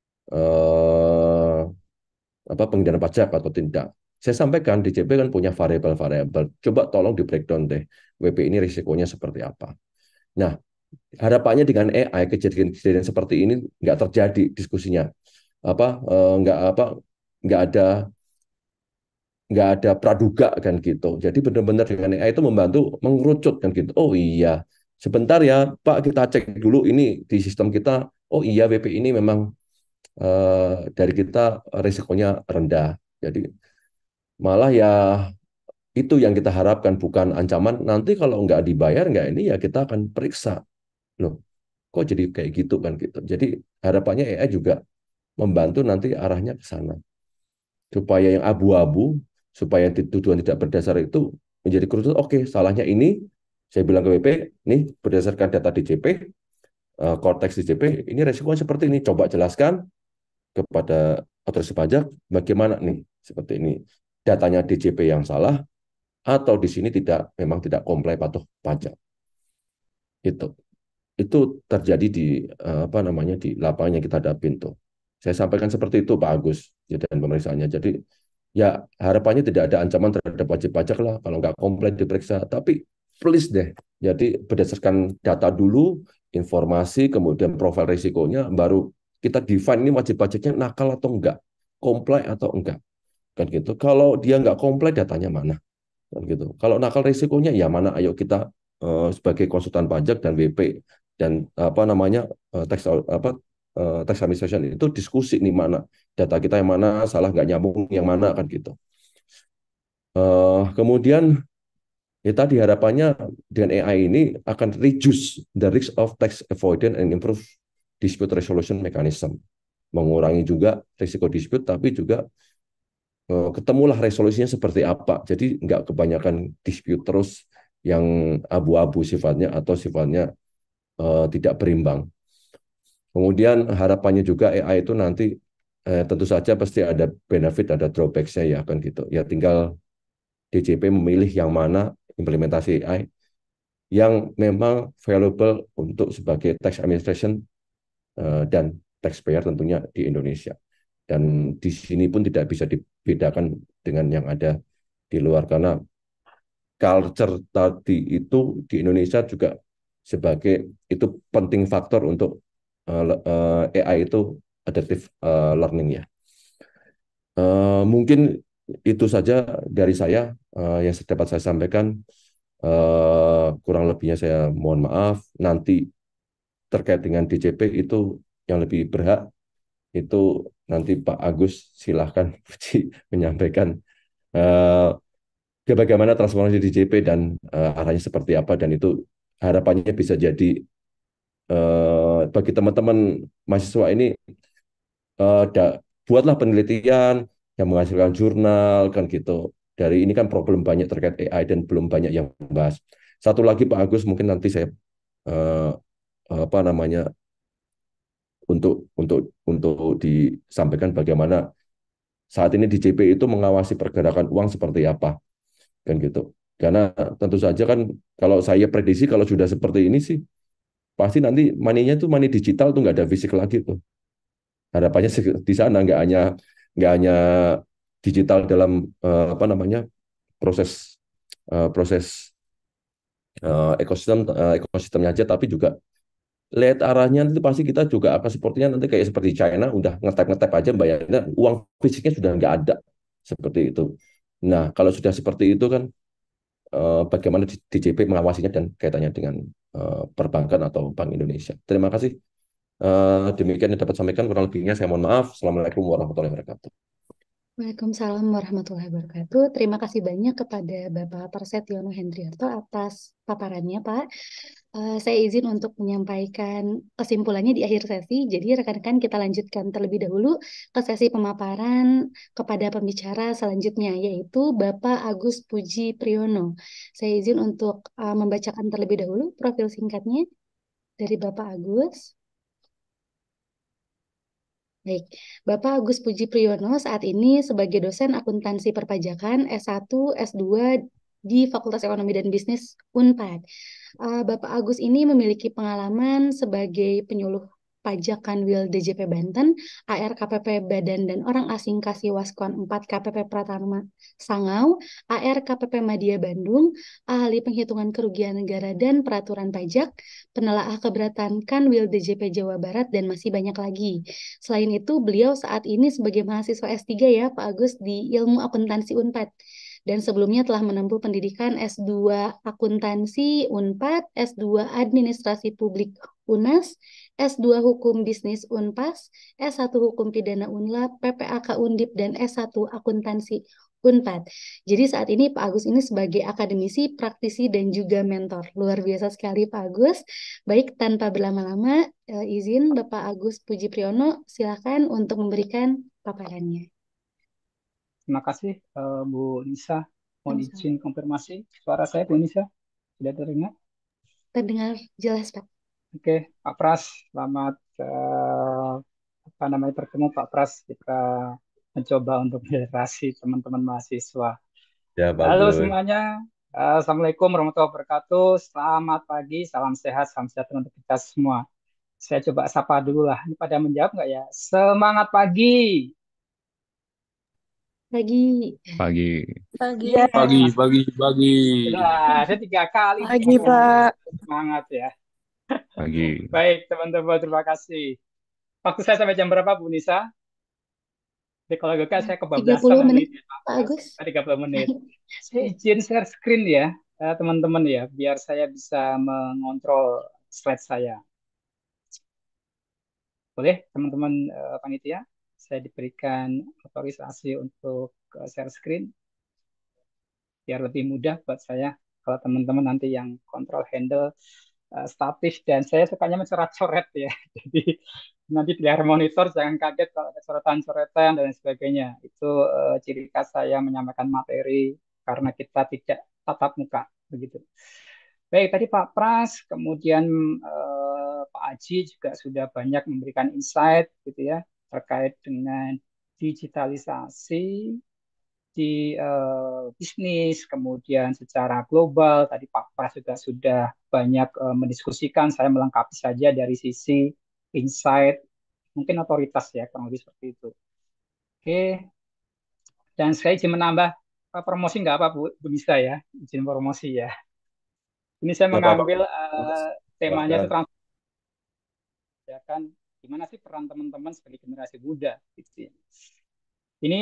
eh, apa pengendalian pajak atau tidak. Saya sampaikan D J P kan punya variabel-variabel, coba tolong di breakdown deh W P ini risikonya seperti apa. Nah harapannya dengan A I kejadian-kejadian seperti ini nggak terjadi diskusinya, apa eh, nggak apa nggak ada nggak ada praduga kan gitu. Jadi benar-benar dengan A I itu membantu mengerucut kan gitu. Oh iya. Sebentar ya, Pak, kita cek dulu ini di sistem kita. Oh iya, W P ini memang eh, dari kita risikonya rendah. Jadi malah ya itu yang kita harapkan, bukan ancaman. Nanti kalau nggak dibayar, nggak ini ya kita akan periksa. loh kok jadi kayak gitu kan gitu. Jadi harapannya A I juga membantu nanti arahnya ke sana supaya yang abu-abu, supaya tuduhan tidak berdasar itu menjadi kerucut. Oke, salahnya ini, saya bilang ke B P, nih berdasarkan data D J P, uh, konteks D J P, ini resikonya seperti ini. Coba jelaskan kepada otoritas pajak bagaimana nih seperti ini. Datanya D J P yang salah atau di sini tidak memang tidak komplain patuh pajak. Itu itu terjadi di uh, apa namanya di lapangan yang kita hadapin tuh. Saya sampaikan seperti itu Pak Agus ya, dan pemeriksaannya. Jadi ya harapannya tidak ada ancaman terhadap wajib pajak lah kalau nggak komplain diperiksa. Tapi please deh, jadi berdasarkan data dulu, informasi, kemudian profil risikonya, baru kita define ini wajib pajaknya nakal atau enggak, komplain atau enggak, kan gitu. Kalau dia nggak komplain, datanya mana, kan gitu. Kalau nakal risikonya ya mana, ayo kita uh, sebagai konsultan pajak dan W P dan apa namanya uh, tax apa uh, tax administration itu diskusi nih mana data kita yang mana salah nggak nyambung yang mana kan gitu. Uh, kemudian ya tadi harapannya dengan A I ini akan reduce the risk of tax avoidance and improve dispute resolution mechanism, mengurangi juga risiko dispute tapi juga uh, ketemulah resolusinya seperti apa. Jadi nggak kebanyakan dispute terus yang abu-abu sifatnya atau sifatnya uh, tidak berimbang. Kemudian harapannya juga A I itu nanti eh, tentu saja pasti ada benefit, ada drawback-nya ya kan gitu. Ya tinggal D J P memilih yang mana implementasi A I yang memang valuable untuk sebagai tax administration eh, dan taxpayer tentunya di Indonesia. Dan di sini pun tidak bisa dibedakan dengan yang ada di luar karena culture tadi itu di Indonesia juga sebagai itu penting faktor untuk uh, A I itu adaptive uh, learning ya. Uh, mungkin itu saja dari saya uh, yang dapat saya sampaikan. Uh, kurang lebihnya saya mohon maaf. Nanti terkait dengan D J P itu yang lebih berhak itu nanti Pak Agus silahkan menyampaikan uh, bagaimana transformasi D J P dan uh, arahnya seperti apa, dan itu harapannya bisa jadi uh, bagi teman-teman mahasiswa ini uh, da, buatlah penelitian yang menghasilkan jurnal kan gitu. Dari ini kan problem banyak terkait A I dan belum banyak yang bahas. Satu lagi Pak Agus mungkin nanti saya uh, apa namanya untuk untuk untuk disampaikan bagaimana saat ini D J P itu mengawasi pergerakan uang seperti apa kan gitu. Karena tentu saja kan kalau saya prediksi kalau sudah seperti ini sih pasti nanti money-nya tuh money digital tuh nggak ada fisik lagi tuh. Harapannya di sana nggak hanya nggak hanya digital dalam uh, apa namanya proses uh, proses uh, ekosistem uh, ekosistemnya aja, tapi juga lihat arahnya nanti pasti kita juga akan sepertinya nanti kayak seperti China udah ngetap-ngetap aja bayarnya, uang fisiknya sudah nggak ada seperti itu. Nah kalau sudah seperti itu kan uh, bagaimana D J P mengawasinya dan kaitannya dengan uh, perbankan atau Bank Indonesia. Terima kasih. Uh, demikian yang dapat sampaikan, kurang lebihnya saya mohon maaf. Assalamualaikum warahmatullahi wabarakatuh. Waalaikumsalam warahmatullahi wabarakatuh. Terima kasih banyak kepada Bapak Prasetyono Hendriarto atas paparannya, Pak. Uh, saya izin untuk menyampaikan kesimpulannya di akhir sesi. Jadi rekan-rekan kita lanjutkan terlebih dahulu ke sesi pemaparan kepada pembicara selanjutnya, yaitu Bapak Agus Puji Priyono. Saya izin untuk uh, membacakan terlebih dahulu profil singkatnya dari Bapak Agus. Baik, Bapak Agus Puji Priyono saat ini sebagai dosen akuntansi perpajakan S satu, S dua di Fakultas Ekonomi dan Bisnis Unpad. Bapak Agus ini memiliki pengalaman sebagai penyuluh pajakan Wil D J P Banten, A R K P P Badan dan Orang Asing Kasiwaskon empat K P P Pratama Sangau, A R K P P Madya Bandung, Ahli Penghitungan Kerugian Negara dan Peraturan Pajak, Penelaah Keberatan Kanwil D J P Jawa Barat, dan masih banyak lagi. Selain itu, beliau saat ini sebagai mahasiswa S tiga ya, Pak Agus, di Ilmu Akuntansi Unpad. Dan sebelumnya telah menempuh pendidikan S dua Akuntansi Unpad, S dua Administrasi Publik UNAS, S dua Hukum Bisnis Unpas, S satu Hukum Pidana Unlab, P P A K Undip, dan S satu Akuntansi Unpad. Jadi saat ini Pak Agus ini sebagai akademisi, praktisi, dan juga mentor. Luar biasa sekali Pak Agus. Baik, tanpa berlama-lama, eh, izin Bapak Agus Puji Priyono, silakan untuk memberikan paparannya. Terima kasih eh, Bu Nisa. Mohon Sama-sama. izin konfirmasi suara saya Bu Nisa sudah terdengar? Terdengar jelas Pak. Oke, Pak Pras, selamat eh, apa namanya bertemu Pak Pras. Kita mencoba untuk generasi teman-teman mahasiswa. Ya, Halo bagus. semuanya, Eh, Assalamualaikum warahmatullahi wabarakatuh. Selamat pagi, salam sehat, salam sejahtera untuk kita semua. Saya coba sapa dulu lah. Ini pada menjawab nggak ya? Semangat pagi. Pagi. Pagi. Pagi. Yes. Pagi, pagi, pagi. Nah, saya tiga kali Pagi, ngomong Pak. semangat ya. Pagi. Baik, teman-teman, terima kasih. Waktu saya sampai jam berapa, Bu Nisa? Jadi kalau gak saya tiga kebablasan puluh nanti. menit Pak Agus. Ah, tiga puluh menit. Saya izin share screen ya, eh, teman-teman ya, biar saya bisa mengontrol slide saya. Boleh, teman-teman eh, panitia? Saya diberikan otorisasi untuk eh, share screen, biar lebih mudah buat saya. Kalau teman-teman nanti yang kontrol handle uh, statis, dan saya sukanya mencoret-coret ya. Jadi nanti di layar monitor jangan kaget kalau ada coretan-coretan dan sebagainya. Itu uh, ciri khas saya menyampaikan materi karena kita tidak tatap muka begitu. Baik, tadi Pak Pras, kemudian uh, Pak Aji juga sudah banyak memberikan insight gitu ya terkait dengan digitalisasi di uh, bisnis, kemudian secara global. Tadi Pak Pras juga sudah banyak uh, mendiskusikan, saya melengkapi saja dari sisi insight, mungkin otoritas ya, kurang lebih seperti itu. Oke, dan saya izin menambah uh, promosi nggak apa Bu, Bu Nisa ya, izin promosi ya. Ini saya Nggak apa-apa. mengambil uh, temanya itu Silakan. trans- ya kan, gimana sih peran teman-teman sebagai generasi muda gitu ya. Ini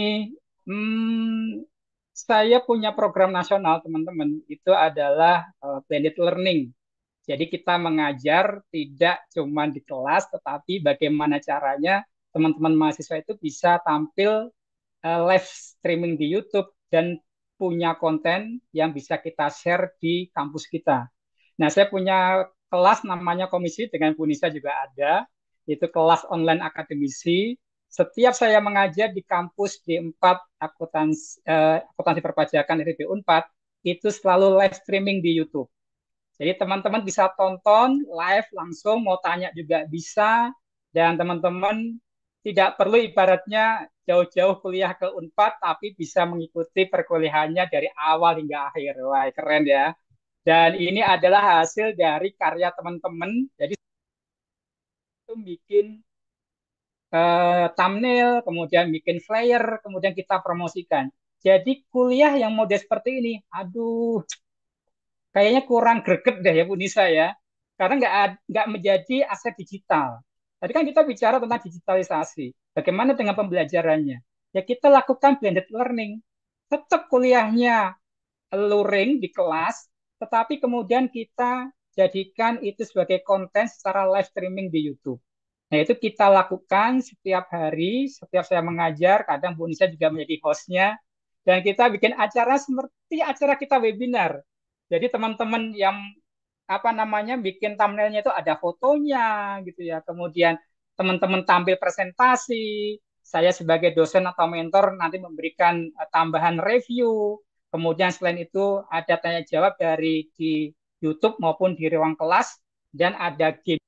hmm, saya punya program nasional teman-teman, itu adalah uh, blended learning. Jadi kita mengajar tidak cuma di kelas, tetapi bagaimana caranya teman-teman mahasiswa itu bisa tampil uh, live streaming di YouTube dan punya konten yang bisa kita share di kampus kita. Nah, saya punya kelas namanya Komisi, dengan Bu Nisa juga ada, itu kelas online akademisi. Setiap saya mengajar di kampus di empat akuntansi, eh, akuntansi perpajakan R I B Unpad, itu selalu live streaming di YouTube. Jadi teman-teman bisa tonton live langsung, mau tanya juga bisa, dan teman-teman tidak perlu ibaratnya jauh-jauh kuliah ke Unpad, tapi bisa mengikuti perkuliahannya dari awal hingga akhir. Wah, keren ya. Dan ini adalah hasil dari karya teman-teman. Jadi itu bikin uh, thumbnail, kemudian bikin flyer, kemudian kita promosikan. Jadi kuliah yang model seperti ini, aduh, kayaknya kurang greget deh ya Bu Nisa ya, karena nggak nggak menjadi aset digital. Tadi kan kita bicara tentang digitalisasi, bagaimana dengan pembelajarannya? Ya kita lakukan blended learning, tetap kuliahnya luring di kelas, tetapi kemudian kita jadikan itu sebagai konten secara live streaming di YouTube. Nah, itu kita lakukan setiap hari, setiap saya mengajar, kadang Bu Nisa juga menjadi hostnya, dan kita bikin acara seperti acara kita webinar. Jadi teman-teman yang apa namanya bikin thumbnailnya itu ada fotonya gitu ya, kemudian teman-teman tampil presentasi, saya sebagai dosen atau mentor nanti memberikan uh, tambahan review, kemudian selain itu ada tanya jawab dari di YouTube maupun di ruang kelas, dan ada game.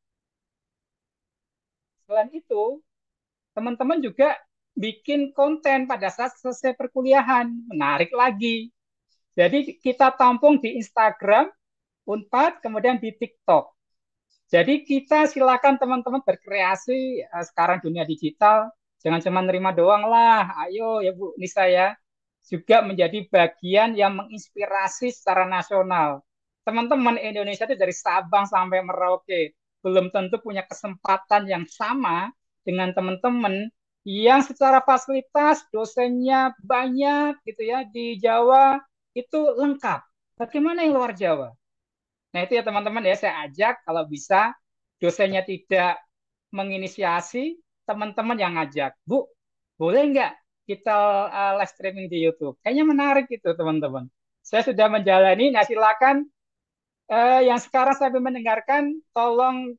Selain itu, teman-teman juga bikin konten pada saat selesai perkuliahan, menarik lagi. Jadi kita tampung di Instagram, Unpad, kemudian di TikTok. Jadi kita silakan teman-teman berkreasi, sekarang dunia digital, jangan cuma nerima doang lah, ayo ya Bu Nisa ya, juga menjadi bagian yang menginspirasi secara nasional. Teman-teman Indonesia itu dari Sabang sampai Merauke, belum tentu punya kesempatan yang sama dengan teman-teman yang secara fasilitas dosennya banyak gitu ya, di Jawa itu lengkap. Bagaimana yang luar Jawa? Nah itu ya teman-teman ya, saya ajak kalau bisa dosennya tidak menginisiasi, teman-teman yang ngajak. Bu, boleh nggak kita uh, live streaming di YouTube. Kayaknya menarik itu teman-teman. Saya sudah menjalani. Nah silakan uh, yang sekarang saya mendengarkan, tolong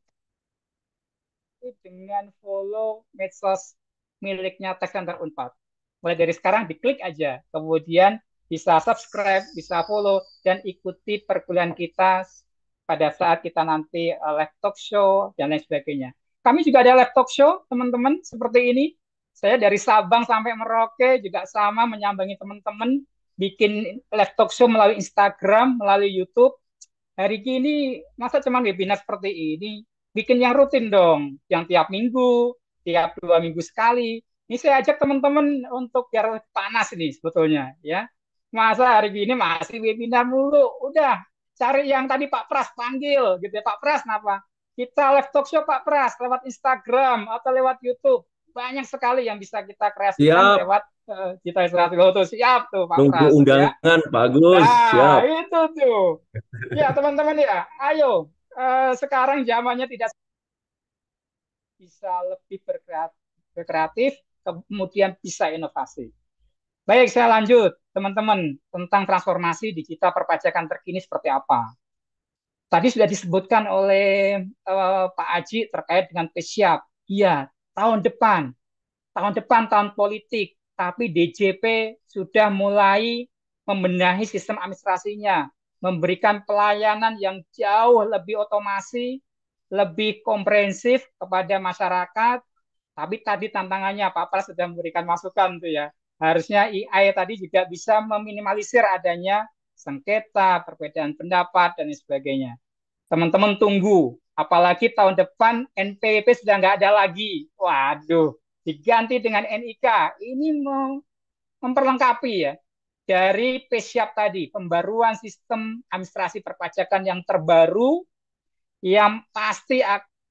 dengan follow medsos miliknya Tech Center Unpad. Mulai dari sekarang diklik aja, kemudian bisa subscribe, bisa follow, dan ikuti perkuliahan kita pada saat kita nanti uh, live talk show dan lain sebagainya. Kami juga ada live talk show, teman-teman, seperti ini. Saya dari Sabang sampai Merauke juga sama menyambangi teman-teman, bikin live talk show melalui Instagram, melalui YouTube. Hari ini masa cuma webinar seperti ini, bikin yang rutin dong, yang tiap minggu, tiap dua minggu sekali. Ini saya ajak teman-teman untuk biar panas nih sebetulnya, ya. Masa hari ini masih webinar mulu, udah cari yang tadi Pak Pras panggil, gitu ya. Pak Pras, kenapa? Kita live talk show Pak Pras lewat Instagram atau lewat YouTube. Banyak sekali yang bisa kita kreasikan Siap. lewat uh, kita istirahat dulu tuh. Siap tuh Pak Nunggu Pras, ya. undangan, Pak Agus. Nah, Siap. itu tuh. Ya, teman-teman ya, ayo. Uh, sekarang zamannya tidak bisa lebih berkreatif, berkreatif, kemudian bisa inovasi. Baik, saya lanjut, teman-teman, tentang transformasi digital perpajakan terkini seperti apa. Tadi sudah disebutkan oleh uh, Pak Aji terkait dengan PESIAP. Iya, tahun depan, tahun depan tahun politik, tapi D J P sudah mulai membenahi sistem administrasinya, memberikan pelayanan yang jauh lebih otomasi, lebih komprehensif kepada masyarakat. Tapi tadi tantangannya Pak Pras sudah memberikan masukan tuh ya. Harusnya A I tadi juga bisa meminimalisir adanya sengketa, perbedaan pendapat, dan sebagainya. Teman-teman tunggu, apalagi tahun depan N P W P sudah nggak ada lagi. Waduh, diganti dengan N I K. Ini mau memperlengkapi ya. Dari PESIAP tadi, pembaruan sistem administrasi perpajakan yang terbaru, yang pasti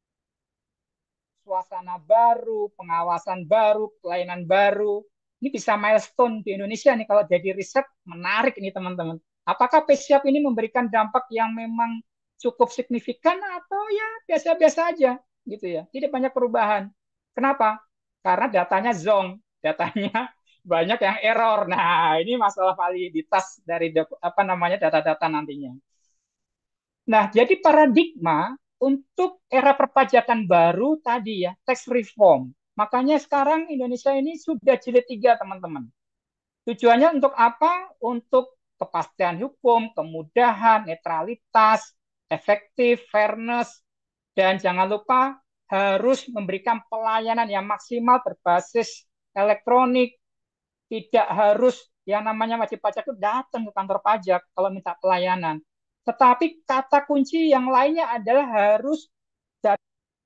suasana baru, pengawasan baru, pelayanan baru. Ini bisa milestone di Indonesia nih kalau jadi riset, menarik ini teman-teman. Apakah PESIAP ini memberikan dampak yang memang cukup signifikan atau ya biasa-biasa aja gitu ya. Tidak banyak perubahan. Kenapa? Karena datanya zonk, datanya banyak yang error. Nah, ini masalah validitas dari apa namanya data-data nantinya. Nah, jadi paradigma untuk era perpajakan baru tadi ya, tax reform. Makanya sekarang Indonesia ini sudah jilid tiga, teman-teman. Tujuannya untuk apa? Untuk kepastian hukum, kemudahan, netralitas, efektif, fairness, dan jangan lupa harus memberikan pelayanan yang maksimal berbasis elektronik. Tidak harus yang namanya wajib pajak itu datang ke kantor pajak kalau minta pelayanan. Tetapi kata kunci yang lainnya adalah harus dari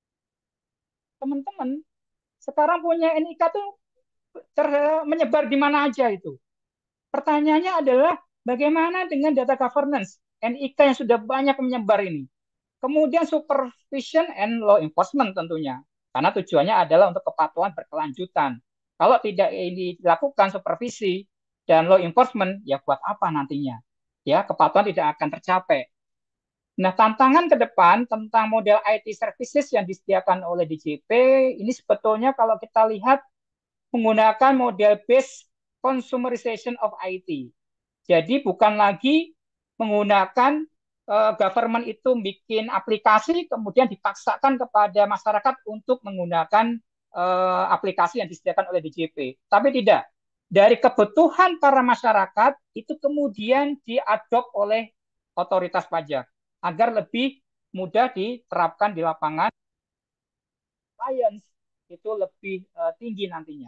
teman-teman sekarang punya N I K tuh ter, menyebar di mana aja itu. Pertanyaannya adalah bagaimana dengan data governance N I K yang sudah banyak menyebar ini. Kemudian supervision and law enforcement tentunya. Karena tujuannya adalah untuk kepatuhan berkelanjutan. Kalau tidak ini dilakukan supervisi dan law enforcement, ya buat apa nantinya? Ya, kepatuhan tidak akan tercapai. Nah, tantangan ke depan tentang model I T services yang disediakan oleh D J P, ini sebetulnya kalau kita lihat menggunakan model based consumerization of I T. Jadi bukan lagi menggunakan uh, government itu bikin aplikasi, kemudian dipaksakan kepada masyarakat untuk menggunakan uh, aplikasi yang disediakan oleh D J P. Tapi tidak. Dari kebutuhan para masyarakat, itu kemudian diadop oleh otoritas pajak agar lebih mudah diterapkan di lapangan. Compliance itu lebih uh, tinggi nantinya.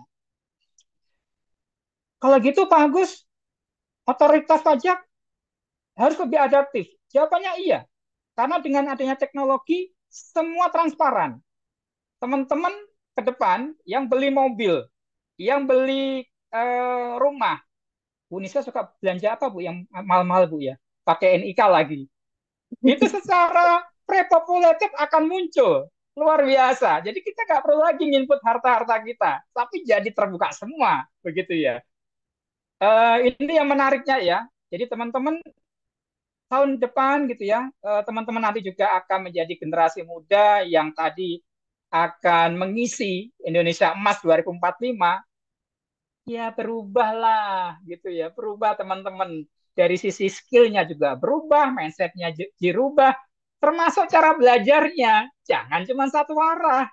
Kalau gitu Pak Agus, otoritas pajak harus lebih adaptif. Jawabannya iya. Karena dengan adanya teknologi, semua transparan. Teman-teman ke depan yang beli mobil, yang beli uh, rumah, Bu Nisa suka belanja apa Bu yang mahal-mahal Bu ya? Pakai N I K lagi. Itu secara prepopulatif akan muncul. Luar biasa. Jadi kita nggak perlu lagi nginput harta-harta kita. Tapi jadi terbuka semua. Begitu ya. Uh, ini yang menariknya ya. Jadi teman-teman tahun depan gitu ya, teman-teman nanti juga akan menjadi generasi muda yang tadi akan mengisi Indonesia Emas dua ribu empat puluh lima. ya berubahlah gitu ya, berubah teman-teman. Dari sisi skillnya juga berubah, mindsetnya ju- dirubah, termasuk cara belajarnya. Jangan cuma satu arah.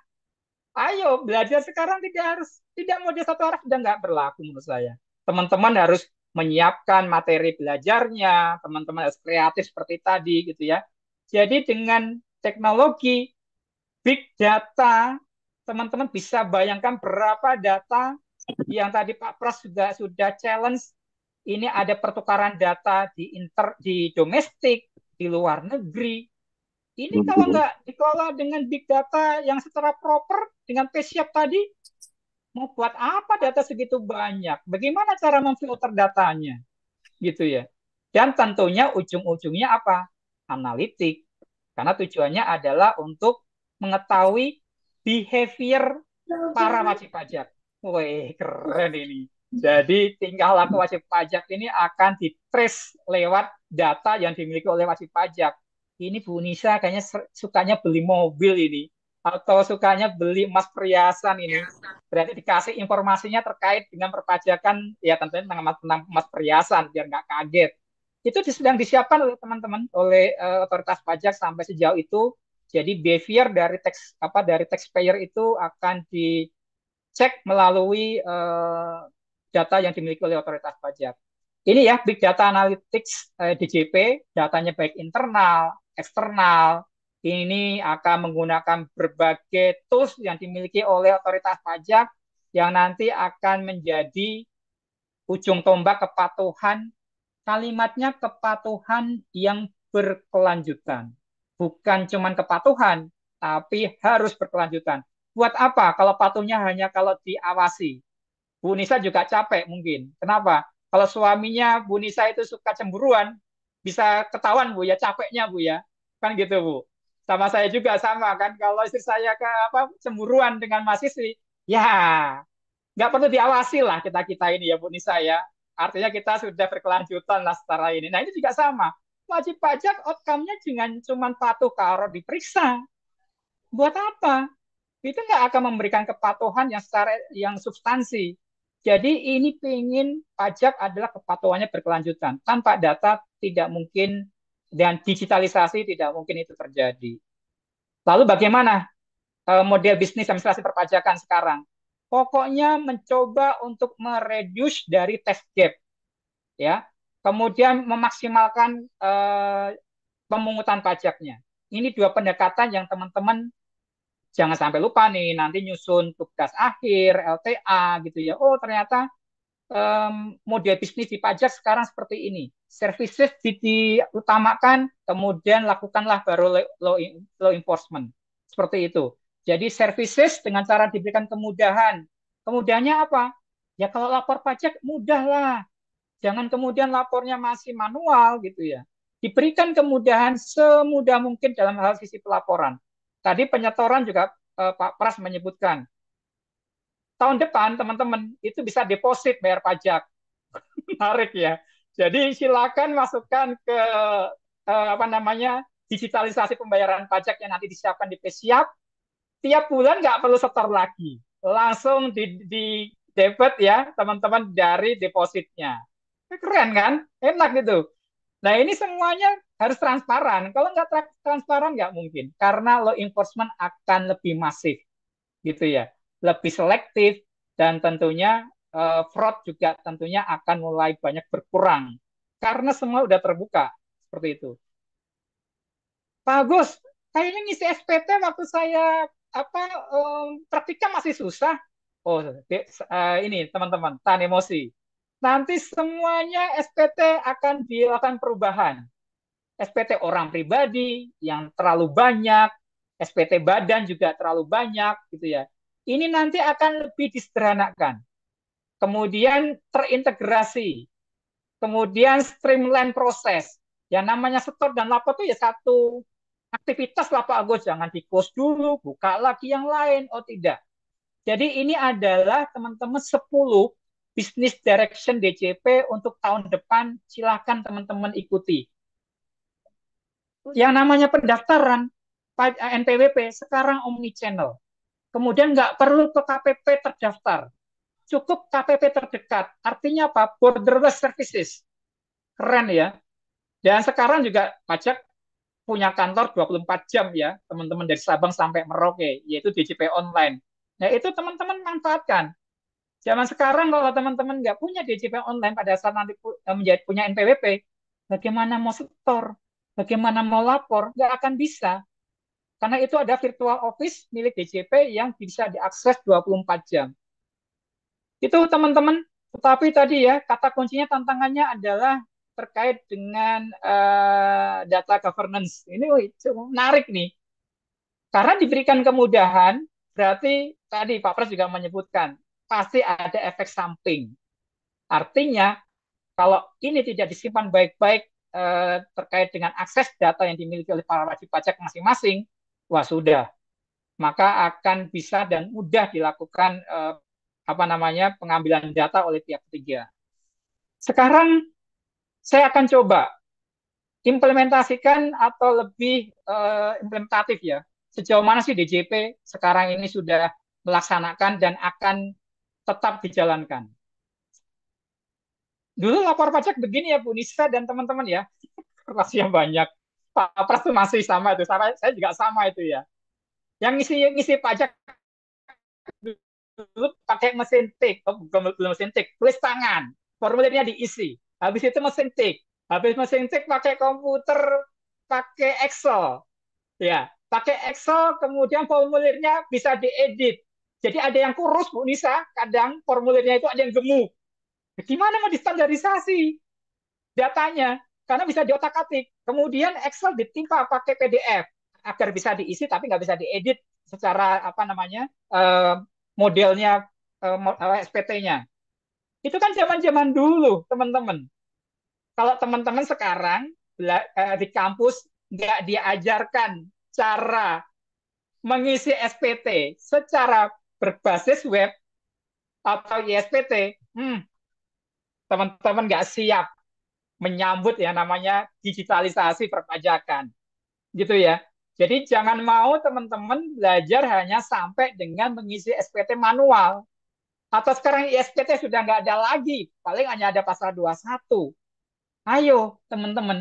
Ayo belajar sekarang tidak harus tidak model satu arah sudah nggak berlaku menurut saya. Teman-teman harus menyiapkan materi belajarnya, teman-teman harus kreatif seperti tadi gitu ya. Jadi dengan teknologi big data, teman-teman bisa bayangkan berapa data yang tadi Pak Pras juga sudah challenge. Ini ada pertukaran data di inter di domestik, di luar negeri. Ini kalau nggak dikelola dengan big data yang secara proper dengan PSIAP tadi, mau buat apa data segitu banyak? Bagaimana cara memfilter datanya? Gitu ya. Dan tentunya ujung-ujungnya apa? Analitik. Karena tujuannya adalah untuk mengetahui behavior para wajib pajak. Wih, keren ini. Jadi tingkah laku wajib pajak ini akan ditrace lewat data yang dimiliki oleh wajib pajak. Ini Bu Nisa kayaknya ser- sukanya beli mobil ini. Atau sukanya beli emas perhiasan ini. Berarti dikasih informasinya terkait dengan perpajakan, ya tentunya tentang emas, tentang emas perhiasan, biar nggak kaget. Itu sedang disiapkan oleh teman-teman, oleh uh, otoritas pajak sampai sejauh itu. Jadi behavior dari tax apa dari taxpayer itu akan dicek melalui uh, data yang dimiliki oleh otoritas pajak. Ini ya Big Data Analytics uh, D J P, datanya baik internal, eksternal. Ini akan menggunakan berbagai tools yang dimiliki oleh otoritas pajak yang nanti akan menjadi ujung tombak kepatuhan. Kalimatnya kepatuhan yang berkelanjutan. Bukan cuma kepatuhan, tapi harus berkelanjutan. Buat apa kalau patuhnya hanya kalau diawasi? Bu Nisa juga capek mungkin. Kenapa? Kalau suaminya Bu Nisa itu suka cemburuan, bisa ketahuan Bu ya capeknya Bu ya. Kan gitu Bu. Sama saya juga sama kan. Kalau istri saya ke apa cemburuan dengan mahasiswi, ya nggak perlu diawasi lah kita kita ini ya Bu Nisa ya. Artinya kita sudah berkelanjutan lah setara ini. Nah ini juga sama. Wajib pajak outcome-nya jangan cuma patuh kalau diperiksa. Buat apa? Itu nggak akan memberikan kepatuhan yang secara yang substansi. Jadi ini pengen pajak adalah kepatuhannya berkelanjutan. Tanpa data tidak mungkin dan digitalisasi tidak mungkin itu terjadi. Lalu bagaimana eh, model bisnis administrasi perpajakan sekarang? Pokoknya mencoba untuk mereduce dari tax gap, ya. Kemudian memaksimalkan eh, pemungutan pajaknya. Ini dua pendekatan yang teman-teman jangan sampai lupa nih, nanti nyusun tugas akhir, L T A gitu ya. Oh, ternyata um, model bisnis di pajak sekarang seperti ini. Services diutamakan, kemudian lakukanlah baru law, law enforcement. Seperti itu. Jadi services dengan cara diberikan kemudahan. Kemudahannya apa? Ya kalau lapor pajak mudahlah. Jangan kemudian lapornya masih manual gitu ya. Diberikan kemudahan semudah mungkin dalam hal sisi pelaporan. Tadi penyetoran juga eh, Pak Pras menyebutkan. Tahun depan teman-teman itu bisa deposit bayar pajak. Menarik ya. Jadi silakan masukkan ke eh, apa namanya digitalisasi pembayaran pajak yang nanti disiapkan di PSIAP. Tiap bulan nggak perlu setor lagi. Langsung di, di debit ya teman-teman dari depositnya. Keren kan? Enak gitu. Nah ini semuanya harus transparan. Kalau nggak tra- transparan nggak mungkin. Karena law enforcement akan lebih masif. Gitu ya. Lebih selektif. Dan tentunya eh, fraud juga tentunya akan mulai banyak berkurang. Karena semua udah terbuka. Seperti itu. Pak Agus, kayaknya ngisi S P T waktu saya apa um, praktika masih susah. Oh, de- eh, ini teman-teman, tahan emosi. Nanti semuanya S P T akan dilakukan perubahan. S P T orang pribadi yang terlalu banyak, S P T badan juga terlalu banyak, gitu ya. Ini nanti akan lebih disederhanakan. Kemudian terintegrasi, kemudian streamline proses. Yang namanya setor dan lapor itu ya satu aktivitas lah Pak Agus, jangan di close dulu, buka lagi yang lain. Oh tidak. Jadi ini adalah teman-teman sepuluh business direction D J P untuk tahun depan, silakan teman-teman ikuti. Yang namanya pendaftaran N P W P sekarang omni channel. Kemudian nggak perlu ke K P P terdaftar. cukup K T P terdekat. Artinya apa? Borderless services. Keren ya. Dan sekarang juga pajak punya kantor dua puluh empat jam ya, teman-teman dari Sabang sampai Merauke, yaitu D J P online. Nah, itu teman-teman manfaatkan. Zaman sekarang kalau teman-teman nggak punya D J P online pada saat nanti menjadi punya N P W P, bagaimana mau setor? Bagaimana mau lapor? Nggak akan bisa. Karena itu ada virtual office milik D J P yang bisa diakses dua puluh empat jam. Itu teman-teman, tetapi tadi ya, kata kuncinya tantangannya adalah terkait dengan uh, data governance. Ini wih, menarik nih. Karena diberikan kemudahan, berarti tadi Pak Pras juga menyebutkan, pasti ada efek samping. Artinya, kalau ini tidak disimpan baik-baik uh, terkait dengan akses data yang dimiliki oleh para wajib pajak masing-masing, wah sudah, maka akan bisa dan mudah dilakukan uh, apa namanya pengambilan data oleh pihak ketiga. Sekarang saya akan coba implementasikan atau lebih uh, implementatif ya. Sejauh mana sih D J P sekarang ini sudah melaksanakan dan akan tetap dijalankan. Dulu lapor pajak begini ya Bu Nisa dan teman-teman ya, kertasnya banyak. Pak Pras tuh masih sama itu, sama, saya juga sama itu ya. Yang ngisi ngisi pajak dulu pakai mesin tik, oh, bukan mesin tik, tulis tangan, formulirnya diisi. Habis itu mesin tik, habis mesin tik pakai komputer, pakai Excel, ya, pakai Excel, kemudian formulirnya bisa diedit. Jadi ada yang kurus Bu Nisa, kadang formulirnya itu ada yang gemuk. Gimana mau distandarisasi datanya? Karena bisa diotak-atik. Kemudian Excel ditimpa pakai P D F agar bisa diisi, tapi nggak bisa diedit secara apa namanya? Uh, modelnya uh, S P T-nya. Itu kan zaman-zaman dulu, teman-teman. Kalau teman-teman sekarang uh, di kampus nggak diajarkan cara mengisi S P T secara berbasis web atau I S P T, hmm, teman-teman nggak siap menyambut ya namanya digitalisasi perpajakan. Gitu ya. Jadi jangan mau teman-teman belajar hanya sampai dengan mengisi S P T manual. Atau sekarang I S P T sudah nggak ada lagi. Paling hanya ada pasal dua puluh satu. Ayo teman-teman.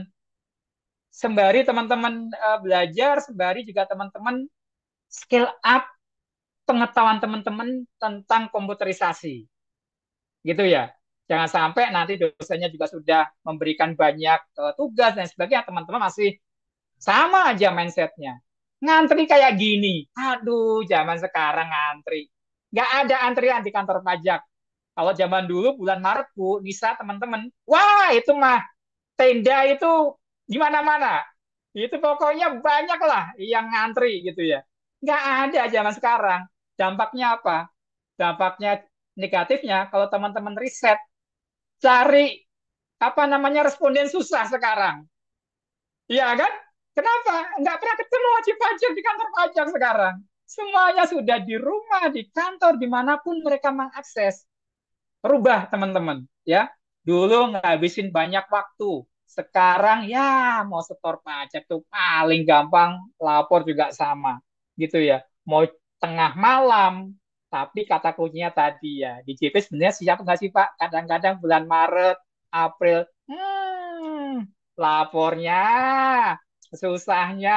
Sembari teman-teman uh, belajar, sembari juga teman-teman skill up pengetahuan teman-teman tentang komputerisasi. Gitu ya. Jangan sampai nanti dosennya juga sudah memberikan banyak uh, tugas dan sebagainya. Teman-teman masih sama aja mindsetnya. Ngantri kayak gini. Aduh, zaman sekarang ngantri. Nggak ada antrian di kantor pajak. Kalau zaman dulu bulan Maret, Bu Nisa, teman-teman. Wah, itu mah tenda itu di mana-mana. Itu pokoknya banyak lah yang ngantri gitu ya. Nggak ada zaman sekarang. Dampaknya apa? Dampaknya negatifnya, kalau teman-teman riset, cari apa namanya responden susah sekarang. Iya kan? Kenapa? Nggak pernah ketemu wajib pajak di kantor pajak sekarang. Semuanya sudah di rumah, di kantor, dimanapun mereka mengakses. Rubah teman-teman, ya. Dulu ngabisin banyak waktu. Sekarang ya mau setor pajak tuh paling gampang, lapor juga sama, gitu ya. Mau tengah malam, tapi kata kuncinya tadi ya, D J P sebenarnya siap nggak sih Pak? Kadang-kadang bulan Maret, April, hmm, lapornya susahnya,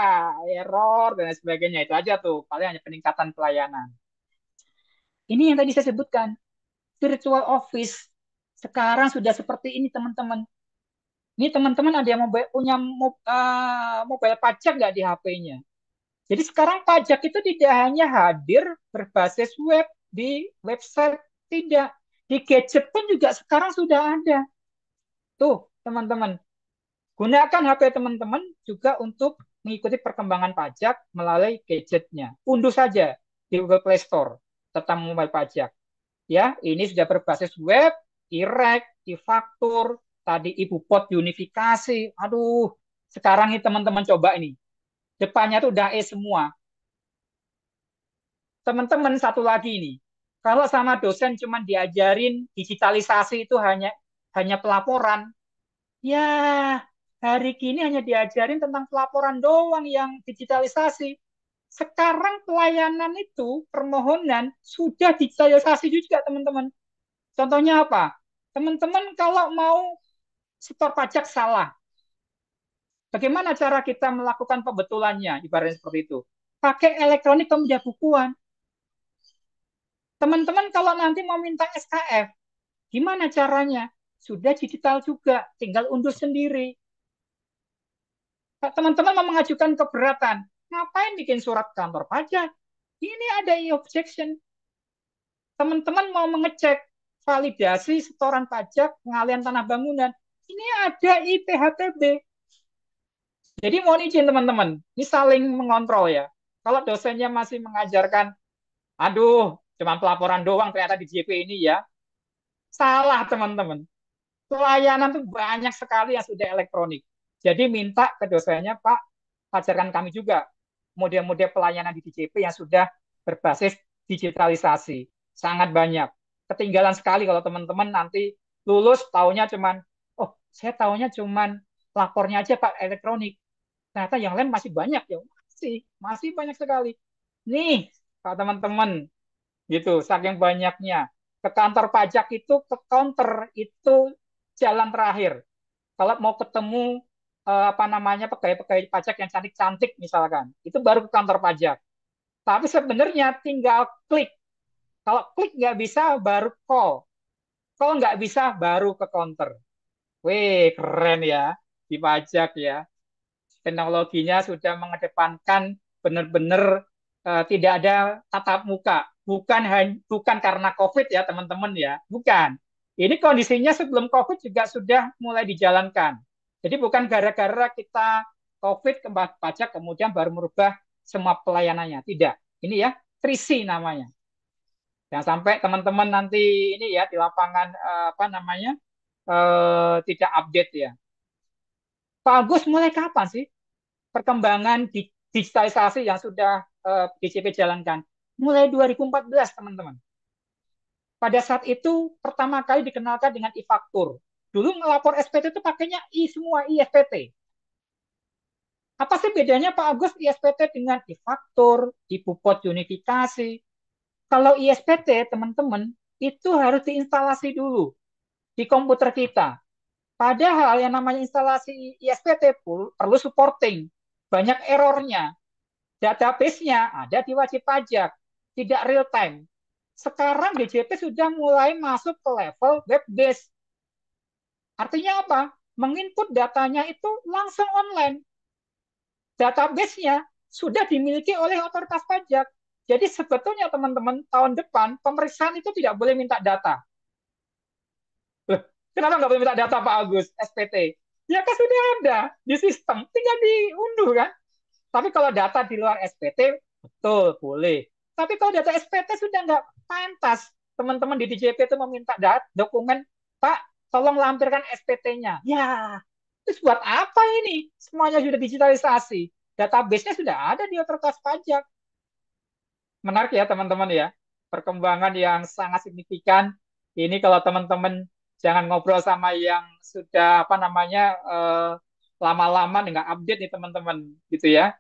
error, dan sebagainya. Itu aja tuh, paling hanya peningkatan pelayanan. Ini yang tadi saya sebutkan, virtual office. Sekarang sudah seperti ini, teman-teman. Ini teman-teman ada yang mobile, punya uh, mobile pajak nggak di H P-nya? Jadi sekarang pajak itu tidak hanya hadir berbasis web, di website, tidak. Di gadget pun juga sekarang sudah ada. Tuh, teman-teman. Gunakan H P teman-teman juga untuk mengikuti perkembangan pajak melalui gadgetnya. Unduh saja di Google Play Store tentang mobile pajak. Ya, ini sudah berbasis web, e-rek, e-faktur, tadi Ibu Pot unifikasi. Aduh, sekarang ini teman-teman coba ini. Depannya tuh D A E semua. Teman-teman satu lagi nih. Kalau sama dosen cuma diajarin digitalisasi itu hanya hanya pelaporan. Ya, hari ini hanya diajarin tentang pelaporan doang yang digitalisasi. Sekarang pelayanan itu, permohonan, sudah digitalisasi juga, teman-teman. Contohnya apa? Teman-teman kalau mau setor pajak salah, bagaimana cara kita melakukan pembetulannya? Ibaratnya seperti itu. Pakai elektronik pembukuan. Teman-teman kalau nanti mau minta S K F, gimana caranya? Sudah digital juga, tinggal unduh sendiri. Teman-teman mau mengajukan keberatan, ngapain bikin surat kantor pajak? Ini ada e-objection. Teman-teman mau mengecek validasi setoran pajak pengalihan tanah bangunan, ini ada I P H T B. Jadi mohon izin teman-teman, ini saling mengontrol ya. Kalau dosennya masih mengajarkan, aduh, cuma pelaporan doang ternyata di J P ini ya, salah teman-teman. Pelayanan tuh banyak sekali yang sudah elektronik. Jadi minta ke dosennya, Pak, ajarkan kami juga model-model pelayanan di D J P yang sudah berbasis digitalisasi. Sangat banyak. Ketinggalan sekali kalau teman-teman nanti lulus taunya cuman, oh saya taunya cuman lapornya aja Pak elektronik. Ternyata yang lain masih banyak ya, masih masih banyak sekali. Nih, Pak teman-teman, gitu, saking banyaknya. Ke kantor pajak itu, ke counter itu jalan terakhir. Kalau mau ketemu eh, apa namanya pegawai-pegawai pajak yang cantik-cantik misalkan, itu baru ke kantor pajak. Tapi sebenarnya tinggal klik. Kalau klik nggak bisa, baru call. Call nggak bisa, baru ke counter. Wih, keren ya di pajak ya. Teknologinya sudah mengedepankan benar-benar uh, tidak ada tatap muka. Bukan hanya bukan karena COVID ya teman-teman ya, bukan. Ini kondisinya sebelum COVID juga sudah mulai dijalankan. Jadi bukan gara-gara kita COVID ke pajak kemudian baru merubah semua pelayanannya. Tidak. Ini ya, tiga C namanya. Jangan sampai teman-teman nanti ini ya di lapangan uh, apa namanya uh, tidak update ya. Pak Agus, mulai kapan sih perkembangan di digitalisasi yang sudah uh, D J P jalankan? Mulai dua ribu empat belas, teman-teman. Pada saat itu pertama kali dikenalkan dengan e-faktur. Dulu ngelapor S P T itu pakainya I semua, I S P T. Apa sih bedanya Pak Agus I S P T dengan e-faktur, e-bupot unifikasi? Kalau I S P T, teman-teman, itu harus diinstalasi dulu di komputer kita. Padahal yang namanya instalasi I S P T perlu supporting. Banyak errornya. Database-nya ada di wajib pajak. Tidak real time. Sekarang D J P sudah mulai masuk ke level web based. Artinya apa? Menginput datanya itu langsung online. Database-nya sudah dimiliki oleh otoritas pajak. Jadi sebetulnya teman-teman tahun depan pemeriksaan itu tidak boleh minta data. Kenapa nggak boleh minta data Pak Agus, S P T? Ya kan sudah ada di sistem, tinggal diunduh kan. Tapi kalau data di luar S P T, betul, boleh. Tapi kalau data S P T sudah nggak pantas. Teman-teman di D J P itu meminta dat, dokumen, Pak, tolong lampirkan S P T-nya. Ya, terus buat apa ini? Semuanya sudah digitalisasi. Database-nya sudah ada di otoritas pajak. Menarik ya teman-teman ya. Perkembangan yang sangat signifikan. Ini kalau teman-teman jangan ngobrol sama yang sudah apa namanya eh, lama-lama nggak update nih teman-teman gitu ya.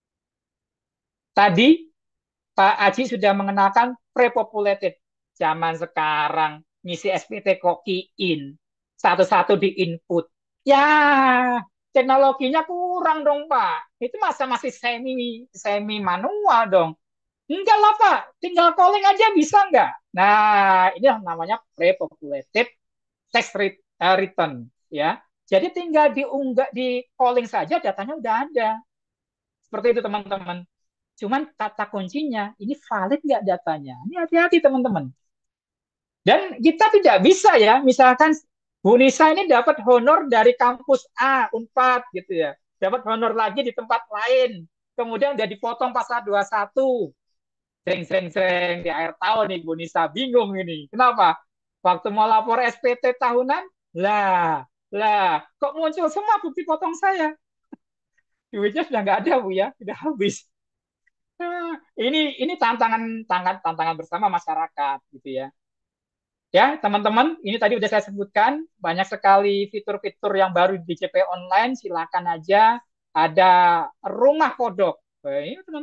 Tadi Pak Aji sudah mengenalkan pre-populated. Zaman sekarang ngisi S P T kok key-in. Satu-satu di input. Ya, teknologinya kurang dong Pak. Itu masa masih semi semi manual dong. Enggak lah Pak, tinggal calling aja bisa nggak? Nah, ini namanya pre-populated tax return ya. Jadi tinggal diunggah di calling saja datanya udah ada. Seperti itu teman-teman. Cuman kata kuncinya ini valid nggak datanya? Ini hati-hati teman-teman. Dan kita tidak bisa ya, misalkan Bu Nisa ini dapat honor dari kampus A, Unpad gitu ya. Dapat honor lagi di tempat lain. Kemudian udah dipotong pasal dua puluh satu. Sering-sering di akhir tahun nih Bu Nisa bingung ini. Kenapa? Waktu mau lapor S P T tahunan, lah, lah, kok muncul semua bukti potong saya? Duitnya sudah nggak ada Bu ya, sudah habis. Nah, ini ini tantangan tantangan tantangan bersama masyarakat gitu ya. Ya, teman-teman, ini tadi udah saya sebutkan banyak sekali fitur-fitur yang baru di D J P online, silakan aja ada rumah kodok. Ini teman-teman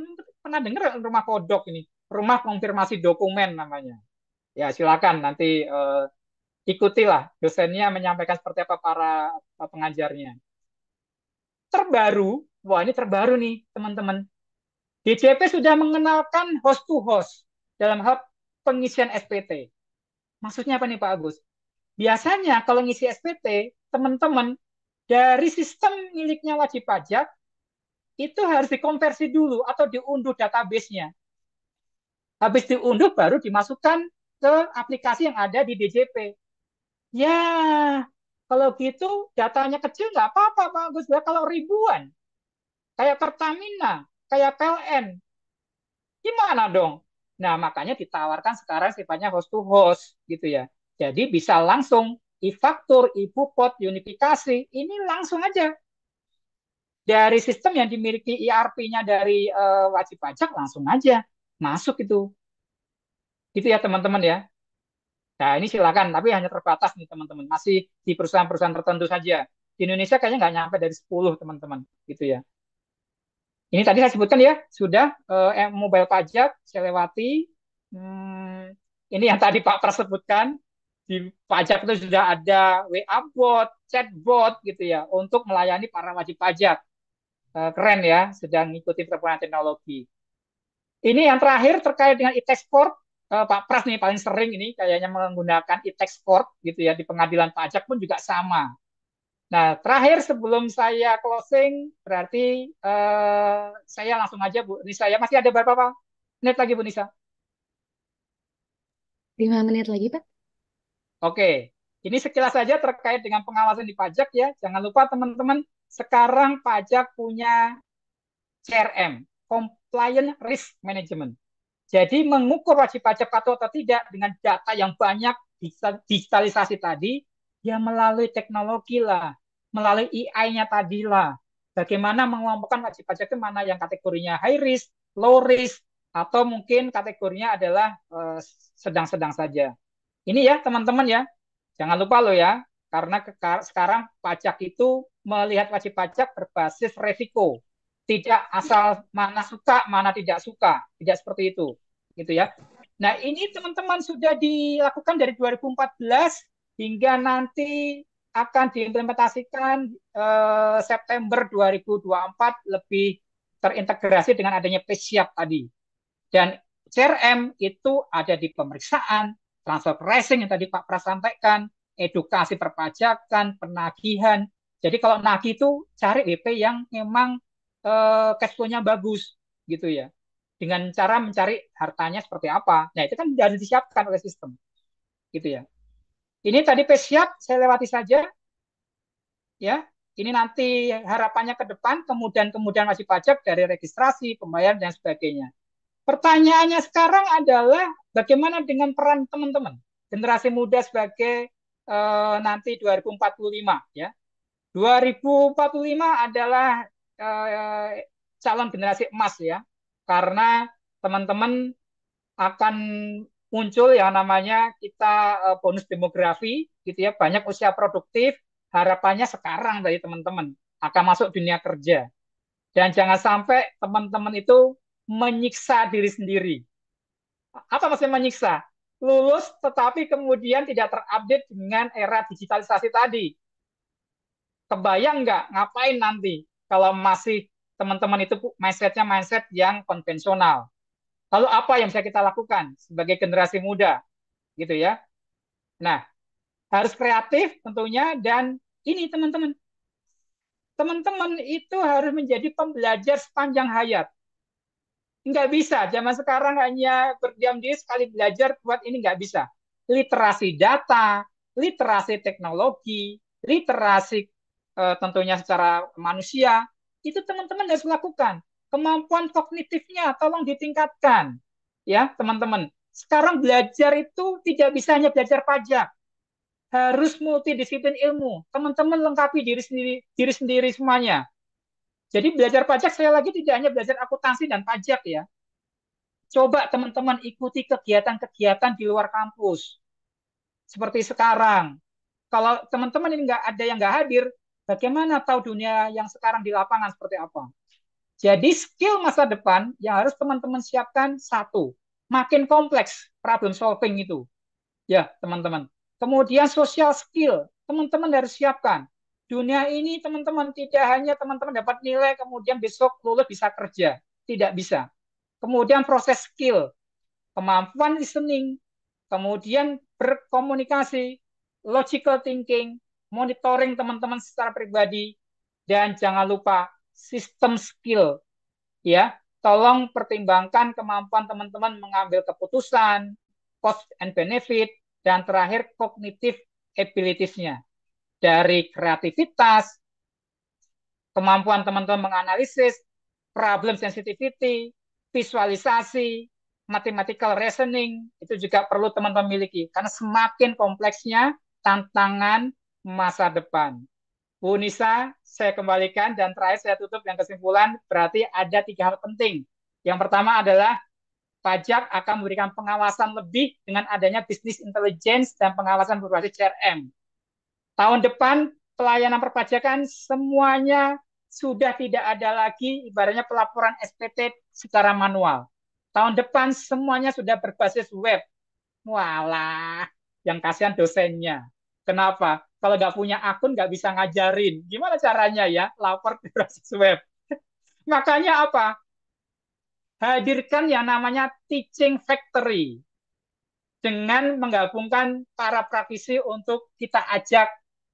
Pernah dengar rumah kodok ini? Rumah konfirmasi dokumen namanya. Ya, silakan nanti eh, ikutilah dosennya menyampaikan seperti apa para eh, pengajarnya. Terbaru, wah ini terbaru nih teman-teman. D C P sudah mengenalkan host to host dalam hal pengisian S P T. Maksudnya apa nih Pak Agus? Biasanya kalau ngisi S P T, teman-teman dari sistem miliknya wajib pajak itu harus dikonversi dulu atau diunduh database-nya. Habis diunduh baru dimasukkan ke aplikasi yang ada di D J P. Ya, kalau gitu datanya kecil nggak apa-apa Pak Agus. Ya, kalau ribuan, kayak Pertamina, kayak P L N, gimana dong? Nah, makanya ditawarkan sekarang sifatnya host to host gitu ya. Jadi bisa langsung e-faktur, e-bupot, unifikasi, ini langsung aja dari sistem yang dimiliki E R P-nya dari uh, wajib pajak langsung aja masuk itu. Gitu ya teman-teman ya. Nah, ini silakan, tapi hanya terbatas nih teman-teman. Masih di perusahaan-perusahaan tertentu saja. Di Indonesia kayaknya nggak nyampe dari sepuluh teman-teman. Gitu ya. Ini tadi saya sebutkan ya, sudah uh, mobile pajak, saya lewati. Hmm, ini yang tadi Pak Pras sebutkan, di pajak itu sudah ada W A bot, chat bot gitu ya, untuk melayani para wajib pajak. Uh, keren ya, sedang mengikuti perkembangan teknologi. Ini yang terakhir terkait dengan e-taxport, uh, Pak Pras nih paling sering ini kayaknya menggunakan e-taxport gitu ya, di pengadilan pajak pun juga sama. Nah, terakhir sebelum saya closing, berarti uh, saya langsung aja Bu Nisa. Ya, masih ada berapa menit lagi Bu Nisa? Lima menit lagi, Pak. Oke, ini sekilas saja terkait dengan pengawasan di pajak ya. Jangan lupa teman-teman, sekarang pajak punya C R M, Compliance Risk Management. Jadi mengukur wajib pajak patuh atau tidak dengan data yang banyak, digitalisasi tadi, ya melalui teknologi lah, melalui A I-nya tadi lah. Bagaimana mengelompokkan wajib pajak itu mana yang kategorinya high risk, low risk, atau mungkin kategorinya adalah uh, sedang-sedang saja. Ini ya teman-teman ya, jangan lupa loh ya, karena sekarang pajak itu melihat wajib pajak berbasis resiko. Tidak asal mana suka, mana tidak suka. Tidak seperti itu. Gitu ya. Nah, ini teman-teman sudah dilakukan dari dua ribu empat belas hingga nanti akan diimplementasikan eh, September dua ribu dua puluh empat lebih terintegrasi dengan adanya P-Siap tadi. Dan C R M itu ada di pemeriksaan, transfer pricing yang tadi Pak Pras sampaikan, edukasi perpajakan, penagihan. Jadi kalau nagih itu cari W P yang memang Uh, cash flow-nya bagus gitu ya, dengan cara mencari hartanya seperti apa. Nah itu kan harus disiapkan oleh sistem gitu ya. Ini tadi P-Siap saya lewati saja ya. Ini nanti harapannya ke depan, kemudian kemudian wajib pajak dari registrasi, pembayaran dan sebagainya. Pertanyaannya sekarang adalah bagaimana dengan peran teman-teman generasi muda sebagai uh, nanti dua ribu empat puluh lima ya. dua ribu empat puluh lima adalah calon generasi emas ya, karena teman-teman akan muncul yang namanya kita bonus demografi gitu ya, banyak usia produktif, harapannya sekarang dari teman-teman akan masuk dunia kerja, dan jangan sampai teman-teman itu menyiksa diri sendiri. Apa maksudnya menyiksa? Lulus tetapi kemudian tidak terupdate dengan era digitalisasi tadi. Kebayang nggak ngapain nanti kalau masih teman-teman itu mindset-nya mindset yang konvensional. Lalu apa yang bisa kita lakukan sebagai generasi muda? Gitu ya. Nah, harus kreatif tentunya, dan ini teman-teman. Teman-teman itu harus menjadi pembelajar sepanjang hayat. Nggak bisa, zaman sekarang hanya berdiam diri sekali belajar, buat ini nggak bisa. Literasi data, literasi teknologi, literasi eh, tentunya secara manusia, itu teman-teman harus melakukan. Kemampuan kognitifnya tolong ditingkatkan. Ya, teman-teman. Sekarang belajar itu tidak bisa hanya belajar pajak. Harus multidisiplin ilmu. Teman-teman lengkapi diri sendiri, diri sendiri semuanya. Jadi belajar pajak saya lagi tidak hanya belajar akuntansi dan pajak ya. Coba teman-teman ikuti kegiatan-kegiatan di luar kampus. Seperti sekarang. Kalau teman-teman ini nggak ada yang nggak hadir, bagaimana tahu dunia yang sekarang di lapangan seperti apa? Jadi skill masa depan yang harus teman-teman siapkan satu, makin kompleks problem solving itu. Ya, teman-teman. Kemudian social skill, teman-teman harus siapkan. Dunia ini teman-teman tidak hanya teman-teman dapat nilai kemudian besok lulus bisa kerja, tidak bisa. Kemudian proses skill, kemampuan listening, kemudian berkomunikasi, logical thinking, monitoring teman-teman secara pribadi, dan jangan lupa sistem skill. Ya, tolong pertimbangkan kemampuan teman-teman mengambil keputusan, cost and benefit, dan terakhir cognitive abilities-nya. Dari kreativitas, kemampuan teman-teman menganalisis, problem sensitivity, visualisasi, mathematical reasoning, itu juga perlu teman-teman miliki. Karena semakin kompleksnya tantangan masa depan. Bu Nisa, saya kembalikan dan terakhir saya tutup yang kesimpulan, berarti ada tiga hal penting. Yang pertama adalah pajak akan memberikan pengawasan lebih dengan adanya business intelligence dan pengawasan berbasis C R M. Tahun depan pelayanan perpajakan semuanya sudah tidak ada lagi ibaratnya pelaporan S P T secara manual. Tahun depan semuanya sudah berbasis web. Walah, yang kasihan dosennya. Kenapa? Kalau nggak punya akun nggak bisa ngajarin. Gimana caranya ya? Lapor di berbasis web. Makanya apa? Hadirkan yang namanya teaching factory. Dengan menggabungkan para praktisi untuk kita ajak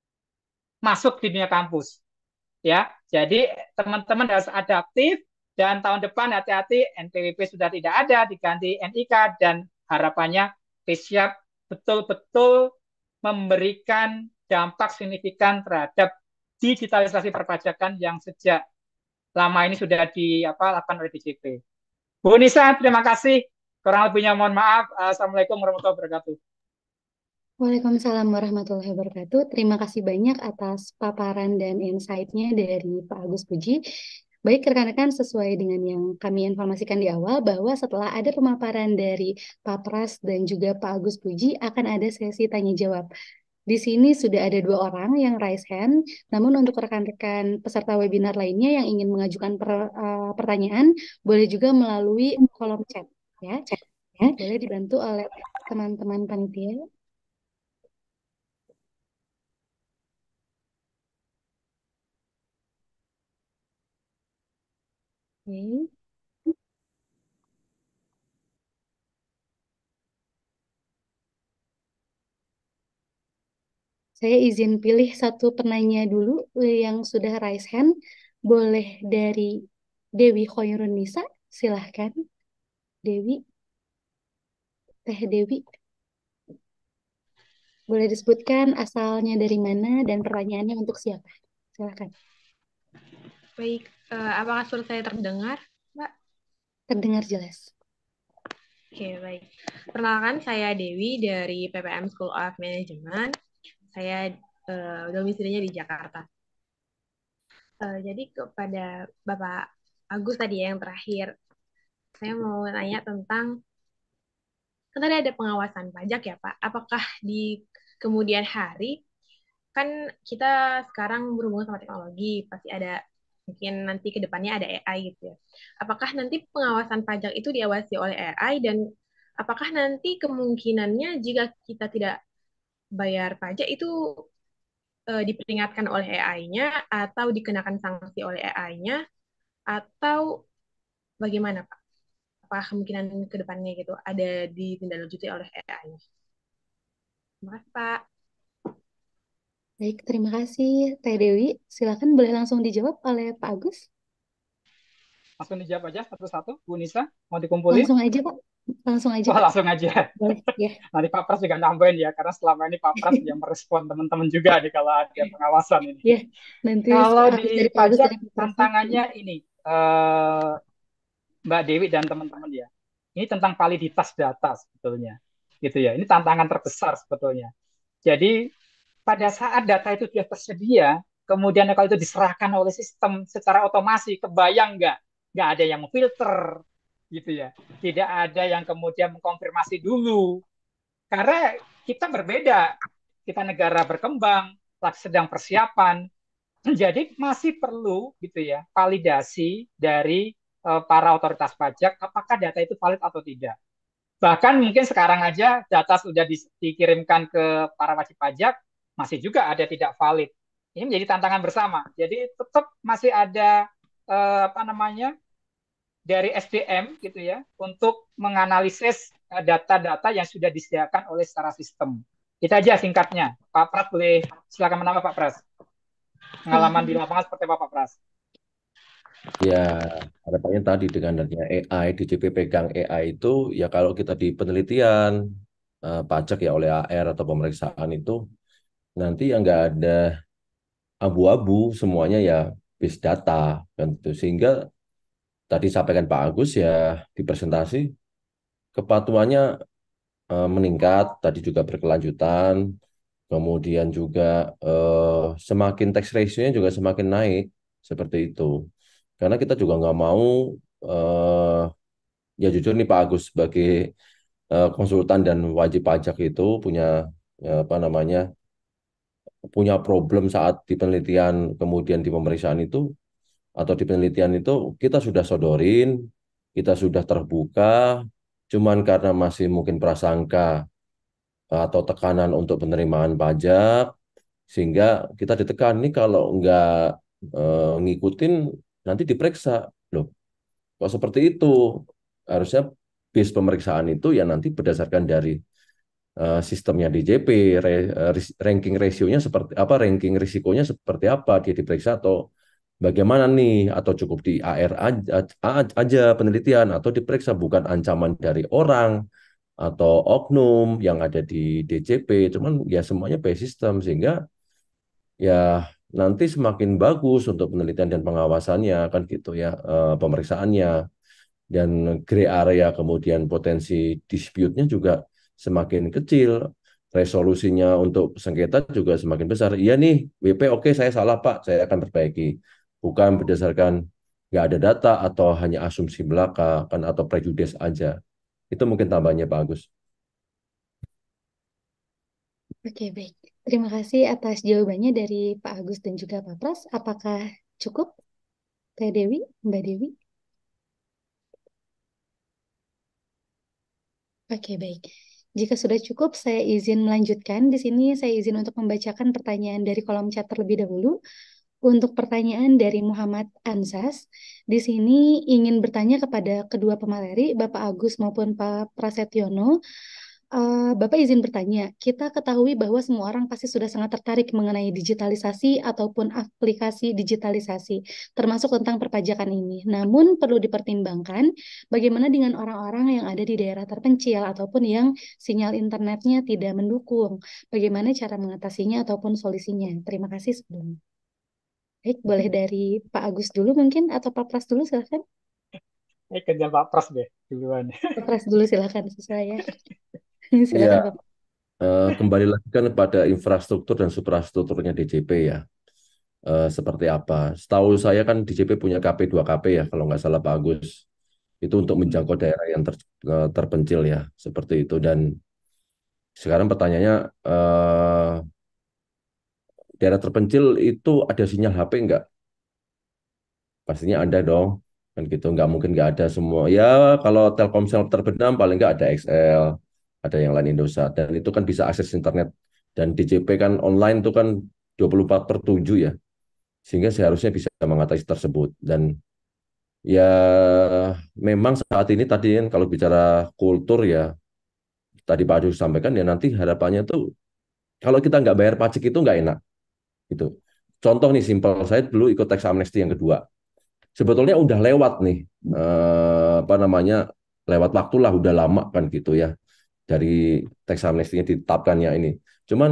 masuk di dunia kampus. Ya, jadi teman-teman harus adaptif dan tahun depan hati-hati N P W P sudah tidak ada, diganti N I K dan harapannya siap betul-betul memberikan dampak signifikan terhadap digitalisasi perpajakan yang sejak lama ini sudah di apa lakukan oleh D J P. Bu Nisa, terima kasih. Kurang lebihnya mohon maaf. Assalamualaikum warahmatullahi wabarakatuh. Waalaikumsalam warahmatullahi wabarakatuh. Terima kasih banyak atas paparan dan insight-nya dari Pak Agus Puji. Baik rekan-rekan, sesuai dengan yang kami informasikan di awal bahwa setelah ada pemaparan dari Pak Pras dan juga Pak Agus Puji akan ada sesi tanya jawab. Di sini sudah ada dua orang yang raise hand, namun untuk rekan-rekan peserta webinar lainnya yang ingin mengajukan per, uh, pertanyaan boleh juga melalui kolom chat ya. Ya, boleh dibantu oleh teman-teman panitia. Oke. Saya izin pilih satu penanya dulu yang sudah raise hand. Boleh dari Dewi Khoirun Nisa, silahkan. Dewi, Teh Dewi. Boleh disebutkan asalnya dari mana dan pertanyaannya untuk siapa? Silahkan. Baik, uh, apakah suara saya terdengar, Mbak? Terdengar jelas. Oke, baik. Perkenalkan, saya Dewi dari P P M School of Management. Saya uh, domisilinya di Jakarta. Uh, jadi kepada Bapak Agus tadi yang terakhir, saya mau nanya tentang, kan tadi ada pengawasan pajak ya Pak, apakah di kemudian hari, kan kita sekarang berhubungan sama teknologi, pasti ada, mungkin nanti ke depannya ada A I gitu ya. Apakah nanti pengawasan pajak itu diawasi oleh A I, dan apakah nanti kemungkinannya jika kita tidak bayar pajak itu uh, diperingatkan oleh A I-nya atau dikenakan sanksi oleh A I-nya, atau bagaimana Pak? Apakah kemungkinan ke depannya gitu ada ditindaklanjuti oleh A I-nya? Terima kasih Pak. Baik, terima kasih Teh Dewi. Silakan boleh langsung dijawab oleh Pak Agus. Langsung dijawab aja satu-satu, Bu Nisa. Mau dikumpulin? Langsung aja Pak. Langsung aja Oh, Pak. langsung aja. Boleh, ya. Nanti Pak Pras juga nambahin ya, karena selama ini Pak Pras yang merespon teman-teman juga nih kalau ada pengawasan ini. Ya, nanti kalau habis di dari Pak Agus pajak dari Pak Pras. tantangannya ini, uh, Mbak Dewi dan teman-teman ya, ini tentang validitas data sebetulnya, gitu ya. Ini tantangan terbesar sebetulnya. Jadi pada saat data itu sudah tersedia, kemudian kalau itu diserahkan oleh sistem secara otomasi, kebayang nggak? Nggak ada yang filter, gitu ya. Tidak ada yang kemudian mengkonfirmasi dulu. Karena kita berbeda. Kita negara berkembang, sedang persiapan. Jadi masih perlu gitu ya validasi dari eh, para otoritas pajak apakah data itu valid atau tidak. Bahkan mungkin sekarang aja data sudah di- dikirimkan ke para wajib pajak masih juga ada tidak valid. Ini menjadi tantangan bersama. Jadi tetap masih ada eh, apa namanya dari S D M gitu ya untuk menganalisis eh, data-data yang sudah disediakan oleh secara sistem. Itu aja singkatnya. Pak Pras boleh silakan menambah Pak Pras. Pengalaman di lapangan seperti apa Pak Pras? Ya, harapannya tadi dengan adanya A I, D J P pegang A I itu, ya kalau kita di penelitian eh, pajak ya oleh A R atau pemeriksaan itu, nanti yang nggak ada abu-abu, semuanya ya base data, kan itu. Sehingga tadi sampaikan Pak Agus ya di presentasi, kepatuhannya eh, meningkat, tadi juga berkelanjutan, kemudian juga eh, semakin tax ratio-nya juga semakin naik, seperti itu. Karena kita juga nggak mau, eh, ya jujur nih Pak Agus sebagai eh, konsultan dan wajib pajak itu punya ya, apa namanya punya problem saat di penelitian kemudian di pemeriksaan itu atau di penelitian itu kita sudah sodorin, kita sudah terbuka, cuman karena masih mungkin prasangka atau tekanan untuk penerimaan pajak sehingga kita ditekan nih kalau nggak eh, ngikutin nanti diperiksa loh. Kok seperti itu? Harusnya base pemeriksaan itu ya nanti berdasarkan dari eh, sistemnya D J P, re- eh, ris- ranking rasionya seperti apa, ranking risikonya seperti apa, dia diperiksa atau bagaimana nih, atau cukup di A R aja, a- aja penelitian, atau diperiksa bukan ancaman dari orang atau oknum yang ada di D J P, cuman ya semuanya by sistem sehingga ya nanti semakin bagus untuk penelitian dan pengawasannya kan gitu ya, eh, pemeriksaannya dan gray area kemudian potensi dispute-nya juga semakin kecil, resolusinya untuk sengketa juga semakin besar. Iya nih, W P oke saya salah Pak, saya akan perbaiki. Bukan berdasarkan nggak ada data atau hanya asumsi belaka kan atau prejudice aja. Itu mungkin tambahnya Pak Agus. Oke, baik. Terima kasih atas jawabannya dari Pak Agus dan juga Pak Pras. Apakah cukup, Teh Dewi, Mbak Dewi? Oke, baik. Jika sudah cukup, saya izin melanjutkan. Di sini saya izin untuk membacakan pertanyaan dari kolom chat terlebih dahulu. Untuk pertanyaan dari Muhammad Ansas, di sini ingin bertanya kepada kedua pemateri, Bapak Agus maupun Pak Prasetyono. Eh, Bapak izin bertanya, kita ketahui bahwa semua orang pasti sudah sangat tertarik mengenai digitalisasi ataupun aplikasi digitalisasi, termasuk tentang perpajakan ini. Namun perlu dipertimbangkan bagaimana dengan orang-orang yang ada di daerah terpencil ataupun yang sinyal internetnya tidak mendukung. Bagaimana cara mengatasinya ataupun solusinya? Terima kasih sebelumnya. Baik, boleh dari Pak Agus dulu mungkin atau Pak Pras dulu silahkan. Eh, kerja Pak Pras deh duluan. Pak Pras dulu silahkan sesuai ya. Ya, Silakan Pak. eh, kembali lagi kan pada infrastruktur dan suprastrukturnya D J P ya. Eh, seperti apa? Setahu saya kan D J P punya K P dua K P ya, kalau nggak salah Pak Agus. Itu untuk menjangkau daerah yang ter- eh, terpencil ya, seperti itu. Dan sekarang pertanyaannya, eh, daerah terpencil itu ada sinyal H P nggak? Pastinya ada dong, kan gitu. Nggak mungkin nggak ada semua. Ya kalau Telkomsel terbenam paling nggak ada X L, ada yang lain Indosat, dan itu kan bisa akses internet. Dan D J P kan online itu kan dua puluh empat per tujuh ya, sehingga seharusnya bisa mengatasi tersebut. Dan ya memang saat ini tadi kan kalau bicara kultur ya, tadi Pak Adu sampaikan ya nanti harapannya tuh kalau kita nggak bayar pajak itu nggak enak gitu. Contoh nih simpel, saya dulu ikut tax amnesty yang kedua. Sebetulnya udah lewat nih, eh, apa namanya, lewat waktu lah, udah lama kan gitu ya dari tax amnesty-nya ditetapkannya ini. Cuman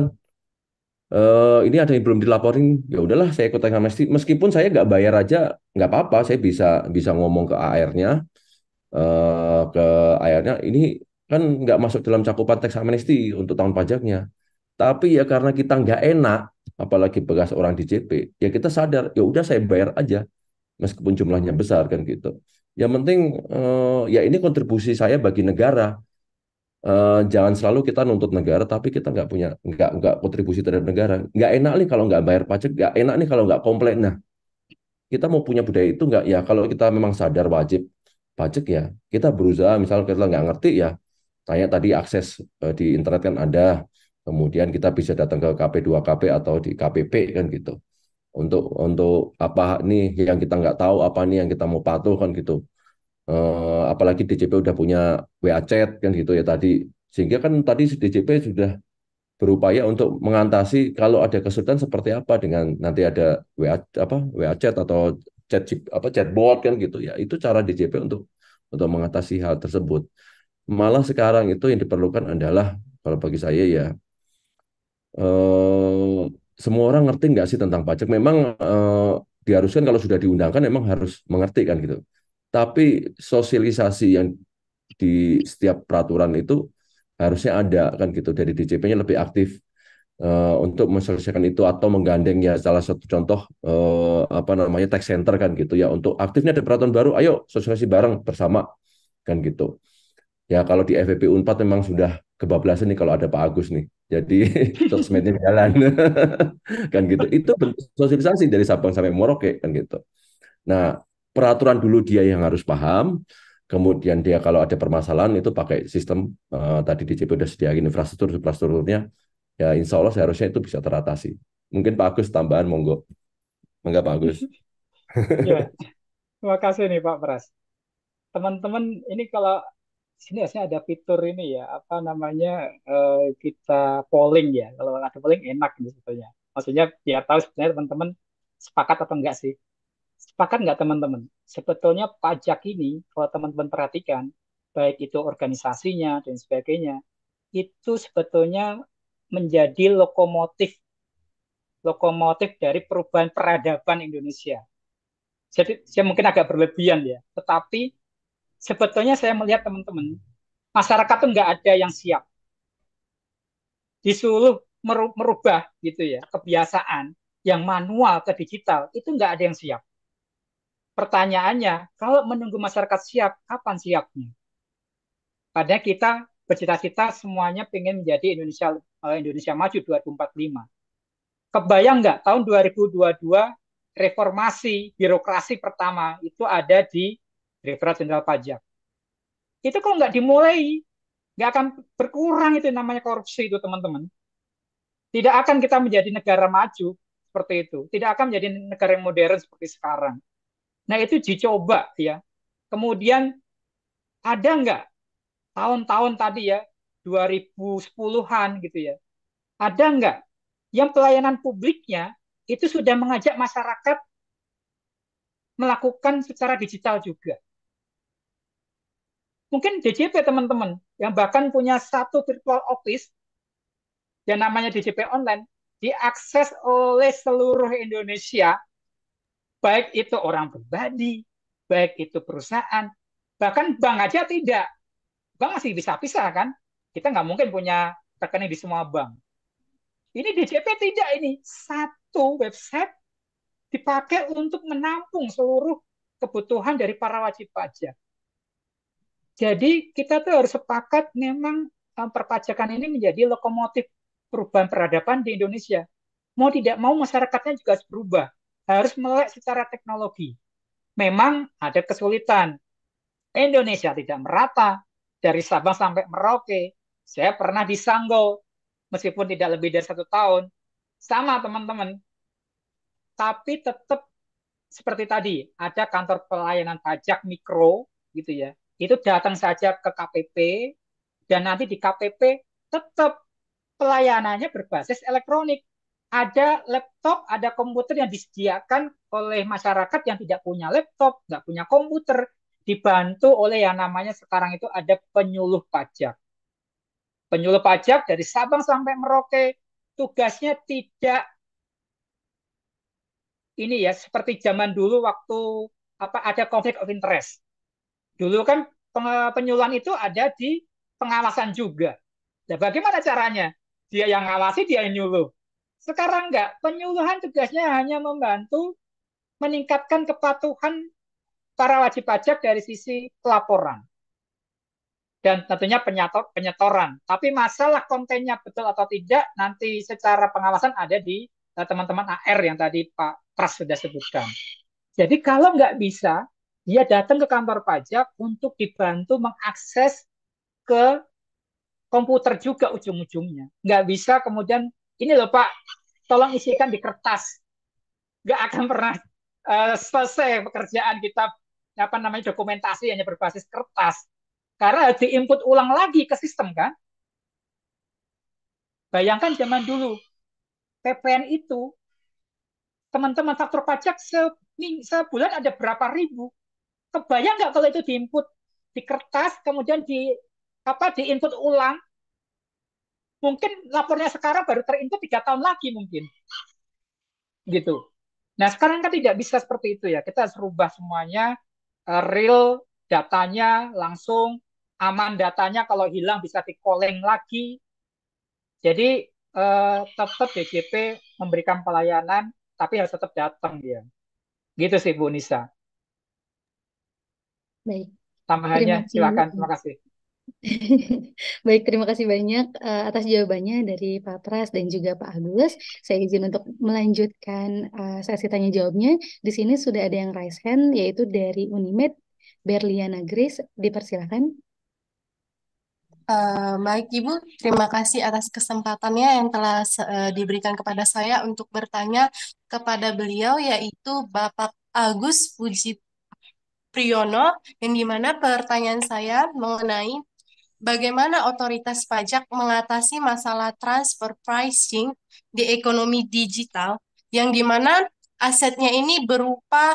eh, ini ada yang belum dilaporin, ya udahlah saya ikut tax amnesty. Meskipun saya nggak bayar aja nggak apa-apa, saya bisa bisa ngomong ke A R-nya, eh, ke A R-nya ini kan nggak masuk dalam cakupan tax amnesty untuk tahun pajaknya. Tapi ya karena kita nggak enak, apalagi bekas orang D J P, ya kita sadar, ya udah saya bayar aja meskipun jumlahnya besar kan gitu. Yang penting eh, ya ini kontribusi saya bagi negara. eh, jangan selalu kita nuntut negara tapi kita nggak punya nggak nggak kontribusi terhadap negara. Nggak enak nih kalau nggak bayar pajak, nggak enak nih kalau nggak komplain. Nah, kita mau punya budaya itu nggak ya kalau kita memang sadar wajib pajak ya kita berusaha, misal kita nggak ngerti ya kayak tadi akses eh, di internet kan ada, kemudian kita bisa datang ke K P dua K P atau di K P P kan gitu untuk untuk apa nih yang kita nggak tahu, apa nih yang kita mau patuh kan gitu. Eh, apalagi D J P udah punya W A chat kan gitu ya tadi, sehingga kan tadi D J P sudah berupaya untuk mengatasi kalau ada kesulitan seperti apa dengan nanti ada W A apa W A chat atau chat apa chatbot kan gitu ya. Itu cara D J P untuk untuk mengatasi hal tersebut. Malah sekarang itu yang diperlukan adalah kalau bagi saya ya eh, semua orang ngerti nggak sih tentang pajak? Memang eh, diharuskan kalau sudah diundangkan memang harus mengerti kan gitu. Tapi sosialisasi yang di setiap peraturan itu harusnya ada kan gitu dari D J P-nya lebih aktif eh, untuk menyelesaikan itu atau menggandeng ya salah satu contoh eh, apa namanya tax center kan gitu ya untuk aktifnya ada peraturan baru, ayo sosialisasi bareng bersama kan gitu. Ya kalau di F E P Unpad memang sudah kebablasan nih kalau ada Pak Agus nih. Jadi sosmednya jalan kan gitu. Itu bentuk sosialisasi dari Sabang sampai Merauke kan gitu. Nah, peraturan dulu dia yang harus paham, kemudian dia kalau ada permasalahan itu pakai sistem eh, tadi D J P udah sediain infrastruktur infrastrukturnya, ya insya Allah seharusnya itu bisa teratasi. Mungkin Pak Agus tambahan monggo. Monggo Pak Agus. Ya, terima kasih nih Pak Pras. Teman-teman, ini kalau sini harusnya ada fitur ini ya, apa namanya eh, kita polling ya. Kalau ada polling enak gitu sebetulnya. Maksudnya biar tahu sebenarnya teman-teman sepakat atau enggak sih. Sepakat nggak teman-teman? Sebetulnya pajak ini, kalau teman-teman perhatikan, baik itu organisasinya dan sebagainya, itu sebetulnya menjadi lokomotif lokomotif dari perubahan peradaban Indonesia. Jadi saya mungkin agak berlebihan ya, tetapi sebetulnya saya melihat teman-teman, masyarakat tuh nggak ada yang siap. Disuruh merubah gitu ya, kebiasaan yang manual ke digital, itu nggak ada yang siap. Pertanyaannya, kalau menunggu masyarakat siap, kapan siapnya? Padahal kita bercita-cita semuanya pengen menjadi Indonesia Indonesia maju dua ribu empat puluh lima. Kebayang nggak tahun dua ribu dua puluh dua reformasi birokrasi pertama itu ada di Direktorat Jenderal Pajak. Itu kalau nggak dimulai, nggak akan berkurang itu namanya korupsi itu teman-teman. Tidak akan kita menjadi negara maju seperti itu. Tidak akan menjadi negara yang modern seperti sekarang. Nah itu dicoba ya. Kemudian ada nggak tahun-tahun tadi ya dua ribu sepuluhan gitu ya. Ada nggak yang pelayanan publiknya itu sudah mengajak masyarakat melakukan secara digital juga. Mungkin D J P teman-teman yang bahkan punya satu virtual office yang namanya D J P online diakses oleh seluruh Indonesia, baik itu orang pribadi, baik itu perusahaan, bahkan bank aja tidak. Bank masih bisa pisah kan? Kita nggak mungkin punya rekening di semua bank. Ini D J P tidak, ini satu website dipakai untuk menampung seluruh kebutuhan dari para wajib pajak. Jadi kita tuh harus sepakat memang perpajakan ini menjadi lokomotif perubahan peradaban di Indonesia. Mau tidak mau masyarakatnya juga harus berubah, harus melek secara teknologi. Memang ada kesulitan. Indonesia tidak merata dari Sabang sampai Merauke. Saya pernah di Sanggau, meskipun tidak lebih dari satu tahun. Sama teman-teman. Tapi tetap seperti tadi, ada kantor pelayanan pajak mikro, gitu ya. Itu datang saja ke K P P, dan nanti di K P P tetap pelayanannya berbasis elektronik. Ada laptop, ada komputer yang disediakan oleh masyarakat yang tidak punya laptop, nggak punya komputer, dibantu oleh yang namanya sekarang itu ada penyuluh pajak. Penyuluh pajak dari Sabang sampai Merauke, tugasnya tidak ini ya seperti zaman dulu waktu apa ada konflik of interest. Dulu kan penyuluhan itu ada di pengawasan juga. Nah, bagaimana caranya? Dia yang ngawasi, dia yang nyuluh. Sekarang enggak. Penyuluhan tugasnya hanya membantu meningkatkan kepatuhan para wajib pajak dari sisi pelaporan. dan tentunya penyator, penyetoran. Tapi masalah kontennya betul atau tidak nanti secara pengawasan ada di uh, teman-teman A R yang tadi Pak Pras sudah sebutkan. Jadi kalau nggak bisa, dia datang ke kantor pajak untuk dibantu mengakses ke komputer juga ujung-ujungnya. Nggak bisa kemudian, ini loh Pak, tolong isikan di kertas. Nggak akan pernah uh, selesai pekerjaan kita, apa namanya, dokumentasi hanya berbasis kertas. Karena diinput ulang lagi ke sistem kan. Bayangkan zaman dulu, P P N itu, teman-teman faktur pajak se sebulan ada berapa ribu. Kebayang nggak kalau itu diinput di kertas, kemudian di apa diinput ulang? Mungkin lapornya sekarang baru terinput tiga tahun lagi mungkin. Gitu. Nah sekarang kan tidak bisa seperti itu ya. Kita harus rubah semuanya, real datanya langsung, aman datanya, kalau hilang bisa di-calling lagi. Jadi eh, tetap D J P memberikan pelayanan, tapi harus tetap datang dia. Gitu sih Bu Nisa. Baik, Tambahannya terima silakan. kasih. Terima kasih. Baik, terima kasih banyak uh, atas jawabannya dari Pak Pras dan juga Pak Agus. Saya izin untuk melanjutkan uh, sesi tanya jawabnya. Di sini sudah ada yang raise hand, yaitu dari Unimed, Berliana Grace. Dipersilakan. Uh, baik Ibu, terima kasih atas kesempatannya yang telah uh, diberikan kepada saya untuk bertanya kepada beliau, yaitu Bapak Agus Puji Priyono, yang dimana pertanyaan saya mengenai bagaimana otoritas pajak mengatasi masalah transfer pricing di ekonomi digital, yang dimana asetnya ini berupa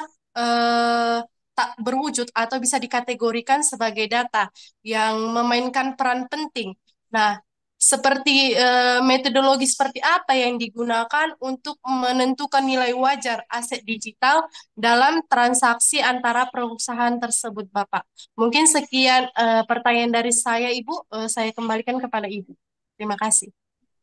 eh, tak berwujud atau bisa dikategorikan sebagai data yang memainkan peran penting. Nah, seperti eh, metodologi seperti apa yang digunakan untuk menentukan nilai wajar aset digital dalam transaksi antara perusahaan tersebut, Bapak? Mungkin sekian eh, pertanyaan dari saya, Ibu. Eh, saya kembalikan kepada Ibu. Terima kasih.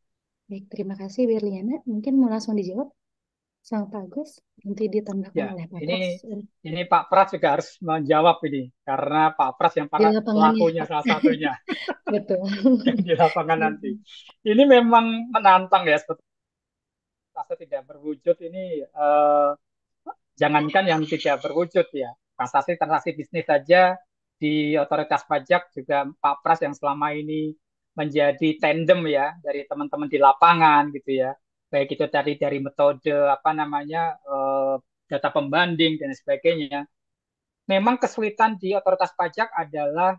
Baik, terima kasih Berliana. Mungkin mau langsung dijawab sama Pak Agus, nanti ditambahkan Ya, oleh Pak ini Pras. ini Pak Pras juga harus menjawab ini karena Pak Pras yang Di para lapangannya. pelakunya salah satunya Betul. yang di lapangan nanti. Ini memang menantang ya, sebetulnya tidak berwujud ini eh, jangankan yang tidak berwujud ya, transaksi-transaksi bisnis saja di otoritas pajak juga Pak Pras yang selama ini menjadi tandem ya dari teman-teman di lapangan gitu ya, baik itu tadi dari metode apa namanya eh, data pembanding dan sebagainya. Memang kesulitan di otoritas pajak adalah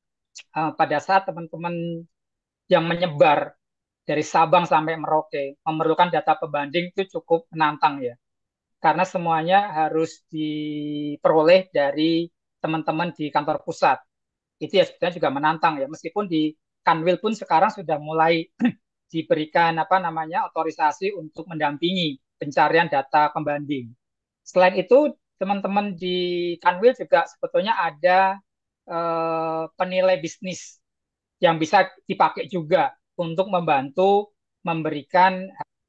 eh, pada saat teman-teman yang menyebar dari Sabang sampai Merauke memerlukan data pembanding itu cukup menantang ya. Karena semuanya harus diperoleh dari teman-teman di kantor pusat. Itu ya sebenarnya juga menantang ya. Meskipun di Kanwil pun sekarang sudah mulai diberikan apa namanya otorisasi untuk mendampingi pencarian data pembanding. Selain itu, teman-teman di Kanwil juga sebetulnya ada eh, penilai bisnis yang bisa dipakai juga untuk membantu memberikan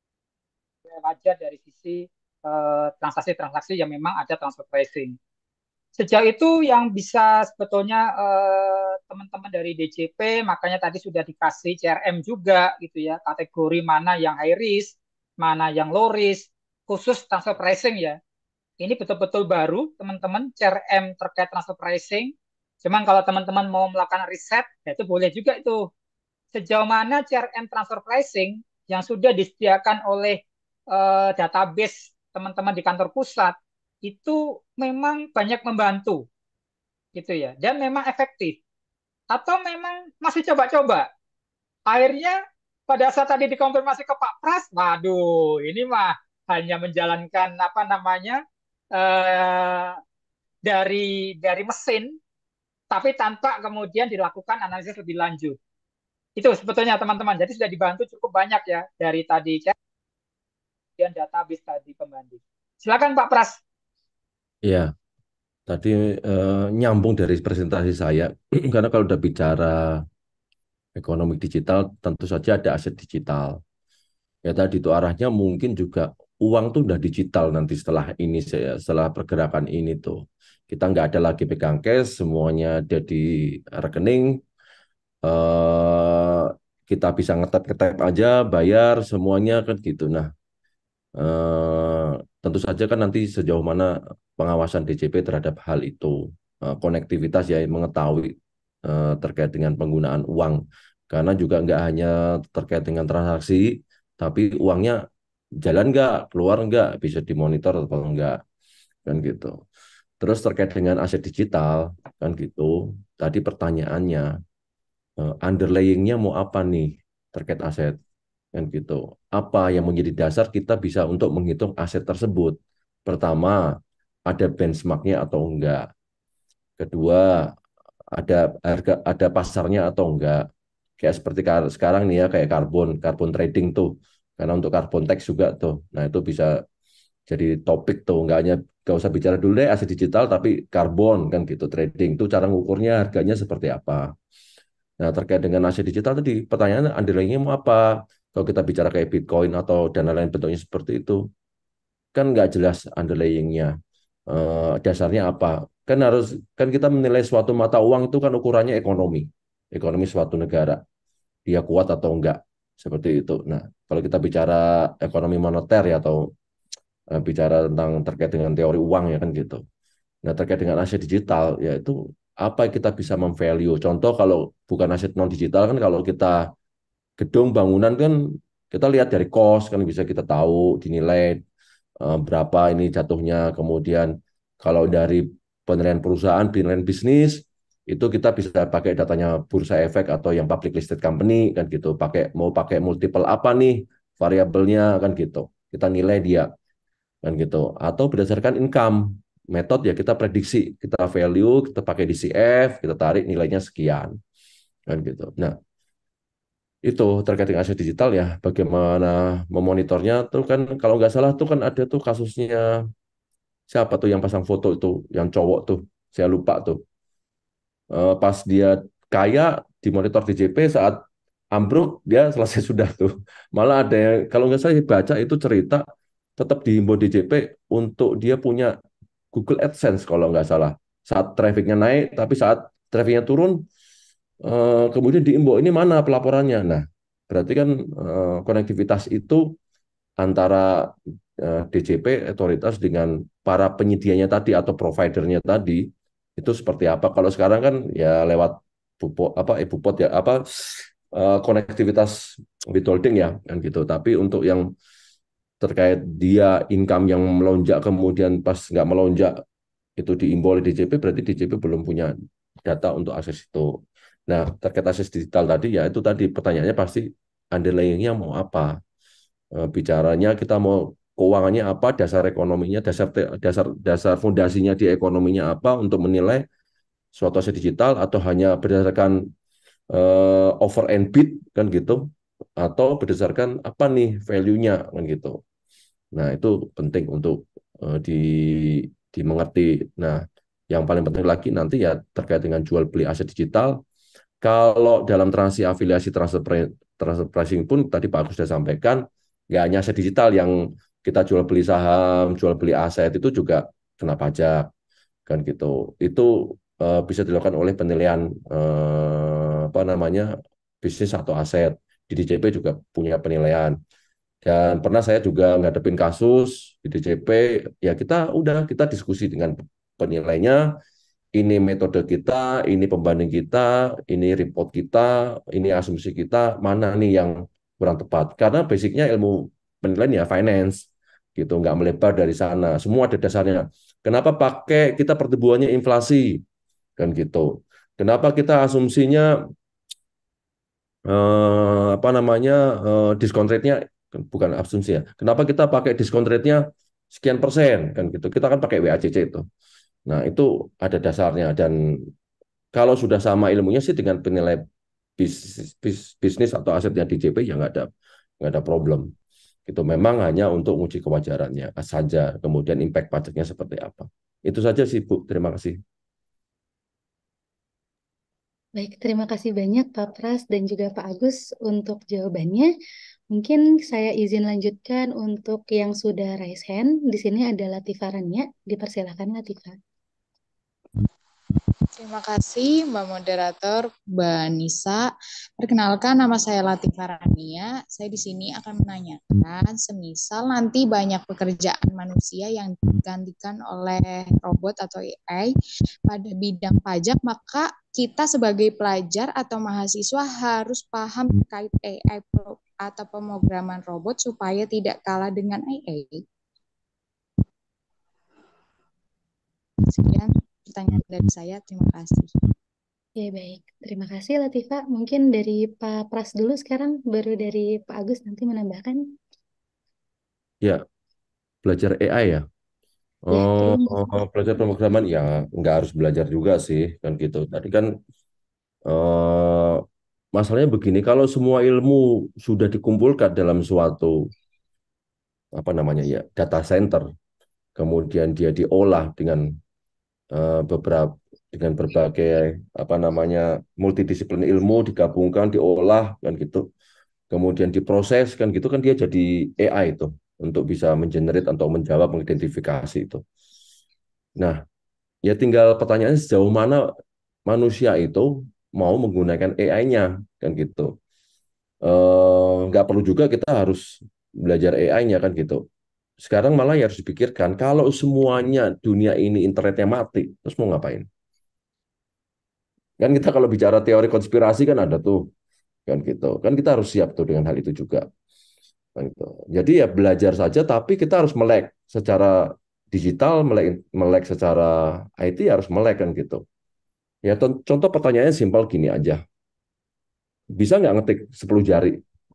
wajar dari sisi transaksi-transaksi yang memang ada transfer pricing. Sejauh itu yang bisa sebetulnya eh, teman-teman dari D J P, makanya tadi sudah dikasih C R M juga gitu ya, kategori mana yang high risk, mana yang low risk, khusus transfer pricing ya. Ini betul-betul baru teman-teman C R M terkait transfer pricing. Cuman kalau teman-teman mau melakukan riset, ya itu boleh juga itu. Sejauh mana C R M transfer pricing yang sudah disediakan oleh eh, database teman-teman di kantor pusat itu memang banyak membantu gitu ya, dan memang efektif, atau memang masih coba-coba. Akhirnya pada saat tadi dikonfirmasi ke Pak Pras, waduh ini mah hanya menjalankan apa namanya eh, dari dari mesin, tapi tanpa kemudian dilakukan analisis lebih lanjut. Itu sebetulnya teman-teman, jadi sudah dibantu cukup banyak ya dari tadi dan database tadi pembanding. Silakan Pak Pras. Ya, tadi eh, nyambung dari presentasi saya, karena kalau udah bicara ekonomi digital, tentu saja ada aset digital. Ya tadi itu arahnya mungkin juga uang tuh udah digital nanti setelah ini, setelah pergerakan ini tuh. Kita nggak ada lagi pegang cash, semuanya ada di rekening, eh, kita bisa ngetep-ngetep aja, bayar semuanya kan gitu. Nah, eh, tentu saja kan nanti sejauh mana pengawasan D J P terhadap hal itu. Eh, konektivitas ya mengetahui eh, terkait dengan penggunaan uang. Karena juga nggak hanya terkait dengan transaksi, tapi uangnya jalan nggak, keluar nggak, bisa dimonitor atau enggak, kan gitu. Terus terkait dengan aset digital, kan gitu. Tadi pertanyaannya, eh, underlying-nya mau apa nih terkait aset, kan gitu. Apa yang menjadi dasar kita bisa untuk menghitung aset tersebut? Pertama, ada benchmark-nya atau enggak. Kedua, ada harga, ada pasarnya atau enggak. Kayak seperti sekarang nih ya, kayak karbon, karbon trading tuh. Karena untuk karbon tax juga tuh. Nah, itu bisa jadi topik tuh, nggak hanya nggak usah bicara dulu deh aset digital, tapi karbon kan gitu trading tuh cara ngukurnya harganya seperti apa. Nah, terkait dengan aset digital tadi pertanyaannya underlying-nya mau apa? Kalau kita bicara kayak Bitcoin atau dana lain bentuknya seperti itu, kan nggak jelas underlying-nya. Eh, dasarnya apa? Kan harus kan kita menilai suatu mata uang itu kan ukurannya ekonomi, ekonomi suatu negara, dia kuat atau enggak, seperti itu. Nah, kalau kita bicara ekonomi moneter ya atau eh, bicara tentang terkait dengan teori uang ya kan gitu. Nah, terkait dengan aset digital, yaitu apa yang kita bisa memvalue. Contoh kalau bukan aset non digital kan kalau kita gedung bangunan kan kita lihat dari cost kan bisa kita tahu dinilai eh, berapa ini jatuhnya. Kemudian kalau dari penilaian perusahaan, penilaian bisnis itu kita bisa pakai datanya bursa efek atau yang public listed company kan gitu. Pakai mau pakai multiple apa nih variabelnya kan gitu. Kita nilai dia kan gitu. Atau berdasarkan income, metode ya kita prediksi, kita value, kita pakai D C F, kita tarik nilainya sekian kan gitu. Nah, itu terkait dengan aset digital ya, bagaimana memonitornya tuh kan kalau nggak salah tuh kan ada tuh kasusnya siapa tuh yang pasang foto itu, yang cowok tuh, saya lupa tuh. Eh, pas dia kaya dimonitor D J P saat ambruk dia selesai sudah tuh. Malah ada yang kalau nggak salah baca itu cerita tetap dihimbau D J P untuk dia punya Google AdSense kalau nggak salah. Saat trafficnya naik, tapi saat trafficnya turun, eh, kemudian diimbau ini mana pelaporannya. Nah, berarti kan eh, konektivitas itu antara eh, D J P otoritas dengan para penyedianya tadi atau providernya tadi itu seperti apa? Kalau sekarang kan ya lewat bupot apa eh, bupot ya apa eh, konektivitas withholding ya kan gitu. Tapi untuk yang terkait dia income yang melonjak kemudian pas nggak melonjak itu diimbau oleh D J P berarti D J P belum punya data untuk akses itu. Nah, terkait akses digital tadi ya itu tadi pertanyaannya pasti underlying-nya mau apa? Eh, bicaranya kita mau keuangannya apa, dasar ekonominya, dasar dasar dasar fondasinya di ekonominya apa untuk menilai suatu aset digital atau hanya berdasarkan eh, over and bid kan gitu atau berdasarkan apa nih value-nya kan gitu. Nah, itu penting untuk eh, di dimengerti. Nah, yang paling penting lagi nanti ya terkait dengan jual beli aset digital. Kalau dalam transaksi afiliasi transfer transfer pricing pun tadi Pak Agus sudah sampaikan, nggak hanya aset digital yang kita jual beli saham, jual beli aset itu juga kena pajak kan gitu. Itu eh, bisa dilakukan oleh penilaian eh, apa namanya bisnis atau aset. Di D J P juga punya penilaian. Dan pernah saya juga ngadepin kasus di D J P, ya kita udah kita diskusi dengan penilainya, ini metode kita, ini pembanding kita, ini report kita, ini asumsi kita, mana nih yang kurang tepat. Karena basicnya ilmu penilaian ya finance, gitu, nggak melebar dari sana. Semua ada dasarnya. Kenapa pakai kita pertumbuhannya inflasi, kan gitu. Kenapa kita asumsinya eh, apa namanya eh, diskon rate-nya bukan asumsi ya. Kenapa kita pakai diskon rate-nya sekian persen, kan gitu. Kita kan pakai W A C C itu. Nah, itu ada dasarnya dan kalau sudah sama ilmunya sih dengan penilai bisnis, bisnis atau asetnya D J P ya nggak ada nggak ada problem. Itu memang hanya untuk uji kewajarannya saja. Kemudian impact pajaknya seperti apa. Itu saja sih Bu. Terima kasih. Baik, terima kasih banyak Pak Pras dan juga Pak Agus untuk jawabannya. Mungkin saya izin lanjutkan untuk yang sudah raise hand. Di sini ada Latifah Rania. Dipersilakan Latifah. Terima kasih Mbak Moderator, Mbak Nisa. Perkenalkan nama saya Latifah Rania. Saya di sini akan menanyakan, semisal nanti banyak pekerjaan manusia yang digantikan oleh robot atau A I pada bidang pajak, maka kita sebagai pelajar atau mahasiswa harus paham terkait A I atau pemrograman robot supaya tidak kalah dengan A I. Sekian pertanyaan dari saya. Terima kasih. Ya, baik. Terima kasih, Latifah. Mungkin dari Pak Pras dulu sekarang, baru dari Pak Agus nanti menambahkan. Ya, belajar A I ya. Ya, Oh, iya. belajar pemrograman ya nggak harus belajar juga sih kan gitu. Tadi kan eh, masalahnya begini, kalau semua ilmu sudah dikumpulkan dalam suatu apa namanya ya data center, kemudian dia diolah dengan eh, beberapa dengan berbagai apa namanya multidisiplin ilmu digabungkan, diolah kan gitu, kemudian diproses kan gitu kan dia jadi A I itu untuk bisa mengenerate atau menjawab mengidentifikasi itu. Nah, ya tinggal pertanyaannya sejauh mana manusia itu mau menggunakan A I-nya kan gitu. Eh, nggak perlu juga kita harus belajar A I-nya kan gitu. Sekarang malah ya harus dipikirkan kalau semuanya dunia ini internetnya mati, terus mau ngapain? Kan kita kalau bicara teori konspirasi kan ada tuh kan gitu. Kan kita harus siap tuh dengan hal itu juga. Kan gitu. Jadi ya belajar saja, tapi kita harus melek secara digital, melek melek secara I T harus melek kan gitu. Ya contoh pertanyaannya simpel gini aja. Bisa nggak ngetik sepuluh jari?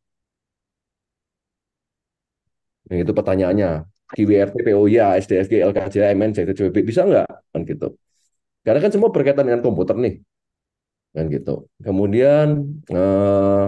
Nah, itu pertanyaannya. Q W R T, P O I A, S D F G, L K J, M N, C T C W B, bisa nggak? Kan gitu. Karena kan semua berkaitan dengan komputer nih. Kan gitu. Kemudian eh,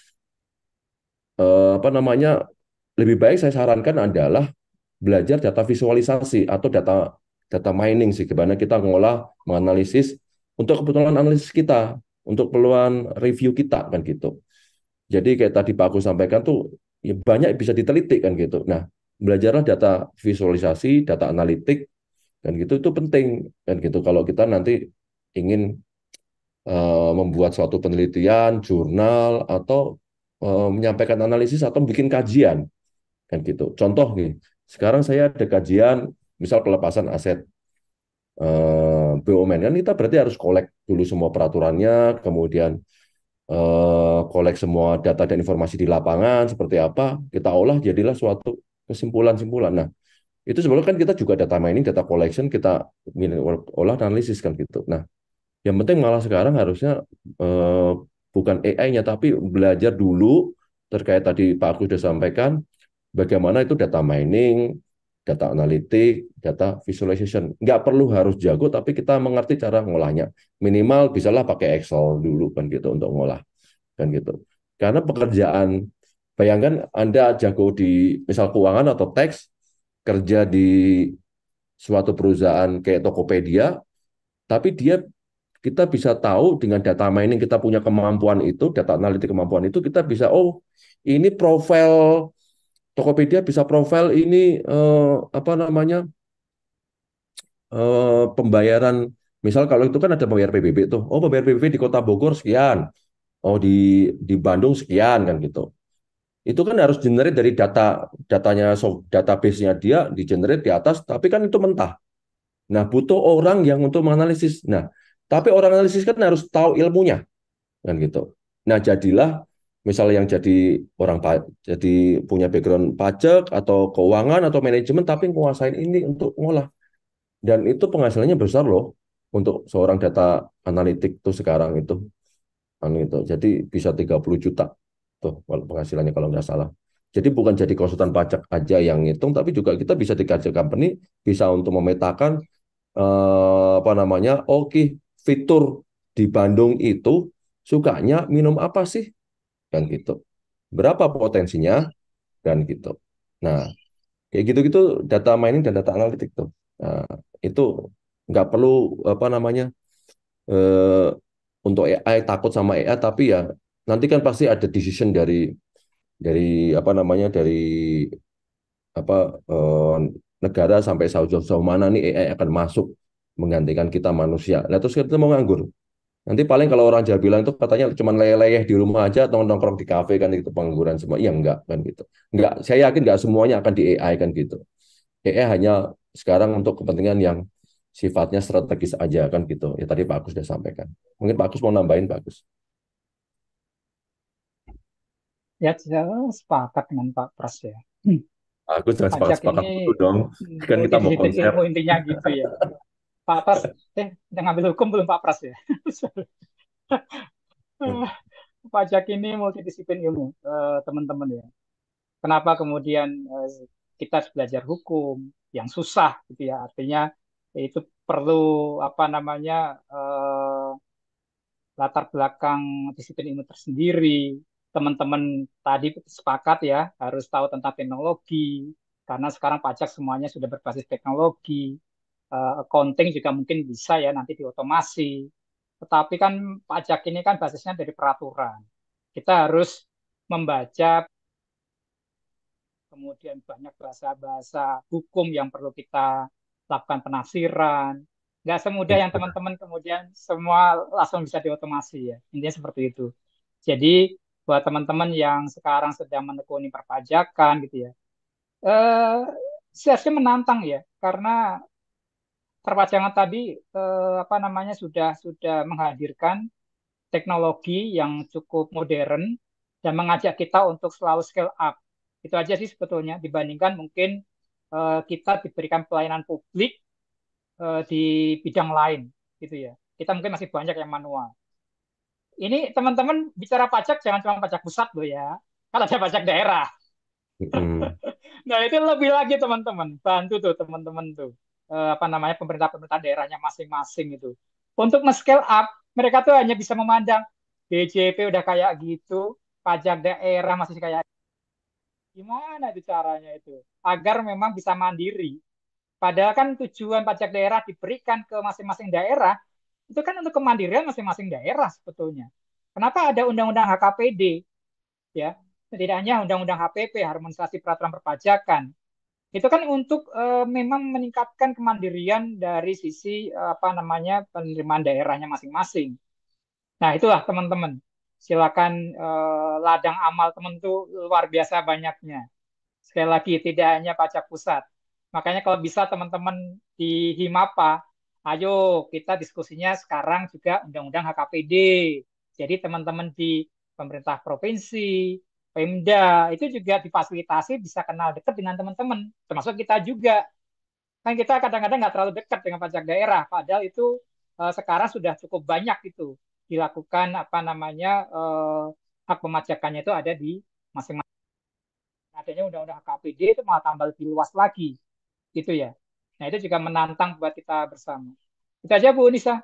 eh, apa namanya? Lebih baik saya sarankan adalah belajar data visualisasi atau data data mining sih, gimana kita ngolah, menganalisis untuk kebutuhan analisis kita, untuk keperluan review kita kan gitu. Jadi kayak tadi Pak Agus sampaikan tuh ya banyak bisa diteliti kan gitu. Nah, belajarlah data visualisasi, data analitik kan gitu itu penting kan gitu kalau kita nanti ingin uh, membuat suatu penelitian, jurnal atau uh, menyampaikan analisis atau bikin kajian kan gitu. Contoh nih, sekarang saya ada kajian misal pelepasan aset eh, B U M N kan kita berarti harus kolek dulu semua peraturannya, kemudian eh, kolek semua data dan informasi di lapangan seperti apa, kita olah jadilah suatu kesimpulan-simpulan. Nah, itu sebenarnya kan kita juga data mining, data collection, kita olah analisis kan gitu. Nah, yang penting malah sekarang harusnya eh, bukan A I-nya tapi belajar dulu terkait tadi Pak Agus sudah sampaikan bagaimana itu data mining, data analitik, data visualization. Nggak perlu harus jago, tapi kita mengerti cara ngolahnya. Minimal bisalah pakai Excel dulu kan gitu untuk ngolah kan gitu. Karena pekerjaan, bayangkan Anda jago di misal keuangan atau teks, kerja di suatu perusahaan kayak Tokopedia, tapi dia kita bisa tahu dengan data mining kita punya kemampuan itu, data analitik kemampuan itu, kita bisa, oh ini profil Tokopedia bisa profil ini eh, apa namanya eh, pembayaran. Misal kalau itu kan ada pembayar P B B tuh. Oh pembayar P B B di Kota Bogor sekian. Oh di di Bandung sekian kan gitu. Itu kan harus generate dari data datanya database-nya dia di generate di atas. Tapi kan itu mentah. Nah butuh orang yang untuk menganalisis. Nah tapi orang analisis kan harus tahu ilmunya kan gitu. Nah jadilah misalnya yang jadi orang jadi punya background pajak atau keuangan atau manajemen tapi menguasain ini untuk ngolah dan itu penghasilannya besar loh untuk seorang data analitik tuh sekarang itu anu itu jadi bisa tiga puluh juta tuh penghasilannya kalau nggak salah. Jadi bukan jadi konsultan pajak aja yang ngitung tapi juga kita bisa dikaji company bisa untuk memetakan eh, apa namanya oke okay, fitur di Bandung itu sukanya minum apa sih kan gitu. Berapa potensinya dan gitu. Nah, kayak gitu-gitu data mining dan data analitik tuh. Nah, itu nggak perlu apa namanya eh, untuk A I takut sama A I tapi ya nanti kan pasti ada decision dari dari apa namanya dari apa eh, negara sampai sejauh sejauh mana nih A I akan masuk menggantikan kita manusia. Nah, terus kita mau nganggur. Nanti paling kalau orang Jawa bilang itu katanya cuma leleh di rumah aja atau nongkrong di kafe kan itu pengangguran semua. Iya enggak kan gitu. Enggak, saya yakin enggak semuanya akan di A I kan gitu. A I hanya sekarang untuk kepentingan yang sifatnya strategis aja kan gitu. Ya tadi Pak Agus sudah sampaikan. Mungkin Pak Agus mau nambahin Pak Agus. Ya, saya sepakat dengan Pak Pras ya. Hmm. Agus jangan Pajak sepakat ini dulu dong. Kan kita mau multidisiplin konsep. ilmu intinya gitu ya. Pak Pras, eh, udah ngambil hukum belum Pak Pras ya? Pajak ini multidisiplin ilmu, eh, teman-teman ya. Kenapa kemudian eh, kita harus belajar hukum yang susah gitu ya? Artinya itu perlu apa namanya eh, latar belakang disiplin ilmu tersendiri. Teman-teman tadi sepakat ya harus tahu tentang teknologi karena sekarang pajak semuanya sudah berbasis teknologi. Eh, accounting juga mungkin bisa ya nanti diotomasi. Tetapi kan pajak ini kan basisnya dari peraturan. Kita harus membaca, kemudian banyak bahasa-bahasa hukum yang perlu kita lakukan penafsiran. Nggak semudah yang teman-teman kemudian semua langsung bisa diotomasi ya. Intinya seperti itu. Jadi buat teman-teman yang sekarang sedang menekuni perpajakan gitu ya, eh, seharusnya menantang ya, karena perpajakan tadi eh, apa namanya sudah sudah menghadirkan teknologi yang cukup modern dan mengajak kita untuk selalu scale up. Itu aja sih sebetulnya dibandingkan mungkin eh, kita diberikan pelayanan publik eh, di bidang lain gitu ya. Kita mungkin masih banyak yang manual. Ini teman-teman bicara pajak jangan cuma pajak pusat loh ya. Kalau ada pajak daerah. Mm. Nah, itu lebih lagi teman-teman. Bantu tuh teman-teman tuh. Eh, apa namanya pemerintah-pemerintah daerahnya masing-masing itu. Untuk nge-scale up, mereka tuh hanya bisa memandang D J P udah kayak gitu, pajak daerah masih kayak gimana itu caranya itu agar memang bisa mandiri. Padahal kan tujuan pajak daerah diberikan ke masing-masing daerah itu kan untuk kemandirian masing-masing daerah sebetulnya. Kenapa ada undang-undang H K P D ya? Setidaknya undang-undang H P P, harmonisasi peraturan perpajakan. Itu kan untuk eh, memang meningkatkan kemandirian dari sisi eh, apa namanya penerimaan daerahnya masing-masing. Nah, itulah teman-teman. Silakan eh, ladang amal teman tuh luar biasa banyaknya. Sekali lagi, tidak hanya pajak pusat. Makanya kalau bisa teman-teman di Himapa, ayo kita diskusinya sekarang juga Undang-Undang H K P D. Jadi teman-teman di pemerintah provinsi, Pemda, itu juga difasilitasi bisa kenal dekat dengan teman-teman. Termasuk kita juga. Kan kita kadang-kadang nggak terlalu dekat dengan pajak daerah. Padahal itu eh, sekarang sudah cukup banyak itu dilakukan apa namanya eh, hak pemajakannya itu ada di masing-masing. Adanya undang-undang H K P D itu malah tambah lebih luas lagi gitu ya. Nah, itu juga menantang buat kita bersama. Itu aja Bu Nisa.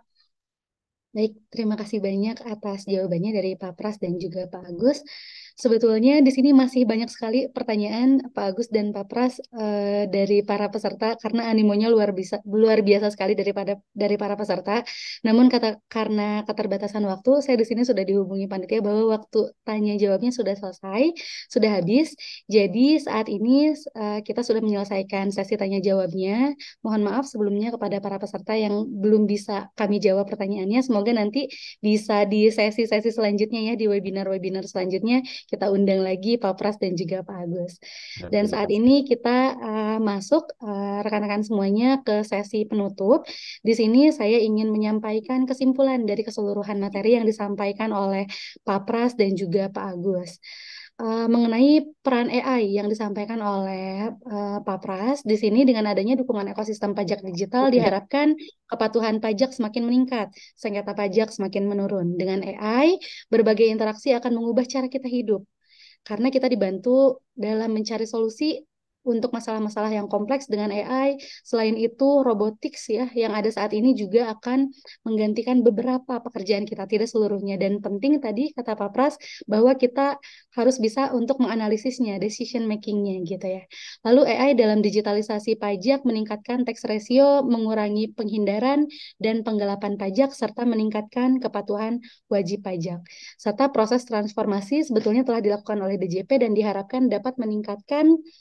Baik, terima kasih banyak atas jawabannya dari Pak Pras dan juga Pak Agus. Sebetulnya di sini masih banyak sekali pertanyaan Pak Agus dan Pak Pras eh, dari para peserta karena animonya luar biasa luar biasa sekali daripada dari para peserta. Namun kata karena keterbatasan waktu, saya di sini sudah dihubungi panitia bahwa waktu tanya jawabnya sudah selesai, sudah habis. Jadi saat ini eh, kita sudah menyelesaikan sesi tanya jawabnya. Mohon maaf sebelumnya kepada para peserta yang belum bisa kami jawab pertanyaannya. Semoga nanti bisa di sesi-sesi selanjutnya ya, di webinar-webinar selanjutnya kita undang lagi Pak Pras dan juga Pak Agus. Dan saat ini kita uh, masuk uh, rekan-rekan semuanya ke sesi penutup. Di sini saya ingin menyampaikan kesimpulan dari keseluruhan materi yang disampaikan oleh Pak Pras dan juga Pak Agus. Uh, mengenai peran A I yang disampaikan oleh uh, Pak Pras, di sini dengan adanya dukungan ekosistem pajak digital diharapkan kepatuhan pajak semakin meningkat, sengketa pajak semakin menurun. Dengan A I, berbagai interaksi akan mengubah cara kita hidup, karena kita dibantu dalam mencari solusi untuk masalah-masalah yang kompleks dengan A I. Selain itu, robotics ya yang ada saat ini juga akan menggantikan beberapa pekerjaan kita, tidak seluruhnya. Dan penting tadi kata Pak Pras bahwa kita harus bisa untuk menganalisisnya, decision making-nya gitu ya. Lalu A I dalam digitalisasi pajak meningkatkan tax ratio, mengurangi penghindaran dan penggelapan pajak, serta meningkatkan kepatuhan wajib pajak. Serta proses transformasi sebetulnya telah dilakukan oleh D J P dan diharapkan dapat meningkatkan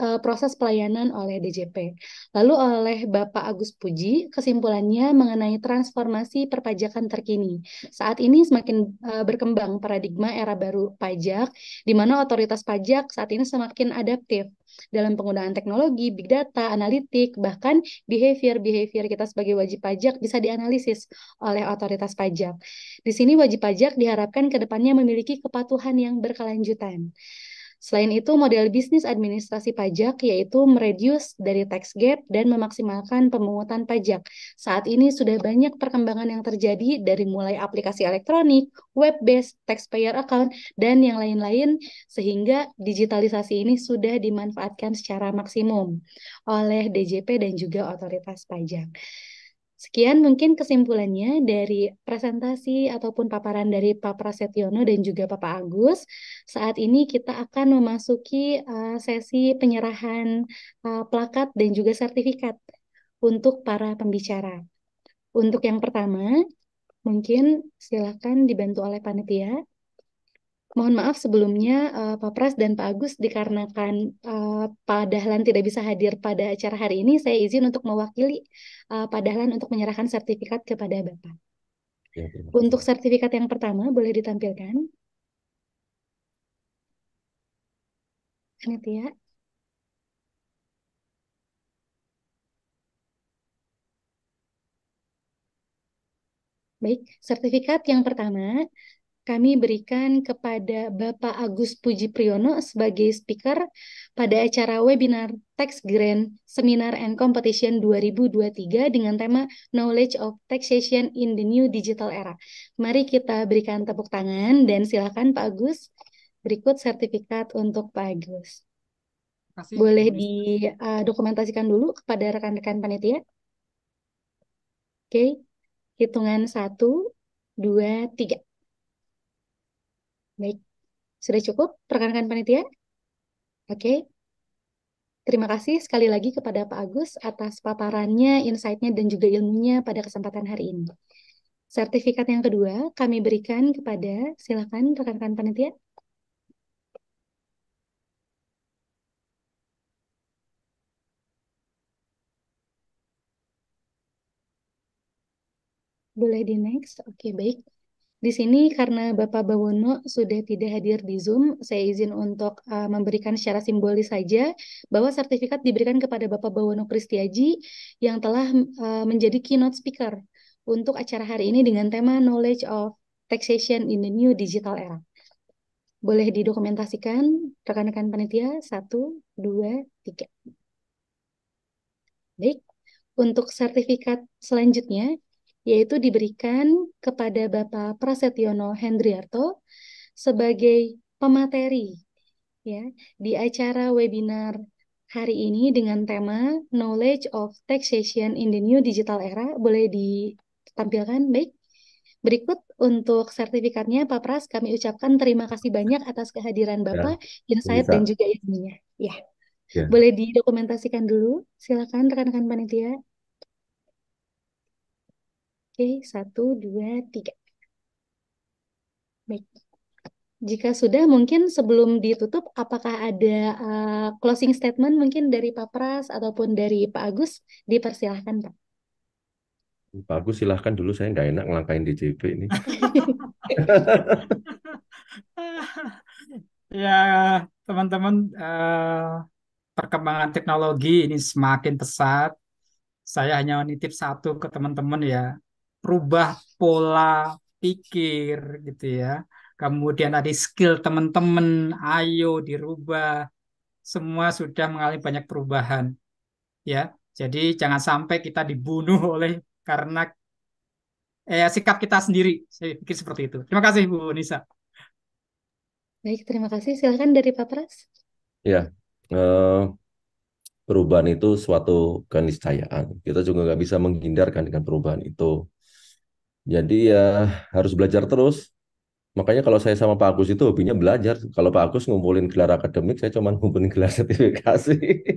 uh, proses pelayanan oleh D J P. Lalu oleh Bapak Agus Puji, kesimpulannya mengenai transformasi perpajakan terkini. Saat ini semakin uh, berkembang paradigma era baru pajak, di mana otoritas pajak saat ini semakin adaptif dalam penggunaan teknologi, big data, analitik, bahkan behavior-behavior kita sebagai wajib pajak bisa dianalisis oleh otoritas pajak. Di sini wajib pajak diharapkan ke depannya memiliki kepatuhan yang berkelanjutan. Selain itu, model bisnis administrasi pajak yaitu mereduce dari tax gap dan memaksimalkan pemungutan pajak. Saat ini sudah banyak perkembangan yang terjadi dari mulai aplikasi elektronik, web-based, taxpayer account, dan yang lain-lain, sehingga digitalisasi ini sudah dimanfaatkan secara maksimum oleh D J P dan juga otoritas pajak. Sekian mungkin kesimpulannya dari presentasi ataupun paparan dari Pak Prasetyono dan juga Bapak Agus. Saat ini kita akan memasuki uh, sesi penyerahan uh, plakat dan juga sertifikat untuk para pembicara. Untuk yang pertama, mungkin silakan dibantu oleh panitia. Mohon maaf sebelumnya uh, Pak Pras dan Pak Agus dikarenakan uh, Pak Dahlan tidak bisa hadir pada acara hari ini, saya izin untuk mewakili uh, Pak Dahlan untuk menyerahkan sertifikat kepada Bapak. Ya, terima kasih. Untuk sertifikat yang pertama boleh ditampilkan. Panitia. Baik, sertifikat yang pertama kami berikan kepada Bapak Agus Puji Priyono sebagai speaker pada acara webinar Tax Grant Seminar and Competition dua ribu dua puluh tiga dengan tema Knowledge of Taxation in the New Digital Era. Mari kita berikan tepuk tangan dan silakan Pak Agus. Berikut sertifikat untuk Pak Agus. Kasih, Boleh Bu Nisa. didokumentasikan dulu kepada rekan-rekan panitia. Oke, hitungan satu, dua, tiga. Baik, sudah cukup rekan-rekan panitia? Oke, terima kasih sekali lagi kepada Pak Agus atas paparannya, insight-nya, dan juga ilmunya pada kesempatan hari ini. Sertifikat yang kedua kami berikan kepada, silakan rekan-rekan panitia. Boleh di next? Oke, baik. Di sini karena Bapak Bawono sudah tidak hadir di Zoom, saya izin untuk uh, memberikan secara simbolis saja bahwa sertifikat diberikan kepada Bapak Bawono Kristiaji yang telah uh, menjadi keynote speaker untuk acara hari ini dengan tema Knowledge of Taxation in the New Digital Era. Boleh didokumentasikan rekan-rekan panitia, satu, dua, tiga. Baik, untuk sertifikat selanjutnya, yaitu diberikan kepada Bapak Prasetyono Hendriarto sebagai pemateri ya di acara webinar hari ini dengan tema Knowledge of Taxation in the New Digital Era. Boleh ditampilkan, baik. Berikut untuk sertifikatnya Pak Pras, kami ucapkan terima kasih banyak atas kehadiran Bapak, Ya, insight bisa. dan juga ilmunya. Ya, Ya. boleh didokumentasikan dulu, silakan rekan-rekan panitia. Oke, satu, dua, tiga. Baik. Jika sudah, mungkin sebelum ditutup, apakah ada uh, closing statement mungkin dari Pak Pras ataupun dari Pak Agus? Dipersilahkan, Pak. Pak Agus silahkan dulu, saya nggak enak ngelangkain D J P ini. Ya, teman-teman, eh, perkembangan teknologi ini semakin pesat. Saya hanya menitip satu ke teman-teman ya, rubah pola pikir gitu ya. Kemudian ada skill teman-teman, ayo dirubah. Semua sudah mengalami banyak perubahan ya. Jadi jangan sampai kita dibunuh oleh karena eh, sikap kita sendiri. Saya pikir seperti itu. Terima kasih Bu Nisa. Baik, terima kasih. Silakan dari Pak Pras. Ya, eh, perubahan itu suatu keniscayaan. Kita juga nggak bisa menghindarkan dengan perubahan itu. Jadi ya harus belajar terus. Makanya kalau saya sama Pak Agus itu hobinya belajar. Kalau Pak Agus ngumpulin gelar akademik, saya cuma ngumpulin gelar sertifikasi.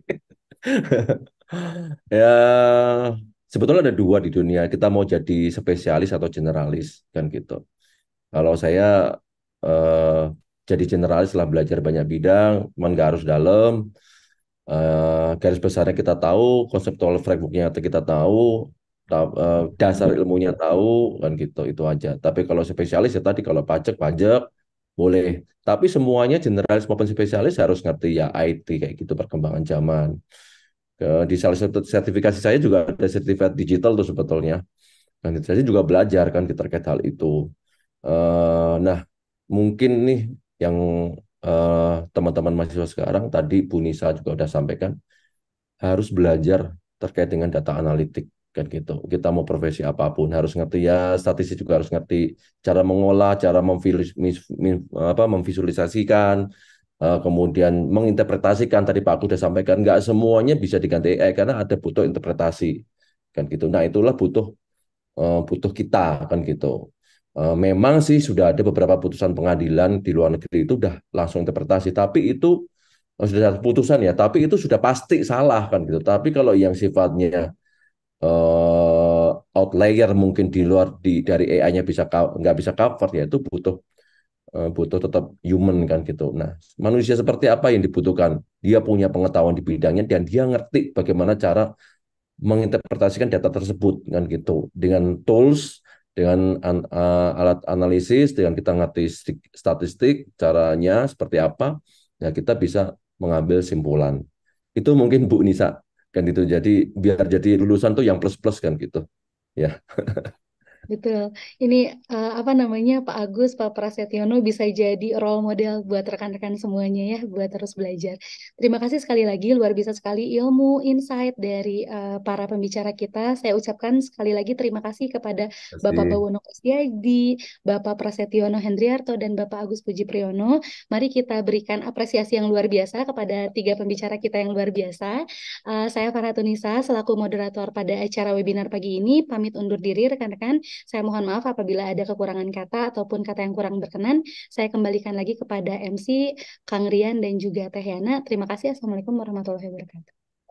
Ya, sebetulnya ada dua di dunia. Kita mau jadi spesialis atau generalis, kan gitu. Kalau saya eh, jadi generalis lah, belajar banyak bidang, cuman nggak harus dalam. Eh, garis besarnya kita tahu, konseptual frameworknya kita tahu, ta- eh, dasar ilmunya tahu, kan gitu, itu aja. Tapi kalau spesialis ya tadi kalau pajak pajak boleh. Tapi semuanya generalis maupun spesialis harus ngerti ya I T kayak gitu perkembangan zaman. Ke- Di salah satu sertifikasi saya juga ada sertifikat digital tuh sebetulnya. Dan saya juga belajar kan terkait hal itu. Eh, nah, mungkin nih yang eh, teman-teman mahasiswa sekarang tadi Bu Nisa juga udah sampaikan harus belajar terkait dengan data analitik kan gitu. Kita mau profesi apapun harus ngerti ya, statistik juga harus ngerti cara mengolah, cara memvilis- mis- min- apa, memvisualisasikan, eh, kemudian menginterpretasikan. Tadi Pak aku sudah sampaikan nggak semuanya bisa diganti A I karena ada butuh interpretasi kan gitu. Nah itulah butuh eh, butuh kita kan gitu. Eh, memang sih sudah ada beberapa putusan pengadilan di luar negeri itu udah langsung interpretasi, tapi itu oh, sudah satu putusan ya, tapi itu sudah pasti salah kan gitu. Tapi kalau yang sifatnya eh, outlier mungkin di luar di dari A I-nya bisa co- nggak bisa cover ya itu butuh eh, butuh tetap human kan gitu. Nah, manusia seperti apa yang dibutuhkan? Dia punya pengetahuan di bidangnya dan dia ngerti bagaimana cara menginterpretasikan data tersebut kan gitu dengan tools dengan an- uh, alat analisis dengan kita ngerti sti- statistik caranya seperti apa ya kita bisa mengambil simpulan itu mungkin Bu Nisa kan itu jadi biar jadi lulusan tuh yang plus plus kan gitu ya. Betul. Ini eh, apa namanya Pak Agus, Pak Prasetyono bisa jadi role model buat rekan-rekan semuanya ya, buat terus belajar. Terima kasih sekali lagi, luar biasa sekali ilmu, insight dari eh, para pembicara kita. Saya ucapkan sekali lagi terima kasih kepada Bapak Kasih. Bawono Kristiadi, Bapak Prasetyono Hendriarto, dan Bapak Agus Puji Priyono. Mari kita berikan apresiasi yang luar biasa kepada tiga pembicara kita yang luar biasa. Eh, saya Farhatunisa selaku moderator pada acara webinar pagi ini, pamit undur diri rekan-rekan. Saya mohon maaf apabila ada kekurangan kata ataupun kata yang kurang berkenan. Saya kembalikan lagi kepada M C Kang Rian dan juga Teh Yana. Terima kasih. Assalamualaikum warahmatullahi wabarakatuh.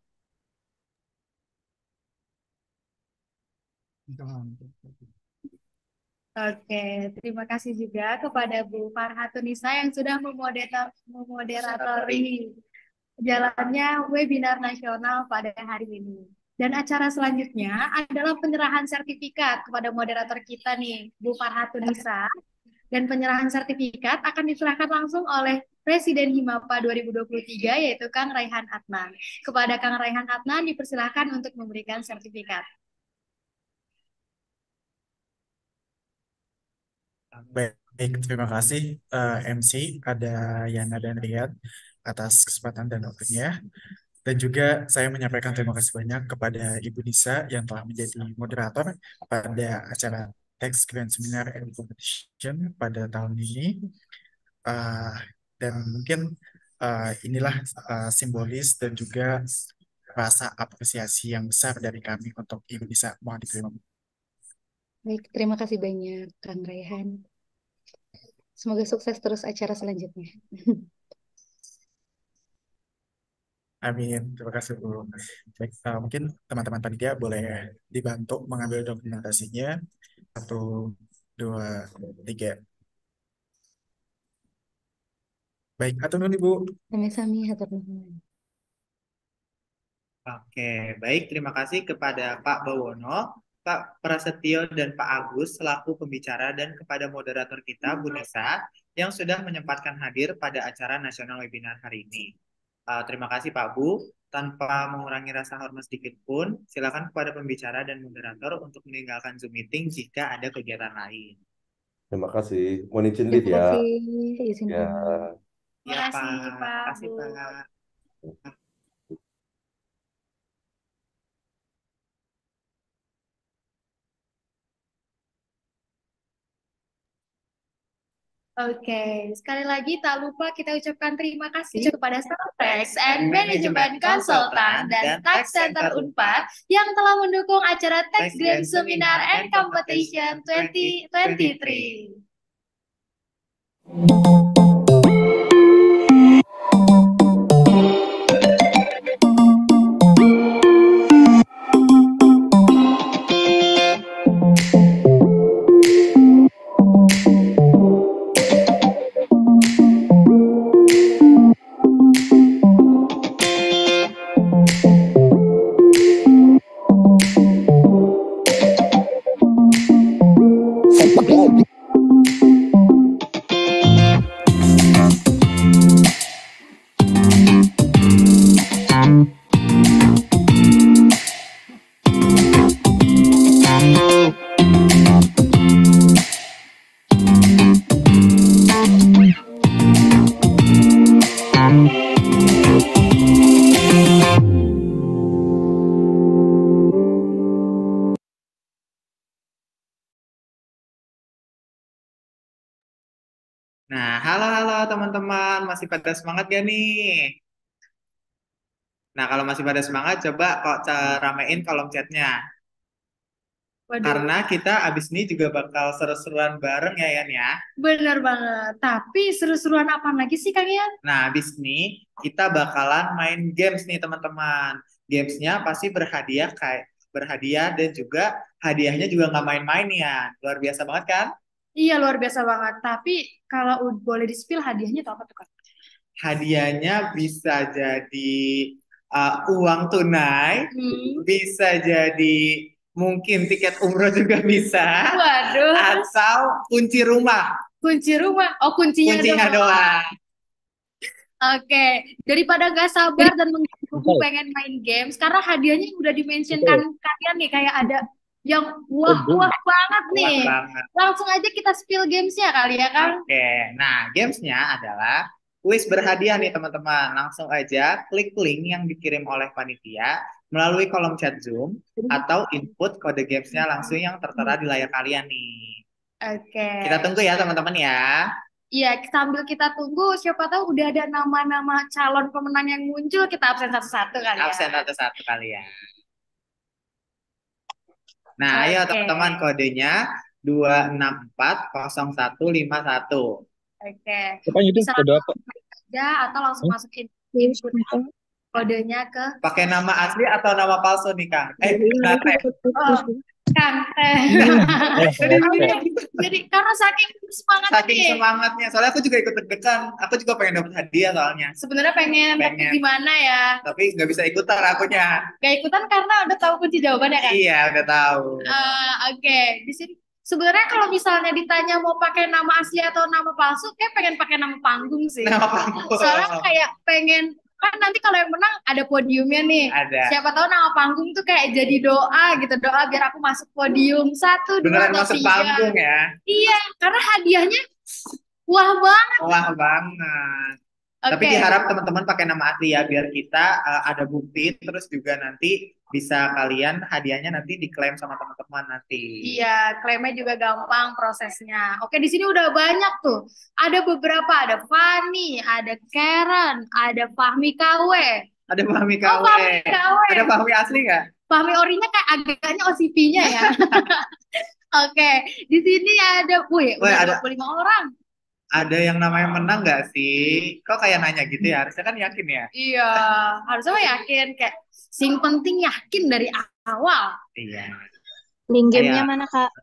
Oke, terima kasih juga kepada Bu Farhatunisa yang sudah memoderator, memoderatori jalannya webinar nasional pada hari ini. Dan acara selanjutnya adalah penyerahan sertifikat kepada moderator kita nih, Bu Farhatunisa. Dan penyerahan sertifikat akan diserahkan langsung oleh Presiden Himapa dua ribu dua puluh tiga, yaitu Kang Raihan Adnan. Kepada Kang Raihan Adnan dipersilahkan untuk memberikan sertifikat. Baik, terima kasih eh, M C, ada Yana dan Riyad atas kesempatan dan waktunya. Dan juga saya menyampaikan terima kasih banyak kepada Ibu Nisa yang telah menjadi moderator pada acara Tax Grand Seminar and Competition pada tahun ini. Uh, dan mungkin uh, inilah uh, simbolis dan juga rasa apresiasi yang besar dari kami untuk Ibu Nisa. Mohon diterima. Baik, terima kasih banyak Kang Raihan. Semoga sukses terus acara selanjutnya. Amin. Terima kasih Bu. Baik, uh, mungkin teman-teman panitia boleh dibantu mengambil dokumentasinya. Satu, dua, tiga. Baik, atur nuhun Ibu. Sami-sami, hatur nuhun. Oke, baik. Terima kasih kepada Pak Bawono, Pak Prasetyo, dan Pak Agus selaku pembicara dan kepada moderator kita, Bu Nisa, yang sudah menyempatkan hadir pada acara nasional webinar hari ini. Uh, terima kasih Pak Bu. Tanpa mengurangi rasa hormat sedikit pun, silakan kepada pembicara dan moderator untuk meninggalkan Zoom meeting jika ada kegiatan lain. Terima kasih. Mohon izin Terima live ya. kasih. Izin Ya. pamit. Terima kasih Pak. Terima kasih Bu. Pak. Oke, sekali lagi tak lupa kita ucapkan terima kasih kepada Tax and Management Consultant dan Tax Center Unpad yang telah mendukung acara Tax Grand Seminar and Competition dua ribu dua puluh tiga. Nah, halo halo teman-teman, masih pada semangat gak nih? Nah, kalau masih pada semangat, coba kok ca- ramein kolom chatnya. Waduh, Karena kita abis ini juga bakal seru-seruan bareng ya, Yan ya. bener banget. Tapi seru-seruan apa lagi sih, Kang Ian? Nah, abis ini kita bakalan main games nih teman-teman. Gamesnya pasti berhadiah kayak berhadiah dan juga hadiahnya juga nggak main-main ya. Luar biasa banget kan? Iya, luar biasa banget. Tapi kalau u- boleh di-spill hadiahnya itu apa tuh, Kak? Hadiahnya bisa jadi uh, uang tunai, Hmm. bisa jadi mungkin tiket umroh juga bisa, Waduh, atau kunci rumah, kunci rumah. Oh, kuncinya kuncinya doang. doang. Oke, daripada gak sabar dan mengganggu pengen main games, karena hadiahnya udah dimentionkan kalian nih, kayak ada yang wah-wah banget Kuat nih. banget. Langsung aja kita spill gamesnya kali ya, Kang? Oke, nah gamesnya adalah kuis berhadiah nih teman-teman. Langsung aja klik link yang dikirim oleh panitia melalui kolom chat Zoom atau input kode gamesnya langsung yang tertera di layar kalian nih. Oke. Kita tunggu ya teman-teman ya. Iya, sambil kita tunggu, siapa tahu udah ada nama-nama calon pemenang yang muncul, kita absen satu-satu kali ya. Absen satu-satu kali ya. Nah, ayo Oke. teman-teman kodenya dua enam empat nol satu lima satu. Oke. Apa itu? Bisa Kode apa? langsung klik aja atau langsung masukin input kodenya ke Pakai nama asli atau nama palsu nih, Kang? Eh, benar ya? oh, Kang Teh. Jadi, Jadi karena saking semangat saking nih, semangatnya, soalnya aku juga ikut deg-degan. Aku juga pengen dapat hadiah soalnya. sebenarnya pengen, tapi Pengen. gimana ya? Tapi nggak bisa ikutan akunya. Gak ikutan karena udah tahu kunci jawabannya kan? Iya, udah tahu. Ah, Oke, di sini sebenarnya kalau misalnya ditanya mau pakai nama asli atau nama palsu, kayak pengen pakai nama panggung sih. Nama panggung. Soalnya kayak pengen kan nanti kalau yang menang ada podiumnya nih. Ada. Siapa tahu nama panggung tuh kayak jadi doa gitu, doa biar aku masuk podium satu, dua Beneran atau masuk tiga. panggung ya? Iya, karena hadiahnya wah banget. Wah banget. Oke. Tapi diharap teman-teman pakai nama asli ya, biar kita uh, ada bukti, terus juga nanti bisa kalian hadiahnya nanti diklaim sama teman-teman nanti. Iya, klaimnya juga gampang prosesnya. Oke, di sini udah banyak tuh. Ada beberapa, ada Fani, ada Karen, ada Fahmi K W. Ada Fahmi K W. Oh, Fahmi K W. Ada Fahmi asli nggak? Fahmi orinya kayak agaknya O C P-nya ya. Oke, di sini ada, wih, Wih, udah ada- dua puluh lima orang. Ada yang namanya menang nggak sih? Kok kayak nanya gitu ya? Harusnya kan yakin ya? Iya, harusnya mah yakin kayak sing penting yakin dari awal. Iya. Link gamenya Kayak- mana, Kak?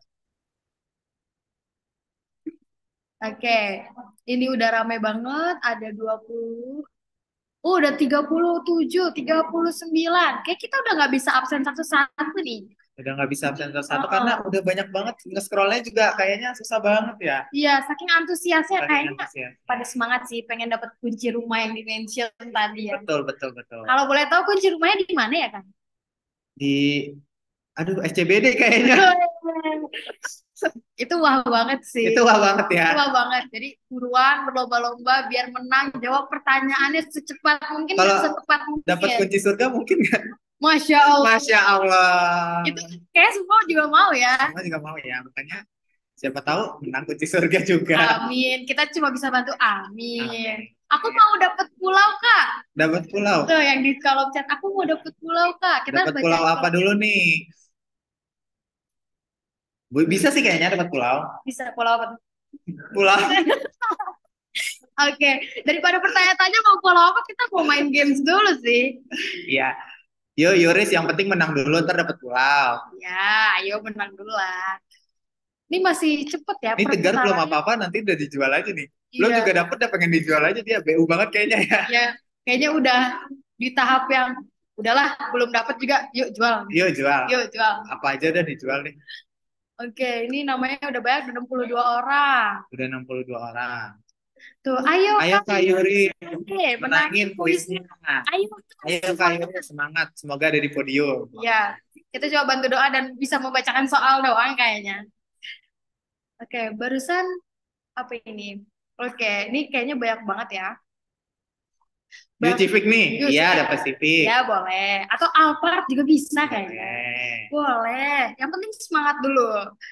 Oke, ini udah rame banget, ada dua puluh. Oh, udah tiga puluh tujuh, tiga puluh sembilan. Kayak kita udah nggak bisa absen satu-satu nih. Udah nggak bisa absen satu Oh. karena udah banyak banget, nge-scrollnya juga kayaknya susah banget ya. Iya, saking antusiasnya Saking kayaknya antusias. pada semangat sih pengen dapat kunci rumah yang di-mention tadi ya. Betul, betul, betul. Kalau boleh tahu kunci rumahnya di mana ya, kan? Di, aduh, S C B D kayaknya. Itu wah banget sih. Itu wah banget ya. Itu wah banget. Jadi buruan berlomba-lomba biar menang, jawab pertanyaannya secepat mungkin dan Kalau setepat mungkin. Dapat kunci surga mungkin nggak? Masya Allah. Masya Allah. Itu kayak semua juga mau ya. Semua juga mau ya, makanya siapa tahu menang kunci surga juga. Amin. Kita cuma bisa bantu. Amin. Amin. Aku mau dapat pulau, Kak. Dapat pulau. Tuh yang di kolom chat. Aku mau dapat pulau, Kak. Kita Dapat baca pulau kolom apa chat. dulu nih? Bu, bisa sih kayaknya dapat pulau. Bisa pulau apa? Pulau. Oke, daripada bertanya-tanya mau pulau apa, kita mau main games dulu sih. Iya. Yo, Yoris, yang penting menang dulu, ntar dapat pulau. Ya, ayo menang dulu lah. Ini masih cepet ya Ini Tegar belum perputarannya. apa-apa, nanti udah dijual aja nih. Belum Iya. juga dapet, udah pengen dijual aja dia. B U banget kayaknya ya. Ya, kayaknya udah di tahap yang udahlah, belum dapat juga, yuk jual. Yuk jual. Yuk jual. Apa aja udah dijual nih. Oke, ini namanya udah banyak, udah enam puluh dua orang. Udah enam puluh dua orang. Tuh, ayo Ayo Kak Yuri, Oke, menangin menangin kuisnya. Ayo, Ayo Kak Yuri, semangat. Semoga ada di podium. ya, kita coba bantu doa dan bisa membacakan soal doang kayaknya. Oke, barusan apa ini? Oke, ini kayaknya banyak banget ya. New Civic nih? New Iya, Civic. ada Pacific. Ya, boleh. Atau Alphard juga bisa kayaknya. Boleh. Boleh. Yang penting semangat dulu.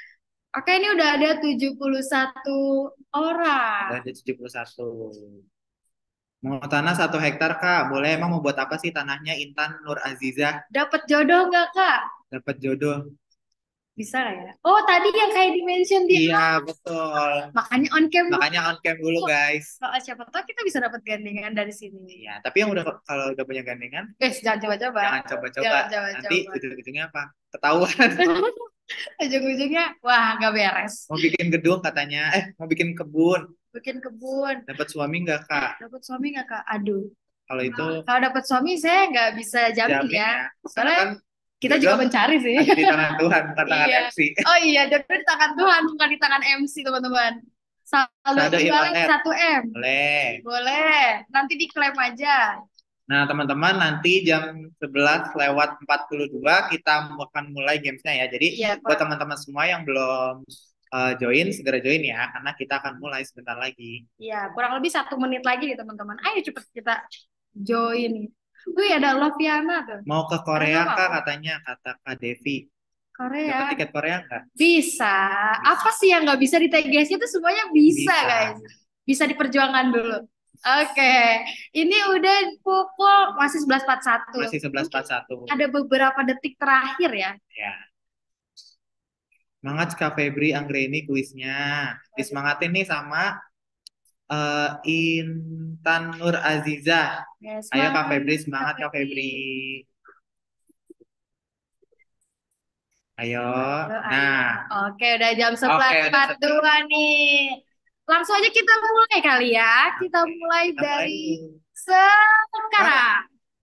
Oke, ini udah ada tujuh puluh satu orang. Udah ada tujuh puluh satu. Mau tanah satu hektar, Kak. Boleh, emang mau buat apa sih tanahnya? Intan Nur Azizah. Dapat jodoh nggak, Kak? Dapat jodoh. Bisa nggak ya? Oh, tadi yang kayak di-mention di Iya, betul. Makanya on cam dulu. Makanya on cam dulu, guys. Soal siapa tahu kita bisa dapat gandengan dari sini. Iya, tapi yang udah kalau udah punya gandengan, Guys, jangan coba-coba. jangan coba-coba. Jangan coba-coba. Nanti ujung-ujungnya apa? Ketahuan. Ujung-ujungnya, wah nggak beres. Mau bikin gedung katanya, eh mau bikin kebun. Bikin kebun. Dapat suami nggak, Kak? Dapat suami nggak, Kak? Aduh. Kalau itu Kalau dapat suami saya nggak bisa jamin jamin ya. ya. Soalnya Kan kita jodoh juga mencari sih. ada di tangan Tuhan, bukan tangan Iya. M C. Oh iya, jodoh di tangan Tuhan, bukan di tangan M C, teman-teman. Saldo Saldo imbalan e-wallet. satu M. Boleh. Boleh. Nanti diklaim aja. Nah, teman-teman, nanti jam sebelas lewat empat puluh dua kita akan mulai gamesnya ya. Jadi, Iya, buat Pak. teman-teman semua yang belum uh, join, segera join ya, karena kita akan mulai sebentar lagi. Iya, kurang lebih satu menit lagi nih, teman-teman. Ayo cepet kita join. Wih, ada Loviana tuh. Mau ke Ada Korea nama Kak apa? katanya, kata Kak Devi. Korea. Dapat tiket Korea nggak? Bisa. Apa sih yang nggak bisa di T G S itu semuanya bisa, Bisa. guys. Bisa diperjuangkan dulu. Oke, ini udah pukul masih sebelas empat puluh satu. Masih sebelas empat puluh satu. Ada beberapa detik terakhir ya. Ya. Semangat Kak Febri Anggreni kuisnya. Disemangatin nih sama uh, Intan Nur Azizah. Ya, Ayo Kak semangat, Febri, Kak semangat Kak Febri. Febri. Ayo. Ayo, ayo. Nah, Oke, udah jam sebelas Oke, udah empat puluh dua nih. Langsung aja kita mulai kali ya. Kita mulai kita mulai dari dulu. sekarang.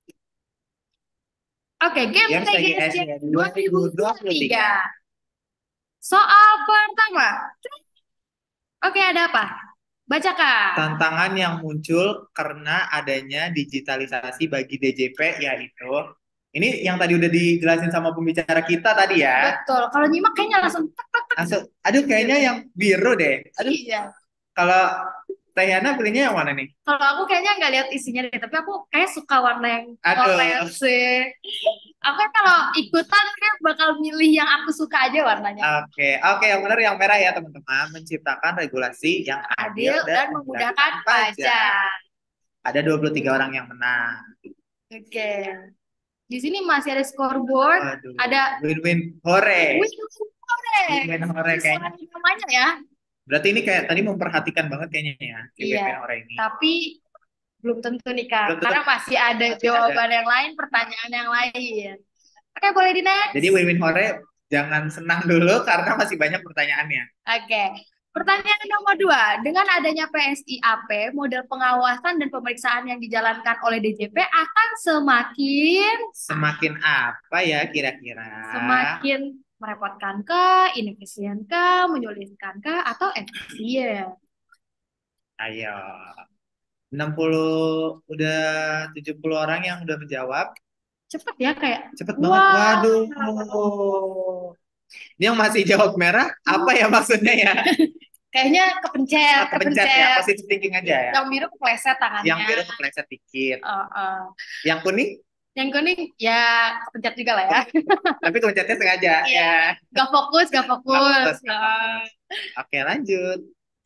Oke, game Games T G S T G S dua ribu dua puluh tiga. Soal pertama. Oke, ada apa? Bacakan. Tantangan yang muncul karena adanya digitalisasi bagi D J P yaitu ini yang tadi udah dijelasin sama pembicara kita tadi ya. Betul. Kalau nyimak kayaknya langsung tek tek tek. Langsung, aduh kayaknya yang biru deh. Aduh, Iya. kalau Teh Yana pilihnya yang mana nih? Kalau aku kayaknya nggak lihat isinya deh, tapi aku kayak suka warna yang Aduh. orange sih. Aku kalau ikutan kayak bakal milih yang aku suka aja warnanya. Oke, oke yang benar yang merah ya teman-teman. Menciptakan regulasi yang adil, Adil dan memudahkan pajak. Ada dua puluh tiga orang yang menang. Oke. Di sini masih ada scoreboard, Aduh. ada Win-win hore. win hore. Win hore kayaknya. Sesuai namanya ya. Berarti ini kayak tadi memperhatikan banget kayaknya ya. si Iya. win hore ini. Tapi belum tentu nih Kak, Belum tentu. karena masih ada Masih jawaban yang lain, pertanyaan yang lain. Oke, boleh di next. Jadi win-win hore jangan senang dulu karena masih banyak pertanyaannya. Oke. Pertanyaan nomor dua, dengan adanya P S I A P, model pengawasan dan pemeriksaan yang dijalankan oleh D J P akan semakin Semakin apa ya kira-kira? semakin merepotkan kah, inefisien kah, menyulitkan kah, atau efisien? Ayo. enam puluh udah tujuh puluh orang yang udah menjawab. Cepet ya kayak. Cepet banget. Wah. Waduh. Ini yang masih jawab merah, apa ya maksudnya ya? Kayaknya kepencet, Ah, kepencet ya, positive thinking aja ya. Yang biru kepleset tangannya. Yang biru kepleset dikit. Oh, oh. Yang kuning, Yang kuning ya kepencet juga lah ya. tapi kepencetnya sengaja. Iya. Ya. Gak fokus, gak fokus. fokus, gak Ah. Oke, lanjut.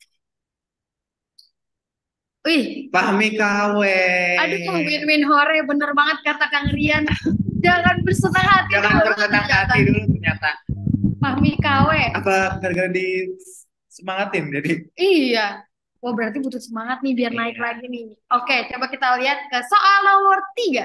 Wih, Fahmi K W. aduh, win-win hore, bener banget kata Kang Rian. Jangan bersenang hati Jangan dulu, bersenang ternyata. hati dulu ternyata. Fahmi K W. Apa gara-gara disemangatin jadi? Iya. Wah, berarti butuh semangat nih biar Iya. naik lagi nih. Oke, coba kita lihat ke soal nomor tiga.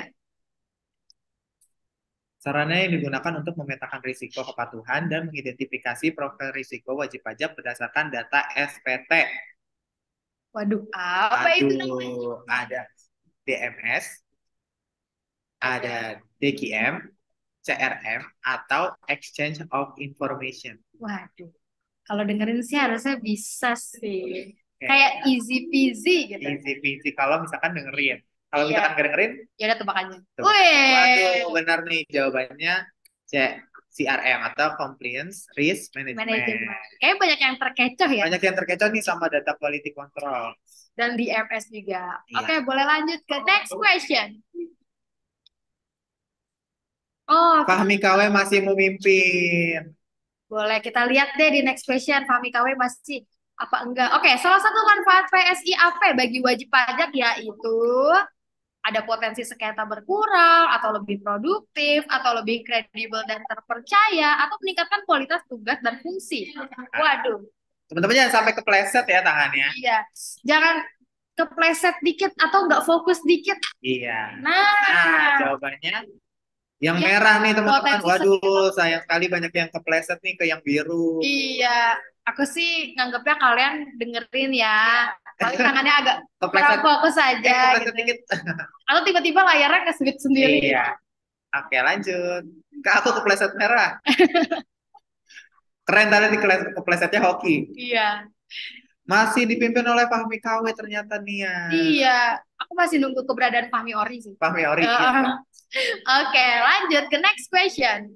Sarana yang digunakan untuk memetakan risiko kepatuhan dan mengidentifikasi profil risiko wajib pajak berdasarkan data S P T. Waduh, apa itu namanya? Aduh, ada D M S, ada D Q M, C R M, atau Exchange of Information. Waduh, kalau dengerin sih harusnya bisa sih. Oke. Kayak easy peasy gitu. Easy peasy kalau misalkan dengerin. Kalau Iya. misalkan nggak dengerin, Ya udah tebakannya. tebak. Wih. Waduh, benar nih jawabannya C C R M atau Compliance Risk Management. Manajemen. Kayaknya banyak yang terkecoh ya. Banyak yang terkecoh nih sama data quality control. Dan di M S juga. Iya. Oke, boleh lanjut ke next question. Oh, Fahmi K W masih memimpin. Boleh kita lihat deh di next question, Fahmi K W masih apa enggak? Oke, salah satu manfaat P S I A P bagi wajib pajak yaitu ada potensi sengketa berkurang, atau lebih produktif, atau lebih kredibel dan terpercaya, atau meningkatkan kualitas tugas dan fungsi. Waduh, Teman-teman jangan sampai kepleset ya tangannya. iya. Jangan kepleset dikit atau nggak fokus dikit. Iya. Nah, Nah, jawabannya yang yang merah nih teman-teman. potensi Waduh, sengketa. sayang sekali banyak yang kepleset nih ke yang biru. Iya, aku sih nganggapnya kalian dengerin ya. Paling tangannya agak kurang Kepleset, fokus eh aja kepleset gitu. dikit. Atau tiba-tiba layarnya ke-switch sendiri. Iya. Oke, lanjut. Kak, aku kepleset merah. Keren tadi di kepleset- keplesetnya hoki. Iya. Masih dipimpin oleh Fahmi K W ternyata nih ya. Iya, aku masih nunggu keberadaan Fahmi Ori sih. Fahmi Ori. Eh, Iya. Oke, lanjut ke next question.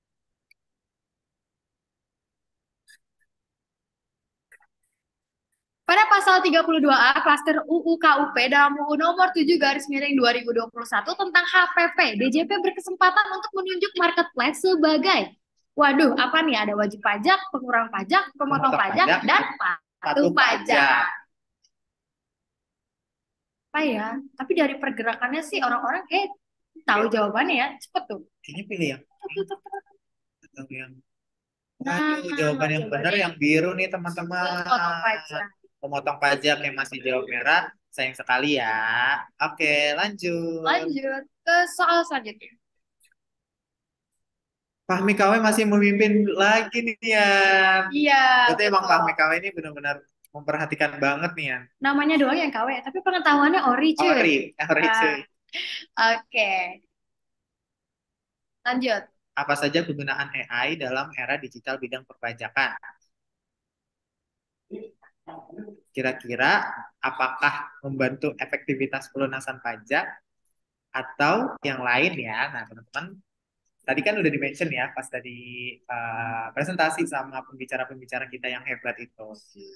Pada pasal tiga puluh dua A klaster U U K U P dalam U U nomor tujuh garis miring dua ribu dua puluh satu tentang H P P, D J P berkesempatan untuk menunjuk marketplace sebagai, waduh, apa nih? Ada wajib pajak, pengurang pajak, pemotong Pemotong pajak, pajak, dan patuh patuh pajak. pajak. Apa ya? Tapi dari pergerakannya sih orang-orang kayak tahu jawabannya ya. Cepet tuh. Kayaknya pilih yang atau yang Nah, Waduh, jawaban yang benar jawabannya yang biru nih teman-teman. pemotong pajak. Pemotong pajak yang masih jawab merah, sayang sekali ya. Oke, lanjut. Lanjut ke soal selanjutnya. Fahmi K W masih memimpin lagi nih ya. Iya, Berarti emang betul. Fahmi K W ini benar-benar memperhatikan banget nih ya. Namanya doang yang K W, tapi pengetahuannya Ori cuy. Ori, Ori Ah, cuy. Oke, lanjut. Apa saja kegunaan A I dalam era digital bidang perpajakan? Kira-kira apakah membantu efektivitas pelunasan pajak atau yang lain ya? Nah, teman-teman, tadi kan udah di-mention ya pas tadi uh, presentasi sama pembicara-pembicara kita yang hebat itu.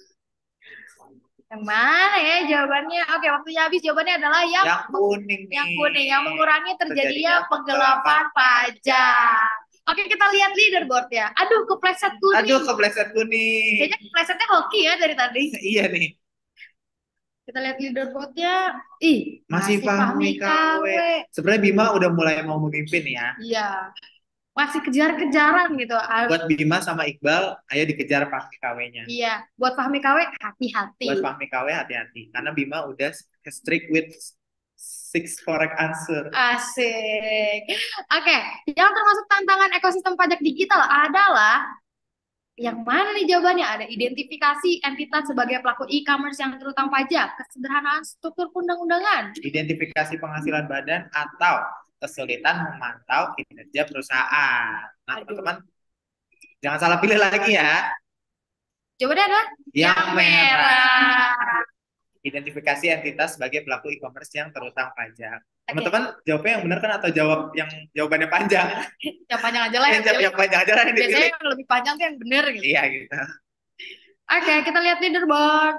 Yang mana ya jawabannya? Oke, waktunya habis. Jawabannya adalah yang Yang kuning nih. yang kuning, yang mengurangi terjadinya Terjadinya penggelapan pajak. Oke, kita lihat leaderboard ya. Aduh, kepleset kuning. Aduh, kepleset kuning. Kayaknya keplesetnya hoki ya dari tadi. Iya nih. Kita lihat leaderboardnya. Ih, Masih masih Fahmi Fahmi K K W. W. Sebenarnya Bima udah mulai mau memimpin ya. Iya. Masih kejar-kejaran gitu. Ah, Buat Bima sama Iqbal, ayo dikejar Fahmi K W-nya. Iya, buat Fahmi K W hati-hati. Buat Fahmi K W hati-hati. Karena Bima udah strict with six correct answer. Asik. Oke, yang termasuk tantangan ekosistem pajak digital adalah yang mana nih jawabannya? Ada identifikasi entitas sebagai pelaku e-commerce yang terutang pajak, kesederhanaan struktur undang-undangan, Identifikasi penghasilan badan atau kesulitan memantau kinerja perusahaan. Nah, Aduh. teman-teman, jangan salah pilih lagi ya. Jawabannya adalah Yang merah. merah. Identifikasi entitas sebagai pelaku e-commerce yang terutang pajak. Oke. Teman-teman, jawabnya yang benar kan atau jawab yang jawabannya panjang? Yang panjang aja lah Yang yang jawab pilih. yang panjang aja lah yang Biasanya dipilih. yang lebih panjang tuh yang bener gitu. Iya gitu. Oke, kita lihat leaderboard.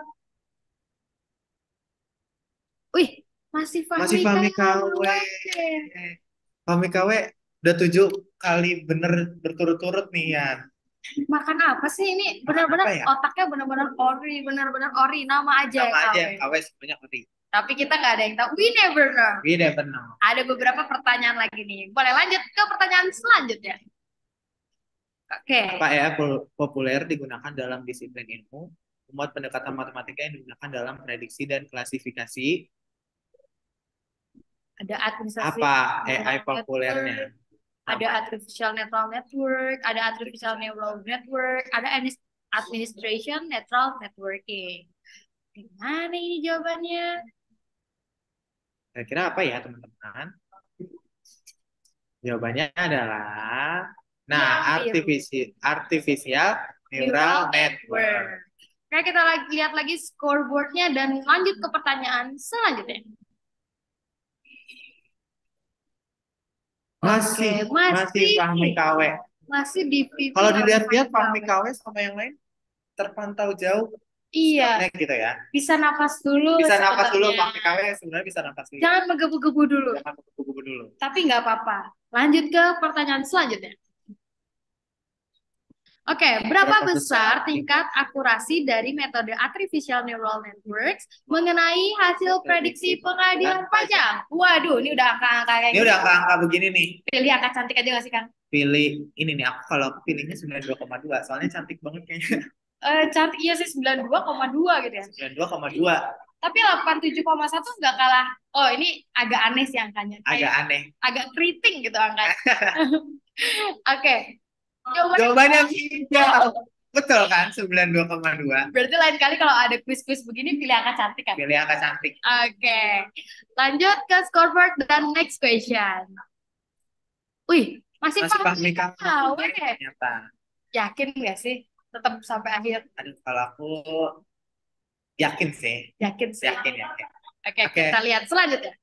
Wih, masih Masih Fahmi Fahmi K K W. W. Fahmi K W udah tujuh kali bener berturut-turut nih ya. Makan apa sih ini? Benar-benar apa ya? otaknya benar-benar ori, benar-benar ori. Nama aja Sama aja K W. K W semuanya ngerti. Tapi kita nggak ada yang tahu. We never know. We never know. Ada beberapa pertanyaan lagi nih. Boleh lanjut ke pertanyaan selanjutnya. Oke. Apa ya pol- populer digunakan dalam disiplin ilmu? Muat pendekatan matematika yang digunakan dalam prediksi dan klasifikasi. Ada administrasi. Apa A I neural populernya? network, ada artificial neural network, ada artificial neural network, ada admis- administration neural networking. Gimana ini jawabannya? Kira-kira apa ya teman-teman? Jawabannya adalah, nah, Yang biru. artificial, artificial neural network. Oke, kita lagi lihat lagi scoreboardnya dan lanjut ke pertanyaan selanjutnya. Masih, Oke, masih masih Fahmi K W. masih dipimpin Kalau oleh dilihat-lihat Fahmi Fahmi K W. K W sama yang lain terpantau jauh. Iya, Sebenarnya gitu ya. bisa nafas dulu Bisa nafas dulu sebenarnya. Fahmi K W sebenarnya bisa nafas dulu. Jangan menggebu-gebu dulu. Jangan kubu-kubu dulu. Tapi nggak apa-apa. Lanjut ke pertanyaan selanjutnya. Oke, berapa Berapa besar besar tingkat akurasi dari metode artificial neural networks mengenai hasil prediksi pengadilan pajak? Waduh, ini udah angka-angka kayak Ini gini. udah angka-angka begini nih. Pilih angka cantik aja nggak sih, Kang? Pilih ini nih, aku kalau aku pilihnya sembilan puluh dua koma dua, soalnya cantik banget kayaknya. Eh, cantik iya sih sembilan puluh dua koma dua gitu ya. sembilan puluh dua koma dua, Tapi delapan puluh tujuh koma satu nggak kalah. Oh, ini agak aneh sih angkanya. agak Kayak aneh. agak keriting gitu angkanya. Oke. Jawabannya Jawabannya hijau. Betul kan, sembilan puluh dua koma dua. berarti lain kali kalau ada quiz-quiz begini pilih angka cantik kan? Pilih angka cantik. Oke. Lanjut ke scoreboard dan next question. Wih, masih Masih Fahmi Fahmi kamu Kawe. ternyata. Yakin nggak sih? Tetap sampai akhir. Aduh, kalau aku yakin sih. Yakin sih. Yakin, yakin. Oke, Oke. kita lihat selanjutnya.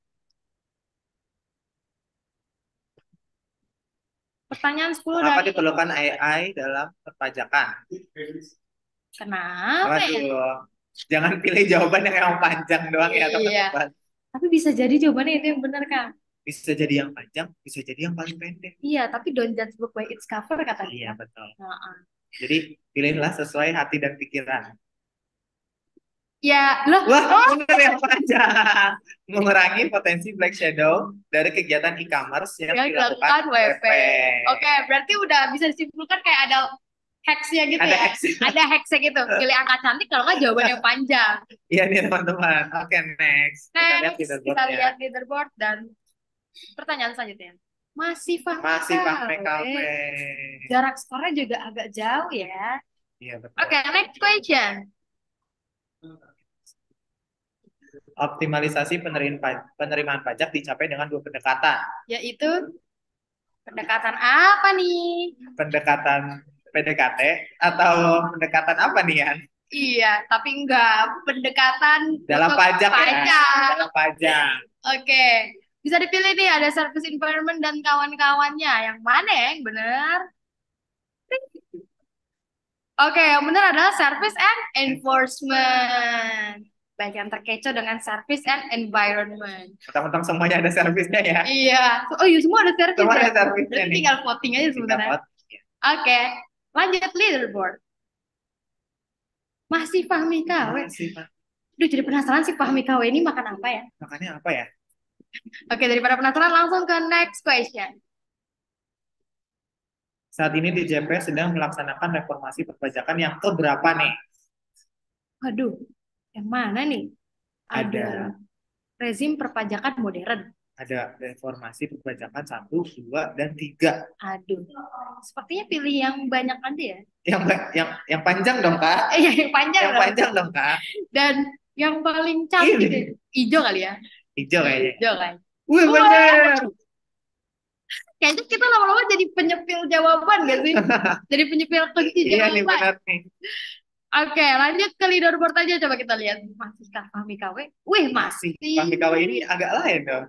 Pertanyaan sepuluh Kenapa dari diperlukan A I dalam perpajakan? kenapa ya? Waduh, jangan pilih jawaban yang yang panjang doang ya, Iya. teman-teman. Tapi bisa jadi jawabannya itu yang benar, Kang. Bisa jadi yang panjang, bisa jadi yang paling pendek. Iya, tapi don't judge book by its cover kata dia. Iya, betul. Heeh. Jadi pilihlah sesuai hati dan pikiran. Ya, loh. Wah, benar yang panjang. Mengurangi potensi black shadow dari kegiatan e-commerce yang Yang dilakukan dilakukan W P. W P. Oke, berarti udah bisa disimpulkan kayak ada hacksnya gitu Ada ya. hacksnya. Ada hacksnya gitu. Pilih angka cantik kalau nggak jawaban yang panjang. Iya nih teman-teman. Oke, next. Kita lihat Next, kita leaderboardnya. lihat leaderboard dan pertanyaan selanjutnya. Masih Fahmi Masih Fahmi Kawe. Kawe. Jarak skornya juga agak jauh ya. Iya, betul. Oke, next question. Optimalisasi penerimaan pajak, penerimaan pajak dicapai dengan dua pendekatan. Yaitu pendekatan apa nih? Pendekatan P D K T atau pendekatan apa nih ya? Iya, tapi enggak pendekatan Dalam untuk pajak ya. pajak. Dalam pajak. Oke, bisa dipilih nih ada service environment dan kawan-kawannya. Yang mana yang benar? Oke, yang benar adalah service and enforcement. Baik yang terkecoh dengan service and environment. Mentang-mentang semuanya ada servisnya ya. Iya. Oh iya, semua ada service Semua ya? ada servisnya Berarti nih. tinggal voting aja Tinggal sebenarnya. vote. Oke, lanjut leaderboard. Masih Fahmi Kawe. Masih, Pak. Duh, jadi penasaran sih Fahmi Kawe ini makan apa ya? Makanya apa ya? Oke, daripada penasaran langsung ke next question. Saat ini D J P sedang melaksanakan reformasi perpajakan yang keberapa nih? Waduh, yang mana nih? Ada Ada rezim perpajakan modern. ada reformasi perpajakan satu, dua, dan tiga. Aduh, sepertinya pilih yang banyak aja ya. Yang ba- yang yang panjang dong, Kak. Eh, yang panjang Yang dong. panjang dong, Kak. Dan yang paling cantik Ini ya. Hijau kali ya. hijau kayaknya. Hijau kan. Wih, Wah, bener. kayaknya kita lama-lama jadi penyepil jawaban gak sih? Jadi penyepil kunci Iya nih, jawaban. benar nih. Oke, lanjut ke leaderboard aja. Coba kita lihat. Masihkah Fahmi Kawe? Wih, masih. Fahmi Kawe ini agak lain dong.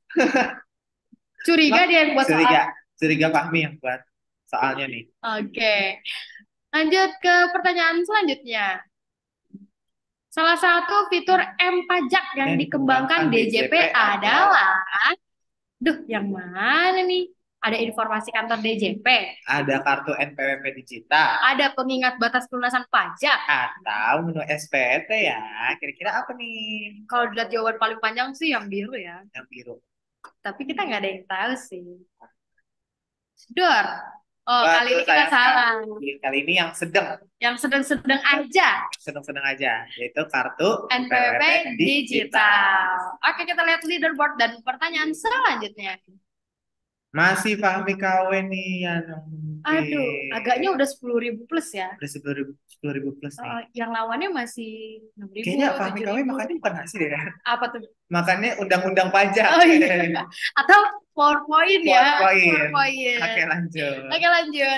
Curiga dia yang buat soal. Curiga, curiga Fahmi yang buat soalnya nih. Oke. Lanjut ke pertanyaan selanjutnya. Salah satu fitur M pajak yang Yang dikembangkan dikembangkan D J P D J P adalah, duh, yang mana nih? Ada informasi kantor D J P, Ada kartu N P W P digital ada pengingat batas pelunasan pajak. atau menu S P T ya. Kira-kira apa nih Kalau dilihat jawaban paling panjang sih yang biru ya. yang biru? Tapi kita nggak ada yang tahu sih. Dor. Oh, Waduh, kali ini kita sayang salah. sekali. Kali ini yang sedang, Yang sedang-sedang aja. sedang-sedang aja, yaitu kartu N P W P digital. Oke, kita lihat leaderboard dan pertanyaan selanjutnya. Masih Fahmi Kawe nih yang Aduh, agaknya udah sepuluh ribu plus ya. udah sepuluh ribu, sepuluh ribu plus nih. Uh, yang lawannya masih enam ribu, Kayaknya Fahmi tujuh Kawe ribu. makannya bukan nasi deh. Apa tuh? Makannya undang-undang pajak. Oh iya. Atau PowerPoint ya. PowerPoint. PowerPoint. Oke, lanjut. Oke, lanjut.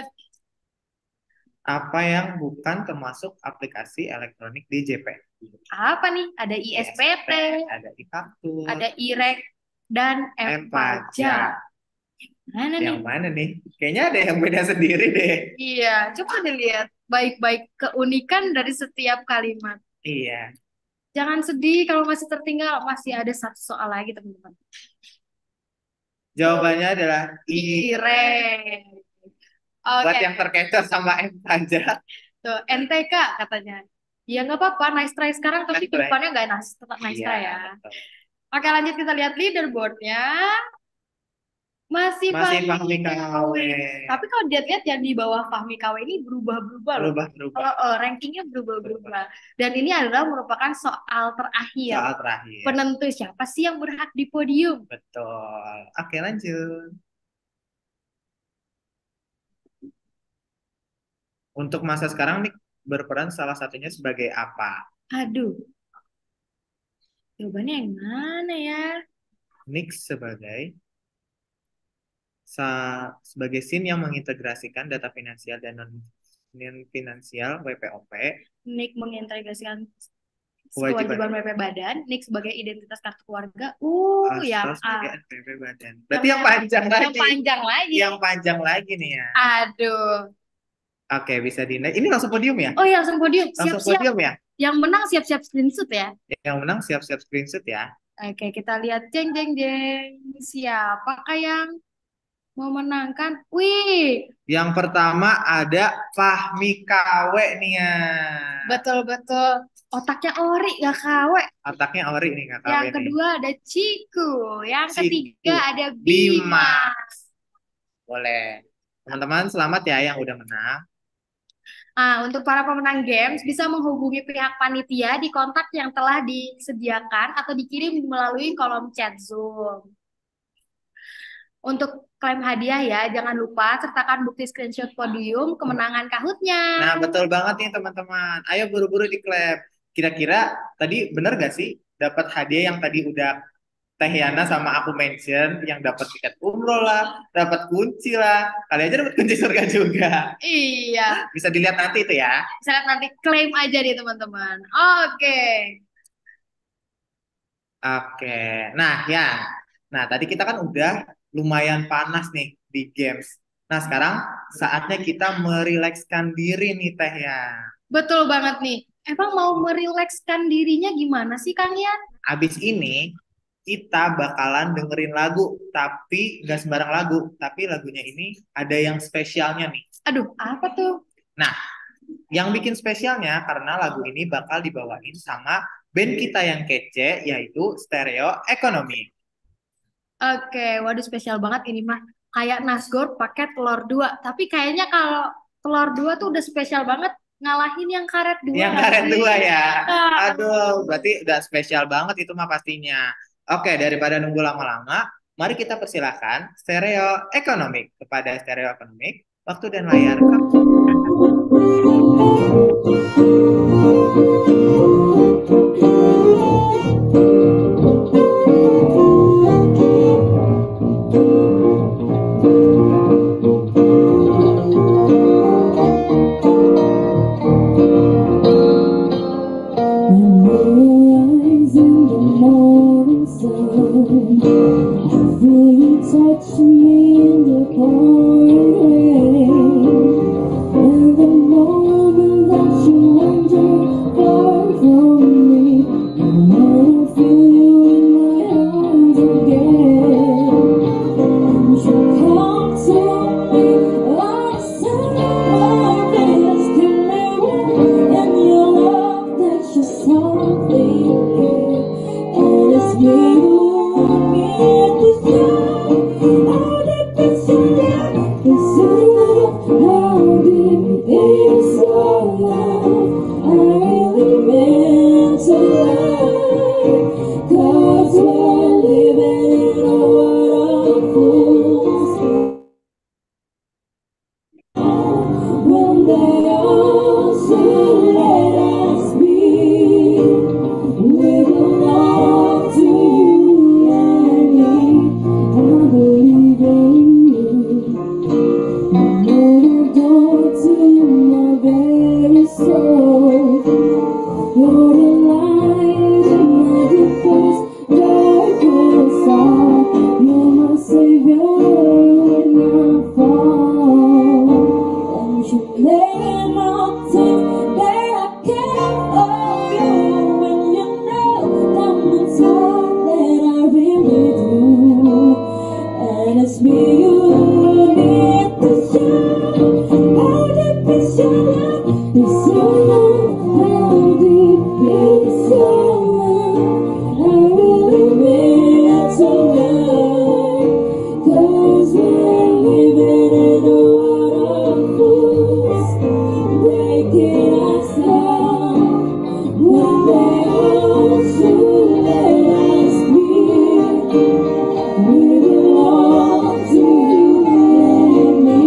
Apa yang bukan termasuk aplikasi elektronik D J P? Apa nih? Ada I S P T, Ada e-faktur, ada I-Rek, dan M M pajak. pajak. Mana nih? Yang mana nih? Kayaknya ada yang beda sendiri deh. Iya, coba dilihat baik-baik keunikan dari setiap kalimat. Iya. Jangan sedih kalau masih tertinggal, masih ada satu soal lagi teman-teman. Jawabannya adalah I. I-Rek. Buat Oke, yang terkecoh sama M saja. tuh N T K katanya. Ya nggak apa-apa, nice try sekarang, tapi Nice try. kedepannya nggak nice, tetap nice Iya, try ya. betul. Oke, lanjut kita lihat leaderboardnya. Masih Masih Fahmi Fahmi K K W. W. Tapi kalau dilihat-lihat yang di bawah Fahmi K W ini berubah-berubah loh. Berubah-berubah. Kalau eh, rankingnya berubah-berubah. Dan ini adalah merupakan soal terakhir. Soal terakhir. Penentu siapa sih yang berhak di podium. Betul. Oke, lanjut. Untuk masa sekarang nih berperan salah satunya sebagai apa? Aduh, jawabannya yang mana ya? Nick sebagai sa sebagai S I M yang mengintegrasikan data finansial dan non finansial W P O P, Nick mengintegrasikan kewajiban kewajiban W P badan, Nick sebagai identitas kartu keluarga. Uh, yang atau sebagai A. N P W badan. Berarti yang panjang Yang lagi. panjang lagi. Yang panjang lagi nih ya. Aduh. Oke, bisa di ini langsung podium ya? Oh ya, langsung podium. Langsung Siap-siap. podium ya? Yang menang siap-siap screenshot ya. Yang menang siap-siap screenshot ya. Oke, kita lihat jeng jeng jeng. Siapakah yang memenangkan? Wih, Yang pertama ada Fahmi K W nih ya. betul-betul otaknya ori ya kawe. Otaknya ori nih Kak K W Yang nih. kedua ada Ciku. Yang Ciku. ketiga ada Bima. Bima. Boleh. Teman-teman selamat ya yang udah menang. Nah, untuk para pemenang games bisa menghubungi pihak panitia di kontak yang telah disediakan atau dikirim melalui kolom chat Zoom. Untuk klaim hadiah ya, jangan lupa sertakan bukti screenshot podium kemenangan Kahootnya. Nah, betul banget nih teman-teman. Ayo buru-buru diklaim. Kira-kira tadi bener gak sih dapat hadiah yang tadi udah Teh Yana sama aku mention, yang dapat tiket umroh lah, dapat kunci lah. Kali aja dapat kunci surga juga. Iya, Bisa dilihat nanti itu ya. bisa lihat nanti klaim aja nih teman-teman. Oke. Oke. Nah, ya. Nah, tadi kita kan udah lumayan panas nih di games. Nah, sekarang saatnya kita merilekskan diri nih Teh ya. Betul banget nih. Emang mau merilekskan dirinya gimana sih Kang Yan? Abis ini kita bakalan dengerin lagu, tapi nggak sembarang lagu, tapi lagunya ini ada yang spesialnya nih. Aduh, apa tuh? Nah, yang bikin spesialnya karena lagu ini bakal dibawain sama band kita yang kece, yaitu Stereo Economy. Oke, waduh spesial banget ini mah. Kayak Nasgor pakai telur dua. Tapi kayaknya kalau telur dua tuh udah spesial banget. Ngalahin yang karet dua. Yang nggak karet sih? dua ya. Ah. Aduh, berarti udah spesial banget itu mah pastinya. Oke, daripada nunggu lama-lama, mari kita persilakan Stereo Economic kepada Stereo Economic. Waktu dan layar. Touch me in the pouring rain, and the moment that you wander far from me, I wanna feel you in my arms again. And you come to me like summer is killing me, and your love touches something here, and it's me who needs to see. How deep is your love? Is your love? How deep is your love? I really meant to lie, 'cause we're living in a world of fools. When they all should let us be, we belong to you and me. I believe in you. You opened the door to my very soul. You're the light in my deepest, darkest hour. You're my savior when I fall. And you made mountain that I can't overcome. When you know I'm the type that I really do. And it's me you need to show. It's your love, how deep is your love? I really mean it tonight. 'Cause we're living in a world of fools, breaking us down. One day all should let us be. We belong to you and me.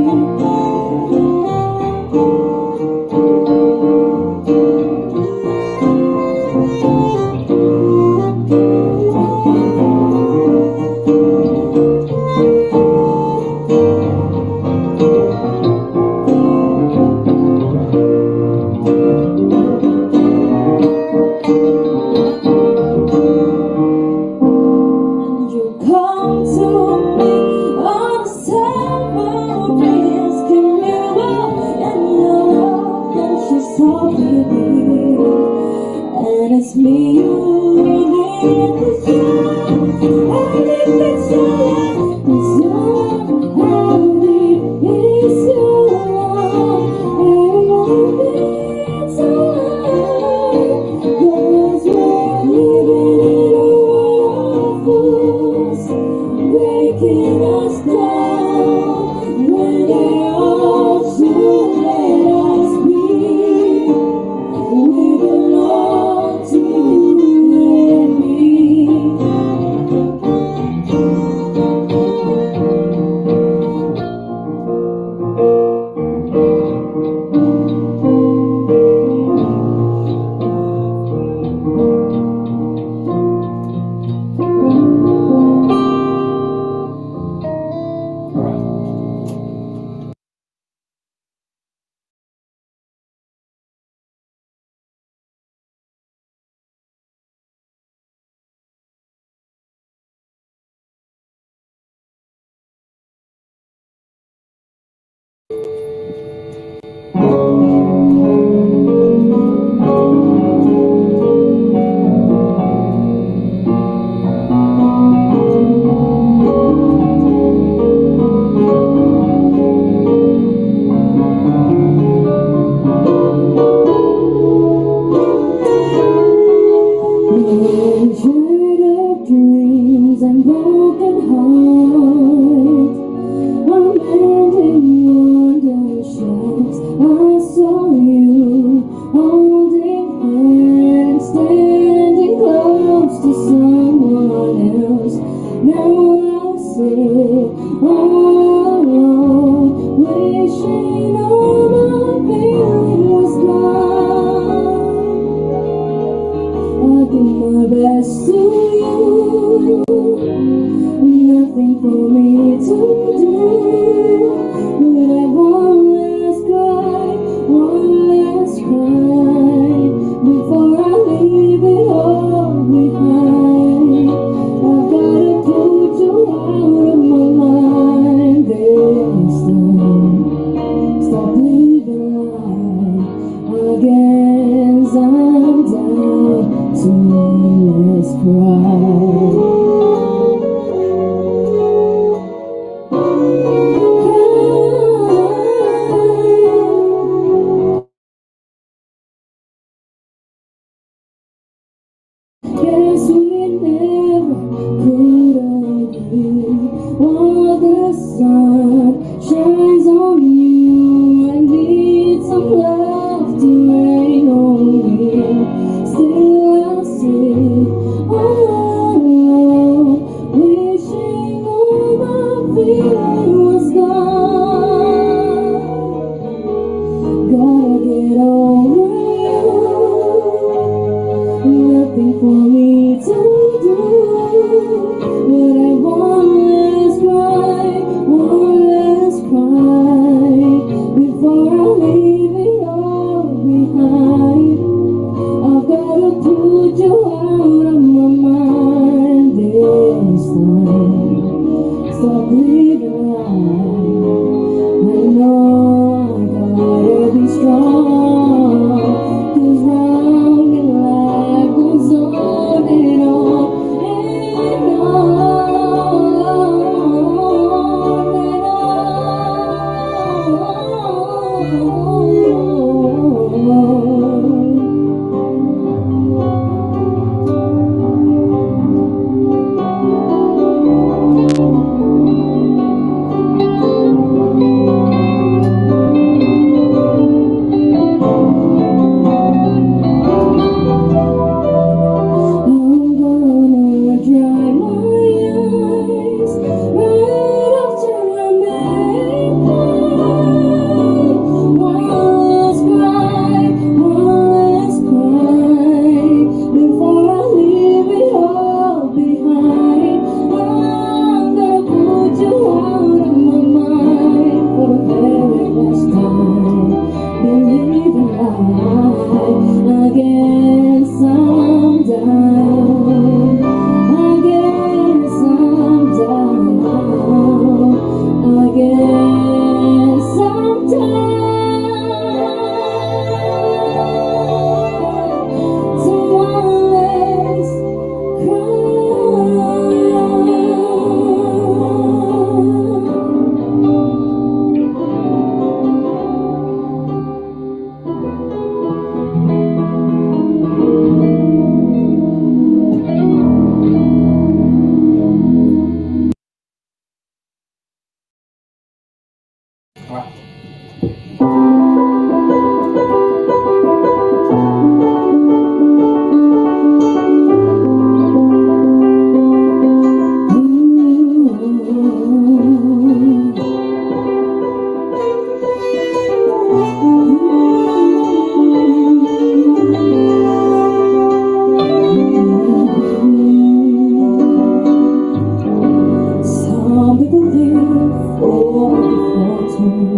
You come to me on the submarines, give me love and your love, and she's all we need. And it's me you need, 'cause you're how deep is your love? 'Cause you're how deep is your love? Everyone needs a love, 'cause we're living in a world of fools, breaking us down. When they all should let us be. We belong to you and me. Shattered of dreams and broken hearts, I'm mending under shadows. I saw you holding hands, standing close to someone else. Now I sit all alone, wishing all my feeling was gone. I do my best to you, nothing for me to do, but I one last cry, one last cry, before I leave it all behind. I've gotta put you out of my mind this time. Stop living life again, I'm down to endless cry. Guess we never could agree. While the sun shines on you, I need some love to rain on me. Still I sit alone, I guess I'm down. I guess I'm down. I guess I'm down. Someone let's Some people live for the fortune.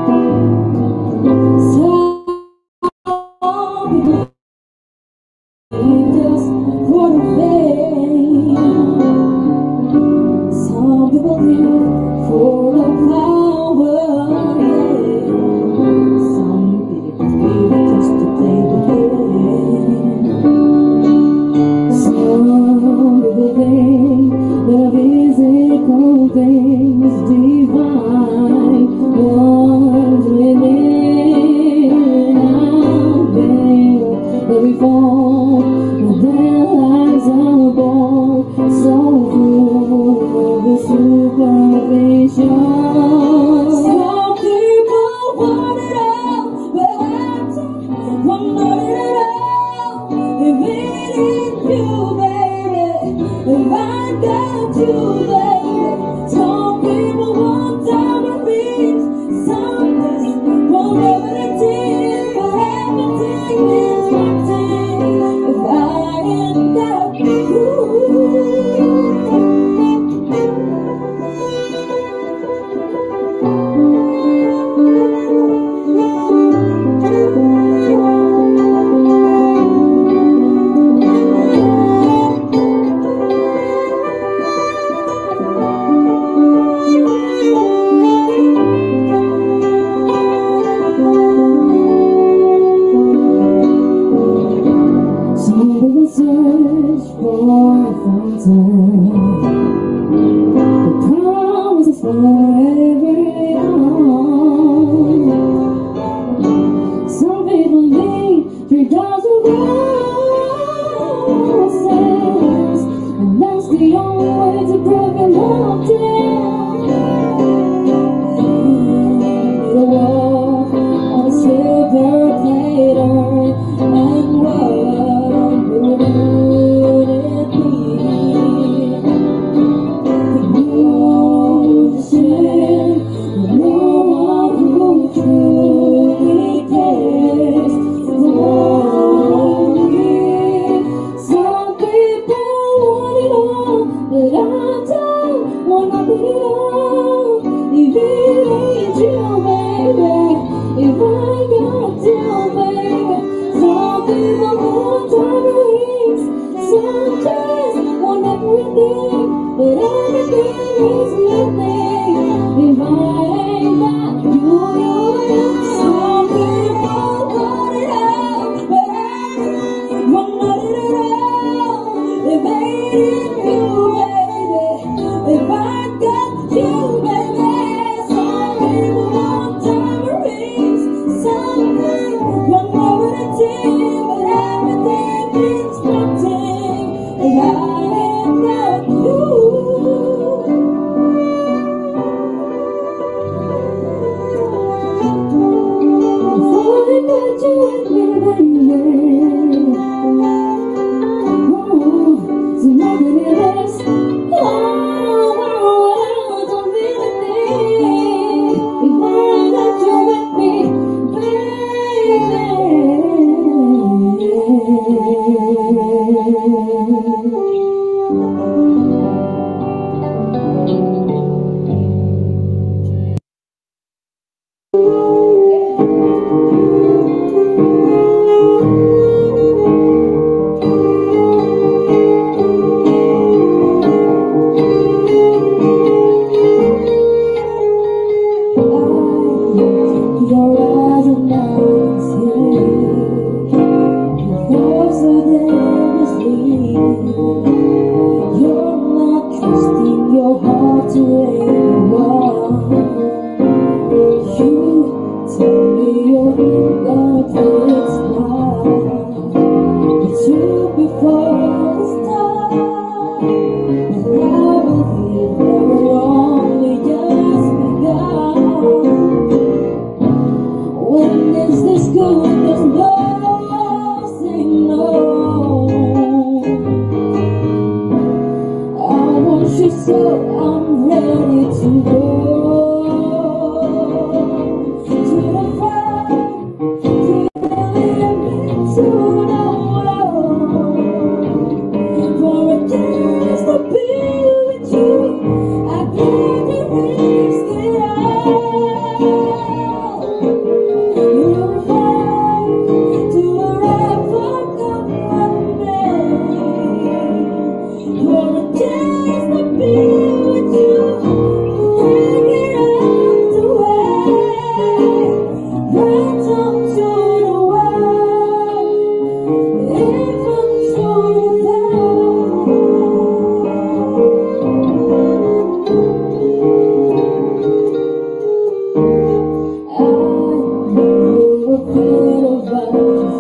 Some people live just for the fame. Some people live for the power. Some people live just to play the game. Some people think that physical things divine, ones within out there, that we fall, but their lives are born so full of the superficial. Some people want it all, but I don't want it all. If it ain't you, baby, if I got you, baby. Some people want diamond rings, some just want everything, but everything is nothing if I ain't got you. Some people search for a fountain, the promise is forever young. Some people need three dozen roses, and that's the only way to break an heart down. The walk on a silver platter, and what would it be? The ocean, no one who truly cares for me. Some people want it all, but I don't want nothing at all. If it ain't you, baby, if I got you, baby. Some people want diamond rings, some just want everything, but everything means nothing if I ain't got you. Some people want it all, but I don't want nothing at all. If it ain't you, baby, if I got you, baby. Some people want diamond rings, some just want everything, but everything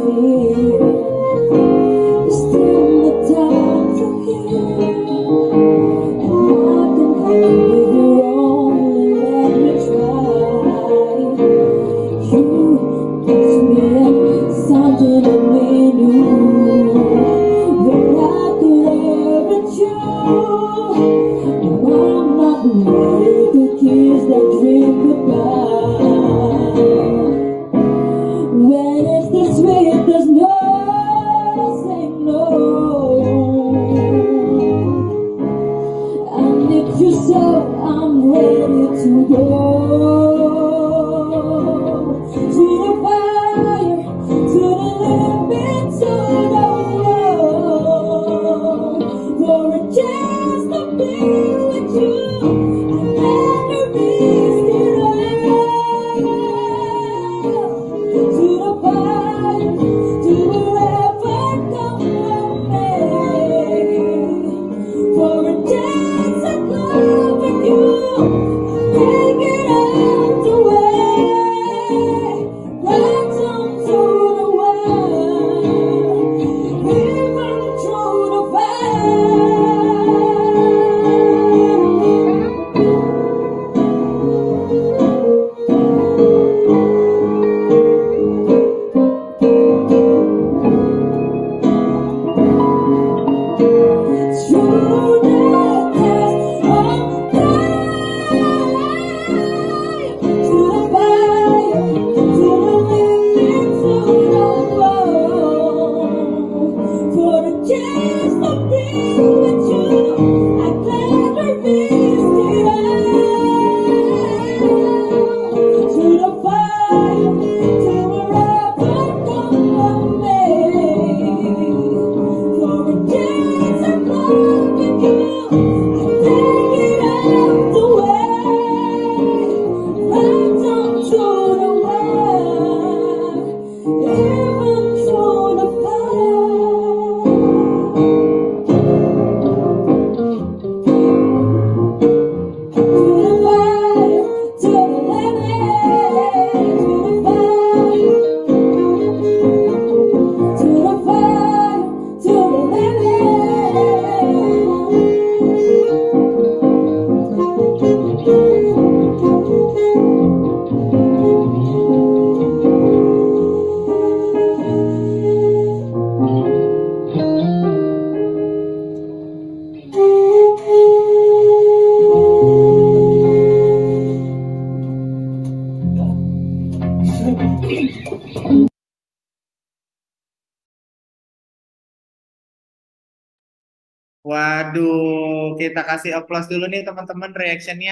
Waduh, kita kasih applause dulu nih teman-teman reactionnya.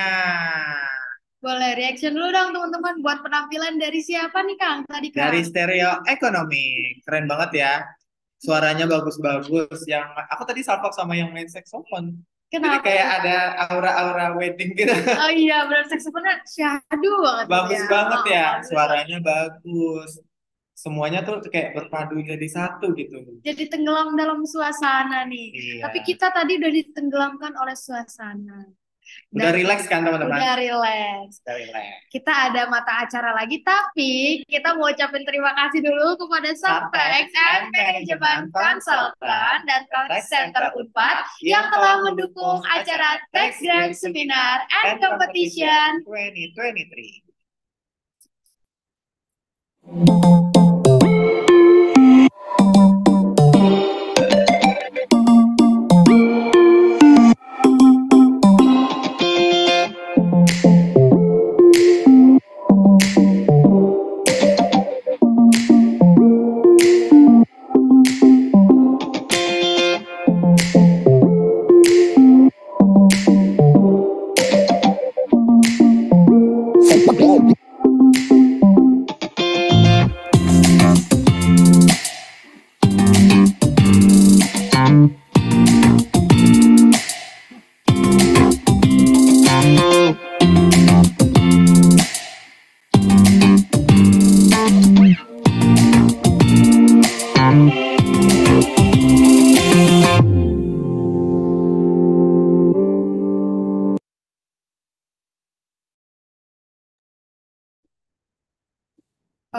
Boleh reaction dulu dong teman-teman buat penampilan dari siapa nih Kang tadi Kang? Dari Stereo Ekonomi. Keren banget ya. Suaranya bagus-bagus. Yang aku tadi salvok sama yang main saxophone. Jadi Kenapa? kayak ada aura-aura wedding gitu. Oh iya benar saksofonnya syahdu banget Bagus ya. banget Oh, ya. bagus. Suaranya bagus. Semuanya tuh kayak berpadu jadi satu gitu. Jadi tenggelam dalam suasana nih. Iya. Tapi kita tadi udah ditenggelamkan oleh suasana. Udah Dan relax kan teman-teman? udah relax. Udah relax. Kita ada mata acara lagi, tapi kita mau ucapin terima kasih dulu kepada Subtext and Management Consultant dan Contact Center Unpad yang telah mendukung acara Text Grand Seminar and Competition. dua ribu dua puluh tiga.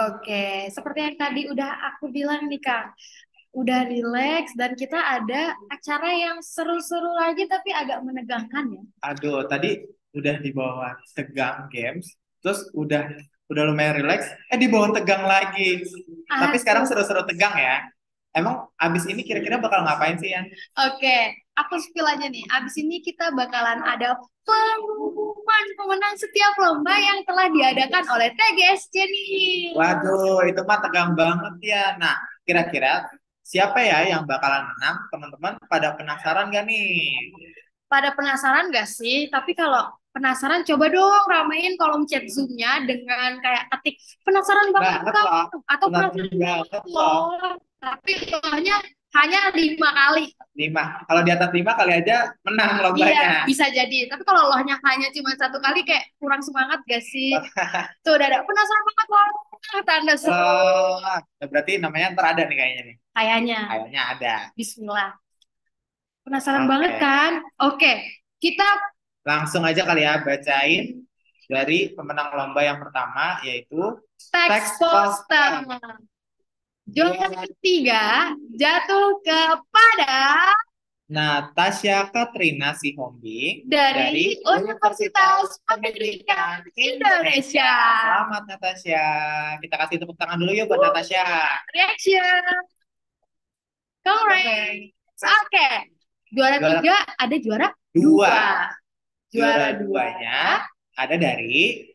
Oke, seperti yang tadi udah aku bilang nih Kang, udah rileks dan kita ada acara yang seru-seru lagi tapi agak menegangkan ya. Aduh, tadi udah di bawah tegang games, terus udah udah lumayan rileks, eh di bawah tegang lagi. Tapi sekarang Aduh. seru-seru tegang ya. Emang abis ini kira-kira bakal ngapain sih, Yan? Oke, aku spill aja nih. Abis ini kita bakalan ada pengumuman pemenang setiap lomba yang telah diadakan oleh T G S C nih. Waduh, itu mah tegang banget ya. Nah, kira-kira siapa ya yang bakalan menang? Teman-teman pada penasaran gak nih? Pada penasaran gak sih? Tapi kalau penasaran coba dong ramein kolom chat Zoom-nya dengan kayak ketik penasaran banget Banget Kang loh, atau penasaran penasaran banget banget loh. loh. Tapi loh-nya hanya lima kali. Lima. Kalau di atas lima kali aja menang Iya, lombanya. bisa jadi. Tapi kalau lohnya hanya cuma satu kali kayak kurang semangat gak sih? Tuh udah ada penasaran banget loh. Tanda seru. Oh, berarti namanya ntar ada nih kayaknya nih. Kayaknya. Kayaknya ada. Bismillah. Penasaran Oke. banget kan? Oke, kita Langsung aja kali ya bacain dari pemenang lomba yang pertama yaitu teks teks poster. poster. Juara ketiga jatuh kepada Natasha Katrina Sihombing dari dari Universitas Pendidikan Indonesia. Selamat Natasha. Kita kasih tepuk tangan dulu yuk buat Natasha. Reaction. Congrats. Oke. Juara Juara- tiga ada juara Dua. dua. Juara duanya ada dari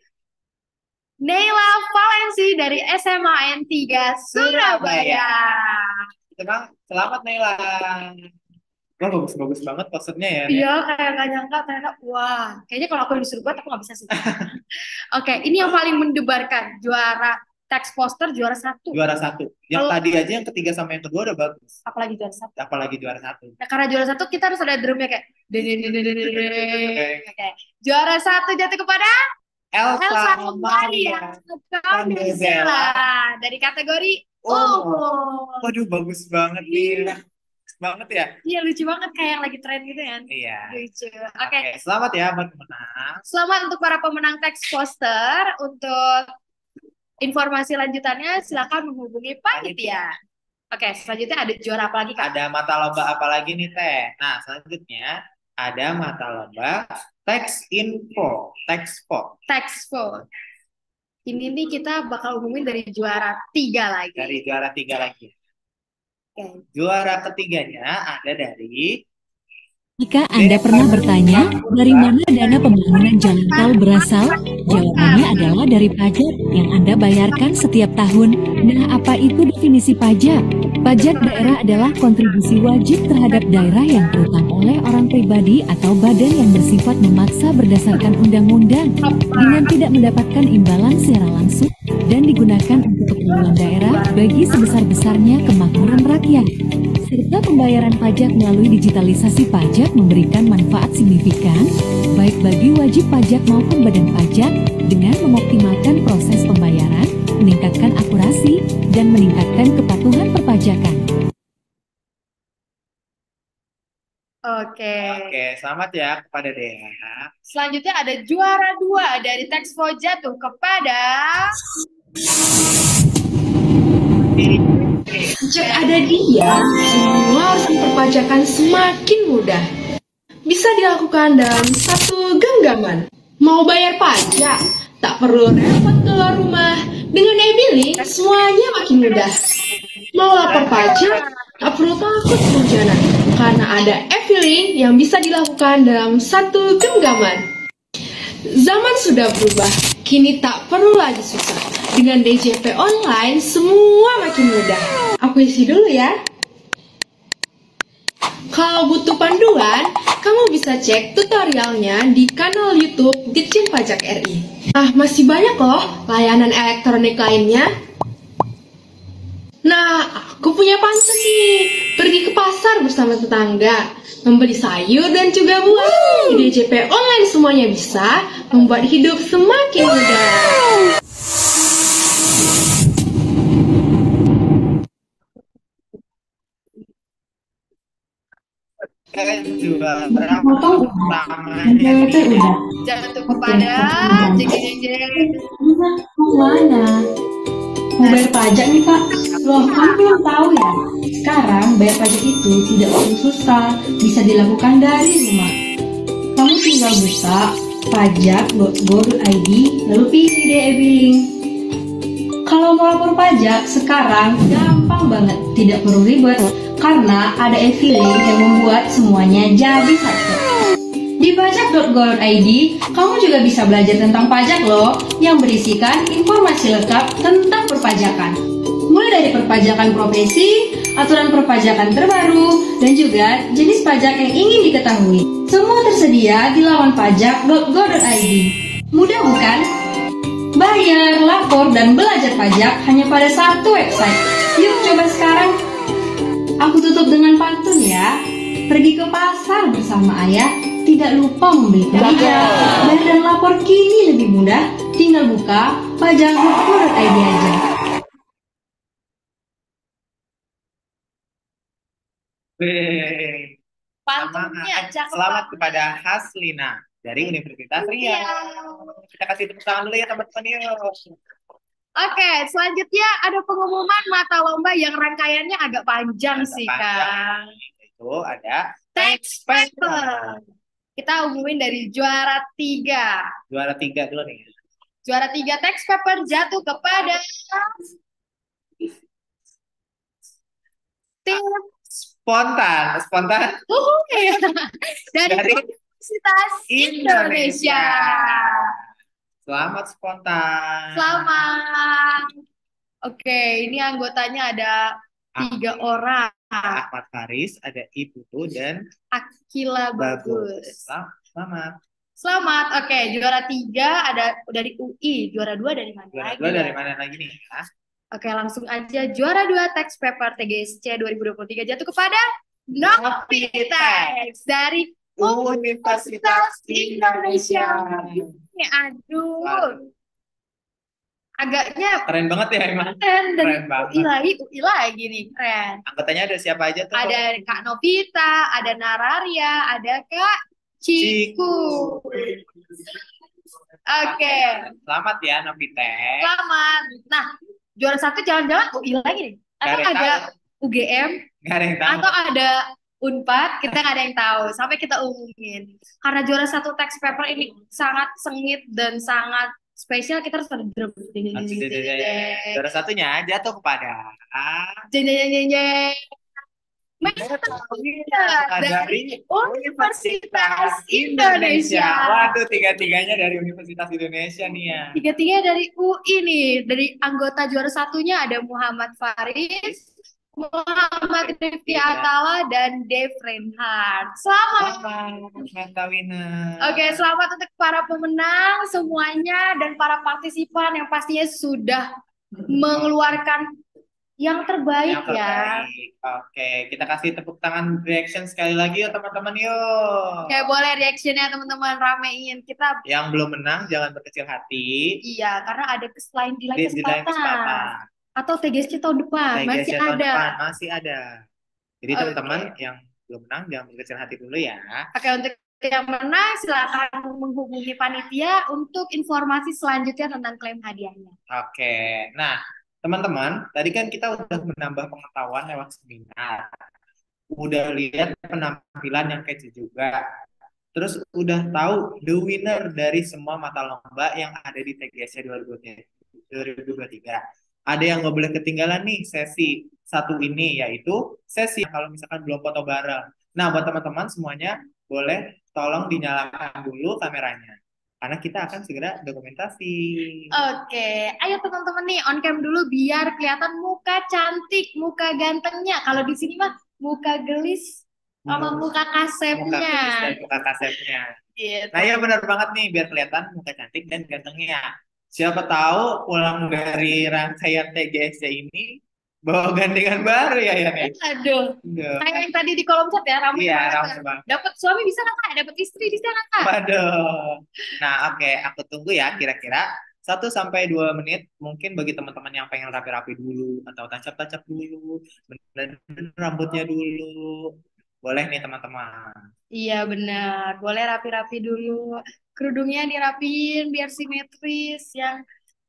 Neila Valensi dari S M A N tiga Surabaya. Tenang, selamat Naila. Wah, bagus-bagus banget posternya ya. Nia. Iya, kayak gak nyangka ternyata, wah, kayaknya kalau aku disuruh buat aku gak bisa sih. Oke, ini yang paling mendebarkan, juara teks poster juara satu. Juara satu. Yang Kalau- tadi aja yang ketiga sama yang kedua udah bagus. Apalagi juara satu. Apalagi juara satu. Nah, karena juara satu kita harus ada drumnya kayak deng, deng, deng, deng, deng, deng, deng. Oke. Juara satu jatuh kepada Elsa, Elsa Maria Maria Kandezela dari kategori Oh. Waduh, bagus banget nih. Banget ya. Iya, lucu banget kayak yang lagi tren gitu kan. Iya. Lucu. Oke. Oke, selamat ya buat pemenang. Selamat untuk para pemenang teks poster. Untuk informasi lanjutannya silakan menghubungi panitia. Oke, selanjutnya ada juara apa lagi, Kak? Ada mata lomba apa lagi nih, Teh? Nah, selanjutnya ada mata lomba teks info, tekspo. Textpo. Ini nih kita bakal umumin dari juara tiga lagi. Dari juara tiga lagi. Oke. Juara ketiganya ada dari Jika Anda pernah bertanya, dari mana dana pembangunan jalan tol berasal? Jawabannya adalah dari pajak yang Anda bayarkan setiap tahun. Nah, apa itu definisi pajak? Pajak daerah adalah kontribusi wajib terhadap daerah yang terutang oleh orang pribadi atau badan yang bersifat memaksa berdasarkan undang-undang dengan tidak mendapatkan imbalan secara langsung dan digunakan untuk keperluan daerah bagi sebesar-besarnya kemakmuran rakyat. Serta pembayaran pajak melalui digitalisasi pajak memberikan manfaat signifikan baik bagi wajib pajak maupun badan pajak dengan mengoptimalkan proses pembayaran, meningkatkan akurasi, dan meningkatkan kepatuhan perpajakan. Oke. Oke, selamat ya kepada Dea. Selanjutnya ada juara dua dari Texpo jatuh kepada Sejak ada dia, semua urusan perpajakan semakin mudah. Bisa dilakukan dalam satu genggaman. Mau bayar pajak, tak perlu repot keluar rumah. Dengan e-billing, semuanya makin mudah. Mau lapor pajak, tak perlu takut berencana. Karena ada e-filing yang bisa dilakukan dalam satu genggaman. Zaman sudah berubah, kini tak perlu lagi susah. Dengan D J P online, semua makin mudah. Aku isi dulu ya. Kalau butuh panduan, kamu bisa cek tutorialnya di kanal YouTube Ditjen Pajak R I. Ah, masih banyak loh layanan elektronik lainnya. Nah, aku punya pantun nih. Pergi ke pasar bersama tetangga, membeli sayur dan juga buah. Di D J P online semuanya bisa membuat hidup semakin mudah. Juara pertamanya jatuh kepada jeng jeng jeng. Mana? mau bayar pajak nih Kak. Loh, kamu belum tahu ya? Sekarang bayar pajak itu tidak perlu susah, bisa dilakukan dari rumah. Kamu tinggal buka pajak dot go dot i d lalu pilih deh e-billing. Kalau mau lapor pajak sekarang gampang banget, tidak perlu ribet karena ada e-filing yang membuat semuanya jadi satu. Di pajak dot go dot i d, kamu juga bisa belajar tentang pajak loh, yang berisikan informasi lengkap tentang perpajakan. Mulai dari perpajakan profesi, aturan perpajakan terbaru, dan juga jenis pajak yang ingin diketahui. Semua tersedia di laman pajak dot go dot i d. Mudah bukan? Bayar, lapor, dan belajar pajak hanya pada satu website. Yuk coba sekarang. Aku tutup dengan pantun ya. Pergi ke pasar bersama ayah, tidak lupa membeli pajak. Bayar dan lapor kini lebih mudah, tinggal buka pajak dot go dot i d aja. Weh. Pantunnya Semangat. cakep Selamat banget. kepada Haslina dari Universitas Iya. Riau. Kita kasih tepuk tangan dulu ya teman-teman yuk. Oke, selanjutnya ada pengumuman mata lomba yang rangkaiannya agak panjang Agak sih, panjang. Kang. Itu ada Text paper. Kita umumin dari juara tiga. juara tiga dulu nih. Juara tiga text paper jatuh kepada tim Spontan, spontan Uhuh, ya. dari dari Universitas Indonesia. Indonesia. Selamat spontan. Selamat. Oke, ini anggotanya ada tiga orang. Ahmad Faris, ada Ibu Tu dan Akila Bagus. Bagus. Selamat. Selamat. Oke, juara tiga ada dari U I. Juara dua dari mana Juara lagi dua ya? dari mana lagi nih? Ya? Oke, langsung aja. Juara dua text paper T G S C dua ribu dua puluh tiga jatuh kepada Novitex dari Universitas Indonesia. Ini aduh. Agaknya Keren banget ya emang. keren dan Keren banget. U I lagi, U I lagi nih, keren. Anggotanya ada siapa aja tuh? Ada Kak Novita, ada Nararia, ada Kak Ciku. Oke, Selamat ya Novitex. selamat. Nah, juara satu jangan-jangan U I lagi nih. Gak Atau ada yang ada tahu. U G M, Gak ada yang tahu. atau ada Unpad, kita nggak ada yang tahu. Sampai kita umumin. Karena juara satu text paper ini sangat sengit dan sangat spesial, kita harus pada drum. Jeng, jeng, jeng, jeng, jeng. Juara satunya jatuh kepada Jeng, jeng, jeng, jeng, jeng. Meta dari Universitas Indonesia. Waduh, tiga-tiganya dari Universitas Indonesia nih ya. Tiga-tiganya dari U I nih. Dari anggota juara satunya ada Muhammad Faris, Muhammad Rifki Atala, dan Dave Reinhardt. Selamat. Selamat, Meta winner. Oke, selamat untuk para pemenang semuanya dan para partisipan yang pastinya sudah mengeluarkan yang terbaik Yang ya. terbaik. Oke, kita kasih tepuk tangan reaction sekali lagi yuk teman-teman yuk. Oke, boleh reactionnya teman-teman ramein. Kita Yang belum menang jangan berkecil hati. iya, karena ada lain di lain Di, di lain kesempatan. kesempatan. Atau T G S C tahun depan T G S C masih tahun ada. depan masih ada. Jadi Oke. teman-teman yang belum menang jangan berkecil hati dulu ya. Oke, untuk yang menang silakan menghubungi panitia untuk informasi selanjutnya tentang klaim hadiahnya. Oke, nah teman-teman, tadi kan kita udah menambah pengetahuan lewat seminar, udah lihat penampilan yang kece juga, terus udah tahu the winner dari semua mata lomba yang ada di T G S C dua ribu dua puluh tiga. Ada yang nggak boleh ketinggalan nih sesi satu ini, yaitu sesi kalau misalkan belum foto bareng. Nah, buat teman-teman semuanya boleh tolong dinyalakan dulu kameranya. Karena kita akan segera dokumentasi. Oke, ayo teman-teman nih on cam dulu biar kelihatan muka cantik, muka gantengnya. Kalau di sini mah muka gelis sama muka Muka gelis kasepnya. dan muka kasepnya. Gitu. Nah, ya benar banget nih biar kelihatan muka cantik dan gantengnya. Siapa tahu pulang dari rangkaian T G S C ini bawa gandengan baru ya ya nih. Aduh, Aduh. kayak yang tadi di kolom chat ya, ramai Iya, banget. ramai Kak. banget. Dapat suami bisa nggak Kak? Dapat istri bisa nggak Kak? Waduh. Nah, oke, aku tunggu ya kira-kira satu sampai dua menit mungkin bagi teman-teman yang pengen rapi-rapi dulu atau touch-up-touch-up dulu, benerin rambutnya dulu. Boleh nih teman-teman. Iya benar, boleh rapi-rapi dulu. Kerudungnya dirapiin biar simetris. Yang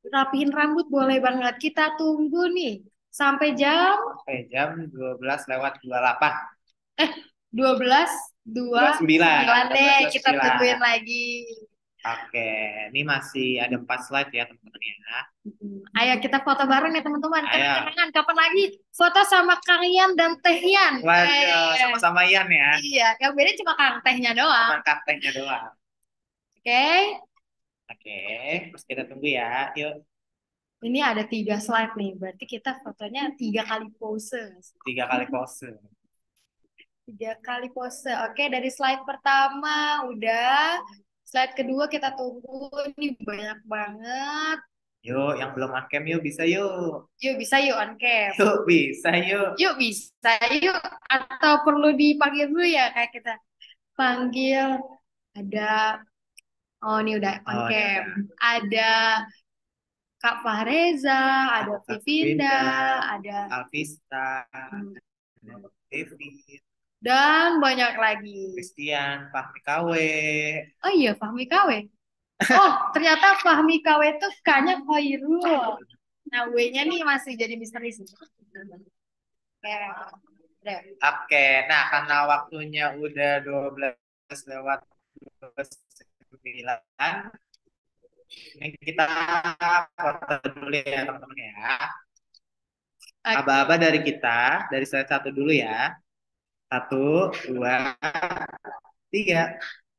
rapihin rambut boleh banget. Kita tunggu nih sampai jam Sampai jam dua belas lewat dua puluh delapan. eh dua belas dua puluh sembilan deh. Kita tungguin lagi. Oke, ini masih ada empat slide ya teman-teman ya. Hmm, Ayo kita foto bareng ya teman-teman. Ayo. Kenangan kapan lagi foto sama Kang Ian dan Teh Yan. Waduh, Eh, sama-sama Ian ya. Iya, yang beda cuma Kang Tehnya doang. Cuma kartenya doang. Oke, Oke, terus kita tunggu ya. Yuk, ini ada tiga slide nih. Berarti kita fotonya tiga kali pose. tiga kali pose. Tiga kali pose. Oke, dari slide pertama udah. Slide kedua kita tunggu. Ini banyak banget. Yuk, yang belum on cam yuk bisa yuk. Yuk bisa yuk on cam. Yuk bisa yuk. Yuk bisa yuk. Atau perlu dipanggil dulu ya kayak kita panggil. Ada. Oh ini udah on Oh, cam. ya. Ada Kak Fahreza, ada Vivinda, ada Alvista, hmm, David, dan banyak lagi. Christian, Fahmi K W. Oh iya, Fahmi K W. Oh, ternyata Fahmi K W itu K-nya Khairul. Nah, W-nya nih masih jadi misteri sih. Oke, udah. Oke, nah karena waktunya udah dua belas lewat dua puluh sembilan, ini kita foto dulu ya teman-teman ya. Oke. Aba-aba dari kita, dari slide satu dulu ya. Satu, dua, tiga.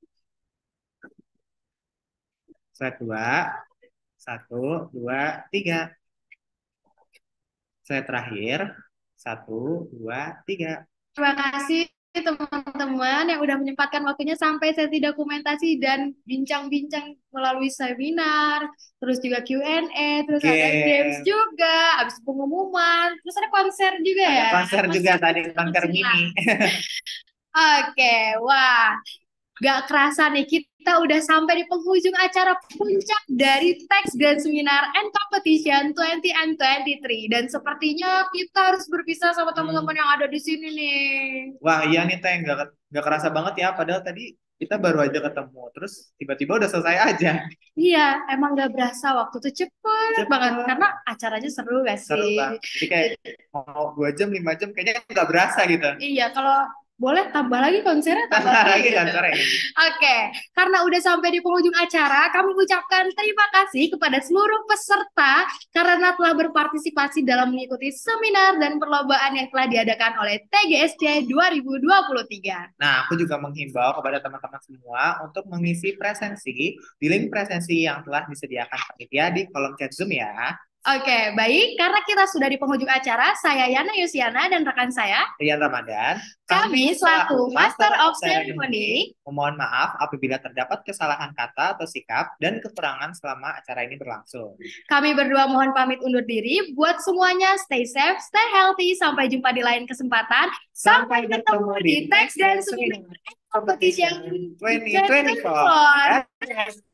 Slide dua, satu, dua, tiga. Slide terakhir, satu, dua, tiga. Terima kasih teman-teman yang udah menyempatkan waktunya sampai sesi dokumentasi dan bincang-bincang melalui seminar, terus juga Q and A, terus ada Games. games juga, habis pengumuman, terus ada konser juga Ada ya. konser juga tadi, konser Konser. mini. Oke, wah, gak kerasa nih kita udah sampai di penghujung acara puncak dari Text Grand Seminar and Competition dua puluh and twenty-three, dan sepertinya kita harus berpisah sama teman-teman yang ada di sini nih. Wah iya nih Teh, nggak nggak kerasa banget ya. Padahal tadi kita baru aja ketemu, terus tiba-tiba udah selesai aja. Iya, emang gak berasa waktu tuh cepet, Cepet. banget karena acaranya seru gak Seru sih? banget. Jadi kayak mau dua jam, lima jam kayaknya nggak berasa gitu. Iya, kalau boleh tambah lagi konsernya, tambah Lagi lagi. konsernya. Oke, karena udah sampai di penghujung acara, kami ucapkan terima kasih kepada seluruh peserta karena telah berpartisipasi dalam mengikuti seminar dan perlombaan yang telah diadakan oleh T G S C dua ribu dua puluh tiga. Nah, aku juga menghimbau kepada teman-teman semua untuk mengisi presensi di link presensi yang telah disediakan panitia di kolom chat Zoom ya. Oke, baik. Karena kita sudah di penghujung acara, saya Yana Yusiana dan rekan saya, Rian Ramadan, kami selaku Master of Ceremony, memohon maaf apabila terdapat kesalahan kata atau sikap dan kekurangan selama acara ini berlangsung. kami berdua mohon pamit undur diri. Buat semuanya, stay safe, stay healthy. Sampai jumpa di lain kesempatan. Sampai ketemu di Text dan Seminar Competition dua ribu dua puluh empat. dua ribu dua puluh empat.